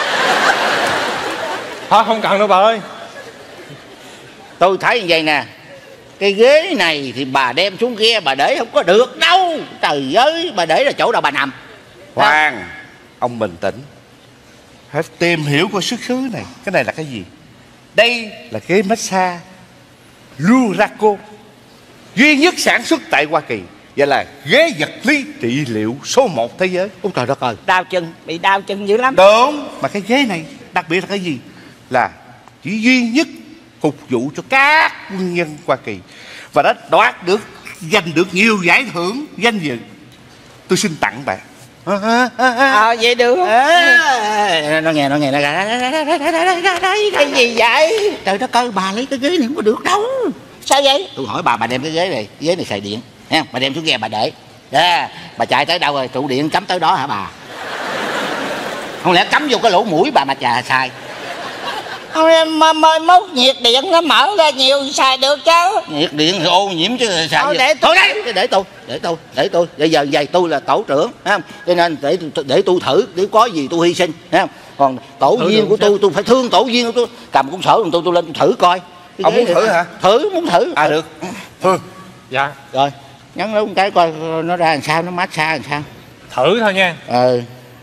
Thôi không cần đâu bà ơi. Tôi thấy như vậy nè, cái ghế này thì bà đem xuống ghe bà để không có được đâu. Trời ơi, bà để là chỗ đâu bà nằm? Khoan, ông bình tĩnh. Hãy tìm hiểu coi xuất xứ này. Cái này là cái gì? Đây là ghế massage Luraco, duy nhất sản xuất tại Hoa Kỳ. Và là ghế vật lý trị liệu số một thế giới. Ôi trời đất ơi. Đau chân, bị đau chân dữ lắm. Đúng. Mà cái ghế này đặc biệt là cái gì? Là chỉ duy nhất phục vụ cho các quân nhân Hoa Kỳ, và đã đoạt được, giành được nhiều giải thưởng danh dự. Tôi xin tặng bạn. Ờ vậy được. À, nó nghe nó nghe nó Cái gì vậy? trời đất ơi, bà lấy cái ghế này không có được đâu. Sao vậy? Tôi hỏi bà, bà đem cái ghế này, cái ghế này xài điện nha, bà đem xuống ghe bà để. Đó, bà chạy tới đâu rồi trụ điện cắm tới đó hả bà? Không lẽ cắm vô cái lỗ mũi bà mà chà xài? Ông mới mốt nhiệt điện nó mở ra nhiều xài được chứ. Nhiệt điện thì ô nhiễm chứ xài Thôi gì? để tôi- Thôi đấy, để tôi, để tôi, để tôi. Bây giờ vậy tôi là tổ trưởng, thấy không? Cho nên để để tôi thử, để có gì tôi hy sinh, thấy không? Còn tổ Thử viên được của sao? tôi, tôi phải thương tổ viên của tôi. Cầm cuốn sổ của tôi, tôi lên tôi thử coi. Cái Ông ghế muốn này- thử hả? Thử, muốn thử. À được. Phương. Dạ. Rồi, nhắn nó một cái coi nó ra làm sao, nó massage làm sao. Thử thôi nha. Ờ.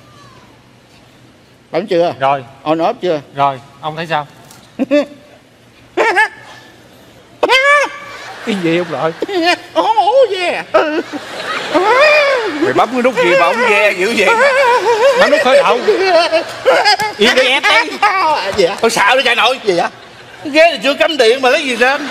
Bấm chưa? Rồi. On off chưa? Rồi. Ông thấy sao? Cái gì ông nội? Ố yeah. Mày bấm cái nút gì mà ông ve dữ vậy? Bấm nút khởi động. Im dẹp đi. Gì hả? Thôi xạo đi chạy nội. Gì hả? Cái ghế này chưa cắm điện mà lấy gì lên?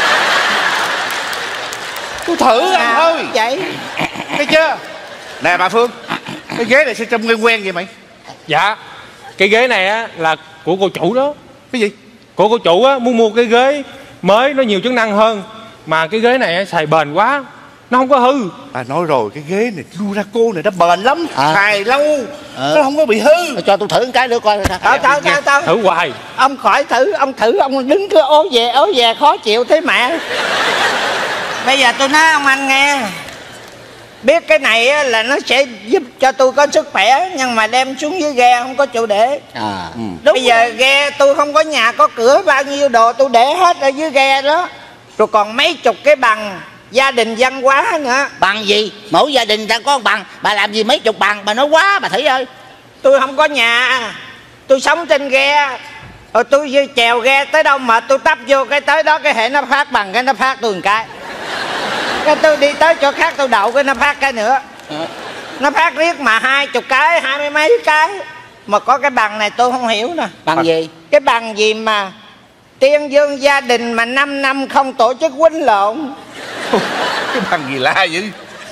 Tôi thử anh thôi. Vậy Thấy chưa? Nè bà Phương, cái ghế này sao trông quen quen vậy mày? Dạ. Cái ghế này á là của cô chủ đó. Cái gì? Của cô chủ á muốn mua cái ghế mới nó nhiều chức năng hơn, mà cái ghế này á, xài bền quá, nó không có hư. Bà nói rồi, cái ghế này Luraco này nó bền lắm, À. xài lâu, Ờ. nó không có bị hư. Cho tôi thử một cái nữa coi. Tao tao tao tao Thử hoài. Ông khỏi thử. Ông thử ông đứng cứ ố về ố về khó chịu thế mẹ. Bây giờ tôi nói ông anh nghe, biết cái này á, là nó sẽ giúp cho tôi có sức khỏe, nhưng mà đem xuống dưới ghe không có chỗ để. À. Ừ. Bây giờ ghe tôi không có nhà có cửa, bao nhiêu đồ tôi để hết ở dưới ghe đó. Rồi còn mấy chục cái bằng gia đình văn hóa nữa. Bằng gì? Mỗi gia đình ta có một bằng. Bà làm gì mấy chục bằng? Bà nói quá bà Thủy ơi. Tôi không có nhà, tôi sống trên ghe. Rồi tôi chèo ghe tới đâu mà tôi tấp vô cái tới đó, cái hệ nó phát bằng cái nó phát tôi một cái. Cái tôi đi tới chỗ khác tôi đậu cái nó phát cái nữa. Nó phát riết mà hai chục cái, hai mươi mấy cái. Mà có cái bằng này tôi không hiểu nè. Bằng gì? Cái bằng gì mà tuyên dương gia đình mà năm năm không tổ chức quýnh lộn. Cái bằng gì lạ vậy?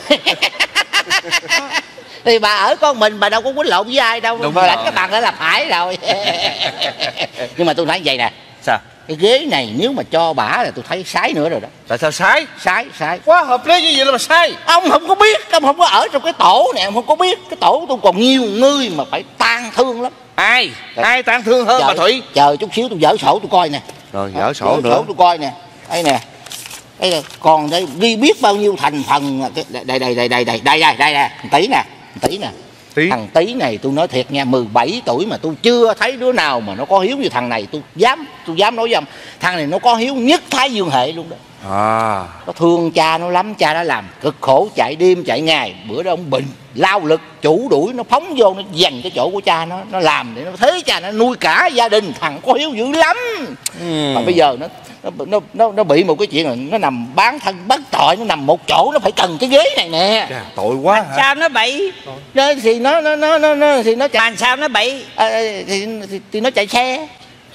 Thì bà ở con mình bà đâu có quýnh lộn với ai đâu. Đúng bà rồi. đánh cái bằng đó là phải rồi. Nhưng mà tôi nói vậy nè. Sao? Cái ghế này nếu mà cho bả là tôi thấy sái nữa rồi đó. Tại sao sai? Sái, sái. Quá hợp lý như vậy là mà sai. Ông không có biết, ông không có ở trong cái tổ này, ông không có biết. Cái tổ tôi còn nhiều người mà phải tang thương lắm. Ai? Trời. Ai tang thương hơn Chờ- bà Thủy? Chờ chút xíu tôi dở sổ tôi coi nè. Rồi dở sổ Dở nữa. sổ tôi coi nè. Đây nè. Đây nè, còn đây đi biết bao nhiêu thành phần. Đây đây đây đây đây đây đây đây đây nè, tí nè, tí nè. Tí. Thằng Tí này tôi nói thiệt nha, mười bảy tuổi mà tôi chưa thấy đứa nào mà nó có hiếu như thằng này. Tôi dám, tôi dám nói với ông, thằng này nó có hiếu nhất Thái Dương hệ luôn đó. À. Nó thương cha nó lắm, cha nó làm cực khổ chạy đêm chạy ngày. Bữa đó ông bệnh lao lực chủ đuổi nó phóng vô nó giành cái chỗ của cha nó, nó làm để nó thế cha nó nuôi cả gia đình. Thằng có hiếu dữ lắm. Ừ. Mà bây giờ nó nó nó nó, nó bị một cái chuyện là nó nằm bán thân bất tội, nó nằm một chỗ, nó phải cần cái ghế này nè. Chà, tội quá hả? Sao nó bị? Nó, thì nó nó nó nó, nó thì nó chạy Mà sao nó bị? à, thì, thì, thì nó chạy xe.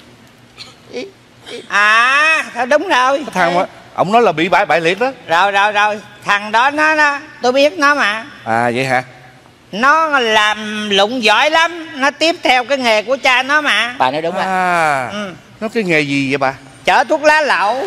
À thôi đúng rồi. Thằng á, ông nói là bị bãi bại liệt đó. Rồi rồi rồi. Thằng đó nó, nó tôi biết nó mà. À vậy hả? Nó làm lụng giỏi lắm. Nó tiếp theo cái nghề của cha nó mà. Bà nói đúng rồi. À. Ừ. Nó cái nghề gì vậy bà? Chở thuốc lá lậu.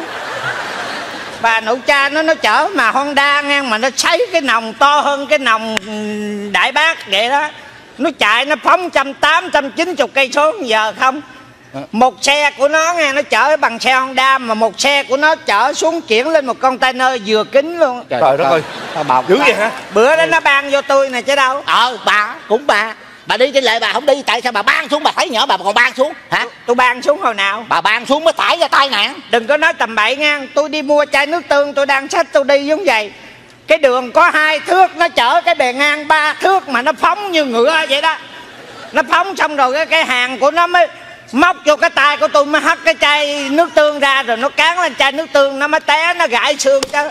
Bà nội cha nó nó chở mà Honda ngang mà nó sấy cái nòng to hơn cái nòng Đại Bác vậy đó. Nó chạy nó phóng trăm tám trăm chín chục cây số giờ không. Một xe của nó nghe nó chở bằng xe Honda mà một xe của nó chở xuống chuyển lên một container vừa kính luôn. Trời đất ơi. Bà Dữ vậy hả? Bữa đó nó ban vô tôi nè chứ đâu. Ờ bà cũng bà bà đi trên lệ bà không đi, tại sao bà ban xuống? Bà thấy nhỏ bà còn ban xuống hả? Tôi ban xuống hồi nào? Bà ban xuống mới tải ra tai nạn. Đừng có nói tầm bậy nha. Tôi đi mua chai nước tương tôi đang xách tôi đi giống vậy. Cái đường có hai thước nó chở cái bề ngang ba thước mà nó phóng như ngựa vậy đó. Nó phóng xong rồi cái, cái hàng của nó mới móc vô cái tay của tôi mới hất cái chai nước tương ra rồi nó cán lên chai nước tương nó mới té nó gãy xương chứ.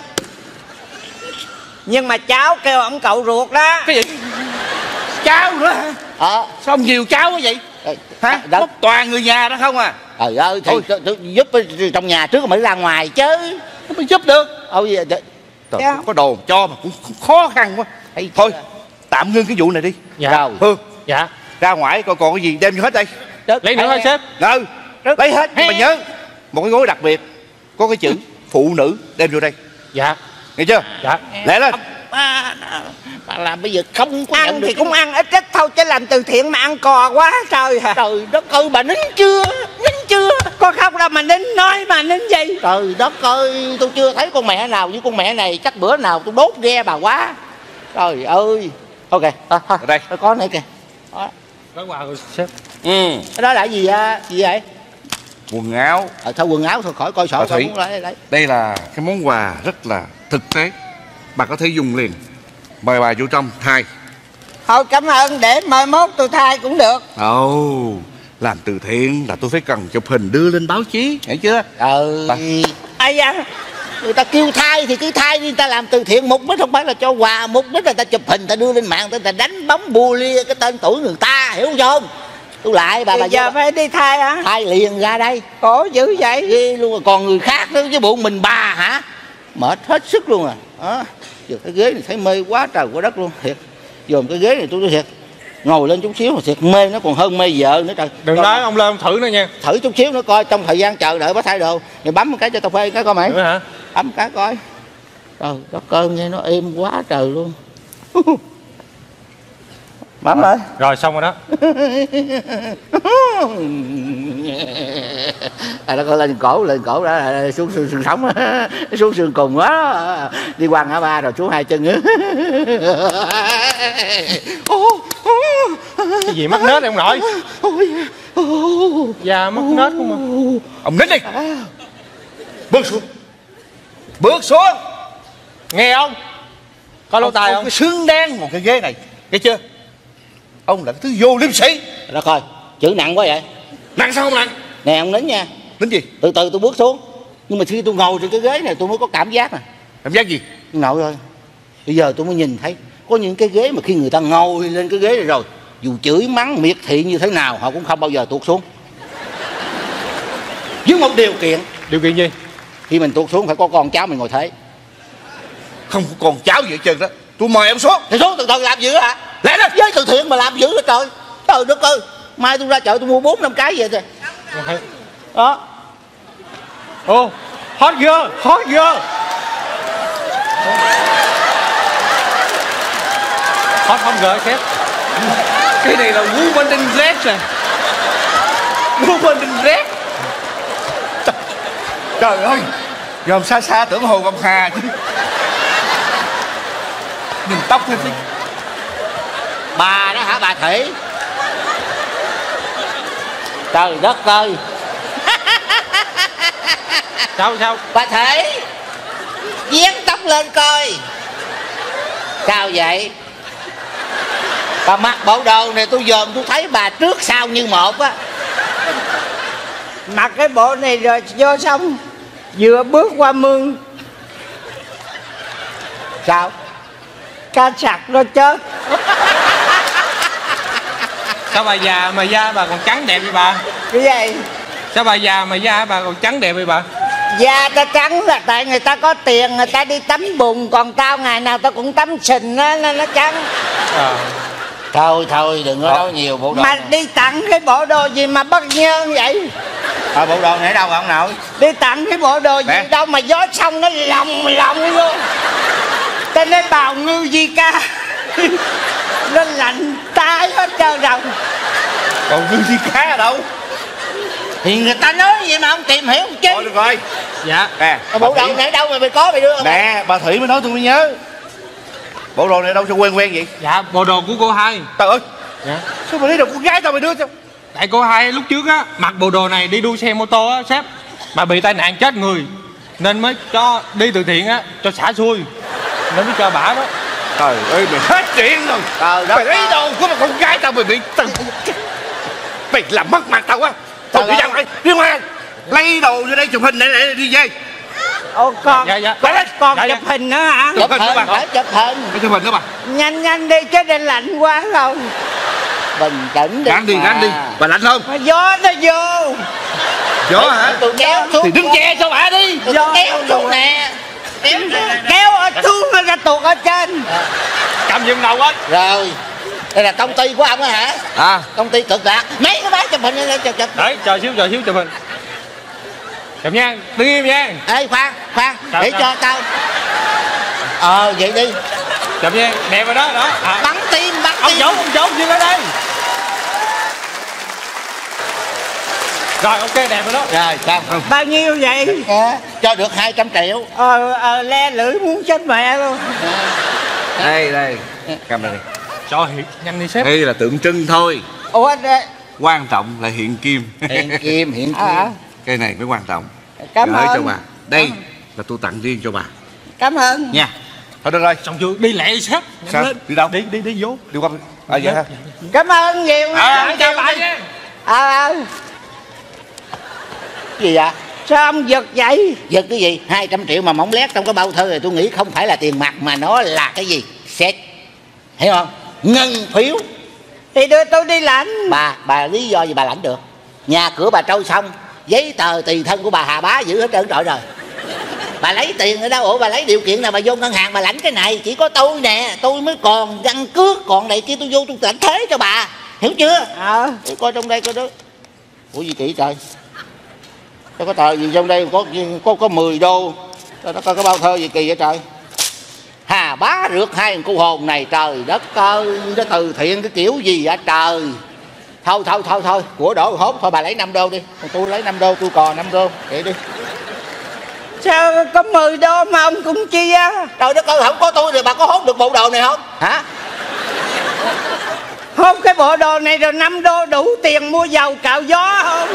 Nhưng mà cháu kêu ổng cậu ruột đó. Cái gì? Cháu nữa hả? Ờ Sao nhiều cháu quá vậy? Hả? đó. Có toàn người nhà đó không à? Trời ơi thì tôi, tôi giúp trong nhà trước mới ra ngoài chứ. Nó mới giúp được. Ôi vậy Trời, Dạ. có đồ cho mà cũng khó khăn quá. Ây, Thôi tạm ngưng cái vụ này đi. Dạ. Rồi. Hương, Dạ. ra ngoài coi còn cái gì đem vô hết đây. Lấy nữa thôi sếp. Ừ, lấy hết nhưng mà nhớ một cái gói đặc biệt có cái chữ phụ nữ đem vô đây, Dạ. nghe chưa? Dạ. Lẹ lên. bà, bà làm bây giờ không có Ăn nhận được thì cái- cũng ăn ít ít thôi chứ làm từ thiện mà ăn cò quá trời hả? Trời đất ơi bà nín chưa? Nín chưa? Có khóc đâu mà nín, nói mà nín gì? Trời đất ơi tôi chưa thấy con mẹ nào như con mẹ này, chắc bữa nào tôi đốt ghe bà quá. Trời ơi. Ok à, thôi, Ở đây. tôi có này kìa. Đó. Gói quà của sếp. Ừ. Cái đó là gì à? Gì vậy? Quần áo. Ờ, thôi quần áo thôi khỏi coi sổ Bà thôi Thủy. muốn lấy lấy. Đây là cái món quà rất là thực tế, bà có thể dùng liền. Mời bà vô trong thay. Thôi cảm ơn, để mai mốt tôi thay cũng được. Ồ, oh, làm từ thiện là tôi phải cần chụp hình đưa lên báo chí, hiểu chưa? Trời Bà- Ây da. người ta kêu thay thì cứ thay đi, người ta làm từ thiện mục đích không phải là cho quà, mục đích là ta chụp hình ta đưa lên mạng, ta, ta đánh bóng bua lia cái tên tuổi người ta, hiểu không? Tôi lại bà bà Bây giờ vô- phải đi thay hả? thay liền ra đây. Khổ dữ vậy. Ghê luôn rồi, còn người khác nữa chứ bộ mình bà hả? Mệt hết sức luôn à. Đó. Giờ cái ghế này thấy mê quá trời quá đất luôn, thiệt. Dòm cái ghế này tôi nói thiệt, ngồi lên chút xíu mà thiệt mê, nó còn hơn mê vợ nữa trời. Đừng Coi nói mà, ông lên ông thử nữa nha. thử chút xíu nữa coi, trong thời gian chờ đợi bác thay đồ mày bấm một cái cho tao phê cái coi mày. Nữa hả? Bấm cái coi. Trời đất ơi nghe nó êm quá trời luôn. Bấm rồi. Rồi xong rồi đó. À, nó coi lên cổ, lên cổ đó là xuống xương xương sống á, xuống xương cùng quá, đi qua ngã ba rồi xuống hai chân nữa. Cái gì mất nết ông nội? Da mất nết không mà. Ông nín đi. Bước xuống. Bước xuống. Nghe không? Có lỗ tai Ông không? cái xứng đáng một cái ghế này, nghe chưa? Ông là cái thứ vô liêm sĩ. Đó coi, chữ nặng quá vậy. Nặng sao không nặng? Nè ông nín nha, Nín gì? từ từ tôi bước xuống. Nhưng mà khi tôi ngồi trên cái ghế này tôi mới có cảm giác nè. Cảm giác gì? Nội ơi, bây giờ tôi mới nhìn thấy có những cái ghế mà khi người ta ngồi lên cái ghế này rồi, dù chửi mắng miệt thị như thế nào họ cũng không bao giờ tuột xuống. Với một điều kiện. Điều kiện gì? Khi mình tuột xuống phải có con cháu mình ngồi thế. Không có con cháu vậy trơn đó. Tôi mời em xuống. Thì xuống từ từ làm dữ hả? Lẽ đó. Với từ thiện mà làm dữ hả trời? Trời đất ơi, mai tôi ra chợ tôi mua bốn năm cái vậy thôi. Đó. Ô, hot girl, hot girl. Hot hot girl sếp. Cái này là woman in red nè. Woman in red. Trời ơi, dòm xa xa tưởng Hồ Ngọc Hà chứ. Nhìn tóc thôi chứ. Bà đó hả bà Thủy? Trời đất ơi. Sao sao? Bà Thủy, dán tóc lên coi. Sao vậy? Bà mặc bộ đồ này tôi dòm tôi thấy bà trước sau như một á. Mặc cái bộ này rồi vô xong vừa bước qua mương. Sao? Cá sặc nó chết. Sao bà già mà da bà còn trắng đẹp vậy bà? Cái gì? Sao bà già mà da bà còn trắng đẹp vậy bà? Da ta trắng là tại người ta có tiền, người ta đi tắm bùn. Còn tao ngày nào tao cũng tắm sình á, nên nó trắng. À. Thôi thôi đừng có nói nhiều bộ đồ mà này. Đi tặng cái bộ đồ gì mà bất nhơn vậy? À, bộ đồ này ở đâu ông nội? Đi tặng cái bộ đồ gì Nè. đâu mà gió xong nó lòng lòng luôn. Tên lấy bào ngư di ca. Nó lạnh tay hết trơn rồi. Còn ngư di cá ở đâu? Thì người ta nói vậy mà ông tìm hiểu không chứ. Thôi được rồi. Dạ. Nè, bộ đồ này ở đâu mà mày có mày đưa không? Nè, bà Thủy mới nói tôi mới nhớ. Bộ đồ này ở đâu sao quen quen vậy? Dạ, bộ đồ của cô hai. Trời ơi. Dạ. Sao mà lấy đồ con gái tao mày đưa sao? Tại cô hai lúc trước á mặc bộ đồ này đi đua xe mô tô á sếp, mà bị tai nạn chết người nên mới cho đi từ thiện á cho xả xui, nên mới cho bả đó. Trời ơi mày hết chuyện rồi. Trời đất Mày lấy ơi. đồ của một con gái tao mày bị tao... Mày làm mất mặt tao quá. Thôi Trời đi ơi. ra ngoài, đi ngoài. Lấy đồ vô đây chụp hình để, để đi về. Ô con, Dạ dạ. con, con Dạ, dạ. chụp hình nữa hả? Chụp hình hình, đó bà. phải chụp hình. Để chụp hình đó bà. Nhanh nhanh đi chứ đây lạnh quá rồi. Bình tĩnh đi. Gắn đi, mà. gắn đi. Bà lạnh không? Mà gió nó vô. Gió hả? Tôi kéo xuống. Thì đứng che cho bà đi. Tôi kéo xuống nè. Kéo nè. Kéo ở xuống nó ra tuột ở trên. Cầm giùm đầu anh. Rồi. Đây là công ty của ông á hả? À. Công ty cực lạc. Mấy cái máy chụp hình lên chụp chụp. Đấy, chờ xíu chờ xíu chụp hình. Chụp nha, đứng im nha. Ê khoan, khoan, Sao, để sao? cho tao. Ờ vậy đi. Chụp nha, đẹp rồi đó, đó. À. Bắn tim, bắn Ông tim. chủ, ông chủ, dừng lại đây. Rồi, ok, đẹp rồi đó. Rồi, sao? Bao nhiêu vậy? À, cho được hai trăm triệu. Ờ, ờ, le lưỡi muốn chết mẹ luôn. Đây, đây. Cầm đây đi. Cho hiện, nhanh đi sếp. Đây là tượng trưng thôi. Ủa, đây. Quan trọng là hiện kim. Hiện kim, hiện kim. À, Cái này mới quan trọng. cảm Gửi ơn. cho bà. Đây là tôi tặng riêng cho bà. Cảm ơn. Nha. Thôi được rồi. Xong chưa? Đi lẹ đi sếp. Nhanh Sao? lên. Đi đâu? Đi, đi, đi vô. Đi qua. À vậy hả? Cảm ơn nhiều. À, chào bà nha. Ờ, ờ. Gì vậy? Sao ông giật vậy? Giật cái gì? hai trăm triệu mà mỏng lét trong cái bao thư này tôi nghĩ không phải là tiền mặt mà nó là cái gì? Xét. Hiểu không? Ngân phiếu. Thì đưa tôi đi lãnh. Bà, bà lý do gì bà lãnh được? Nhà cửa bà trâu xong, giấy tờ tùy thân của bà Hà Bá giữ hết trơn trọi rồi. Bà lấy tiền ở đâu? Ủa bà lấy điều kiện nào bà vô ngân hàng bà lãnh cái này? Chỉ có tôi nè, tôi mới còn căn cước, còn này kia tôi vô tôi lãnh thế cho bà. Hiểu chưa? Ờ. Để coi trong đây coi đó. Ủa gì kỹ trời? Sao có tờ gì trong đây có có có mười đô. Cho nó coi cái bao thơ gì kỳ vậy trời. Hà Bá rượt hai cô hồn này, trời đất ơi, nó từ thiện cái kiểu gì vậy trời. Thôi thôi thôi thôi, của đổ hốt thôi bà lấy năm đô đi. Còn tôi lấy năm đô, tôi còn năm đô. Vậy đi. Sao có mười đô mà ông cũng chia? Trời đất ơi, không có tôi thì bà có hốt được bộ đồ này không? Hả? Hốt cái bộ đồ này rồi năm đô đủ tiền mua dầu cạo gió không?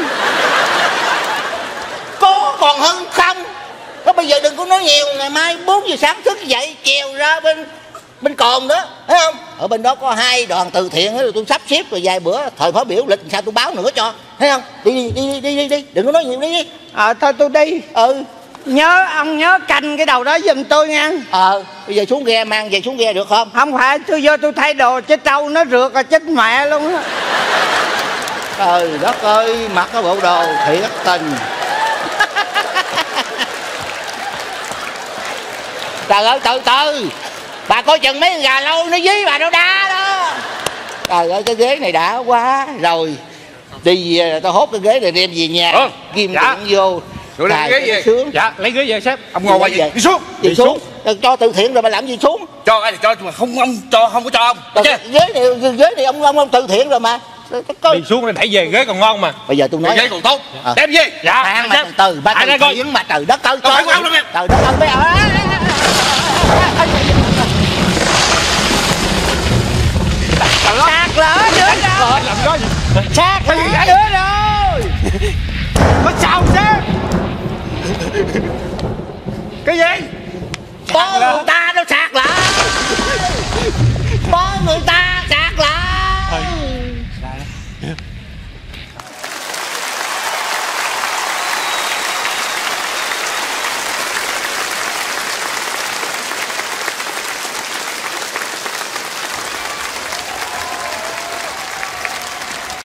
Có còn hơn không? Thôi bây giờ đừng có nói nhiều, ngày mai bốn giờ sáng thức dậy chèo ra bên bên Cồn đó, thấy không? Ở bên đó có hai đoàn từ thiện đó, rồi tôi sắp xếp rồi vài bữa thời khóa biểu lịch sao tôi báo nữa cho, thấy không? Đi đi đi đi đi đi, đừng có nói nhiều đi. Ờ thôi tôi đi. Ừ. Nhớ ông nhớ canh cái đầu đó giùm tôi nha. Ờ bây giờ xuống ghe mang về xuống ghe được không? Không phải tôi vô tôi thay đồ chết trâu nó rượt rồi chết mẹ luôn á. Trời đất ơi, mặc cái bộ đồ thiệt tình. Trời ơi từ từ, bà coi chừng mấy con gà lâu nó dí bà đâu đá đó. Trời ơi cái ghế này đã quá rồi. Đi về tao hốt cái ghế này đem về nhà. Ừ, Kim dạ. điện vô. Rồi lấy ghế về. Sướng. Dạ lấy ghế về sếp. Ông ngồi qua gì? Đi xuống. Đi xuống. Cho từ thiện rồi mà làm gì xuống? Cho ai thì cho mà không ông cho không có cho ông. Trời, ghế này ghế này ông ông ông từ thiện rồi mà. Coi. Đi xuống để đẩy về ghế còn ngon mà. Bây giờ tôi nói ghế còn tốt. À. Đem về. Dạ. Khoan mà từ từ ba từ thiện mà trời đất ơi. Không phải của ông đâu em. Trời đất ơi bây giờ. Sạc lỡ nữa rồi. Làm đó gì? Sạc lỡ nữa rồi. Có sao sếp? Cái gì? Có người ta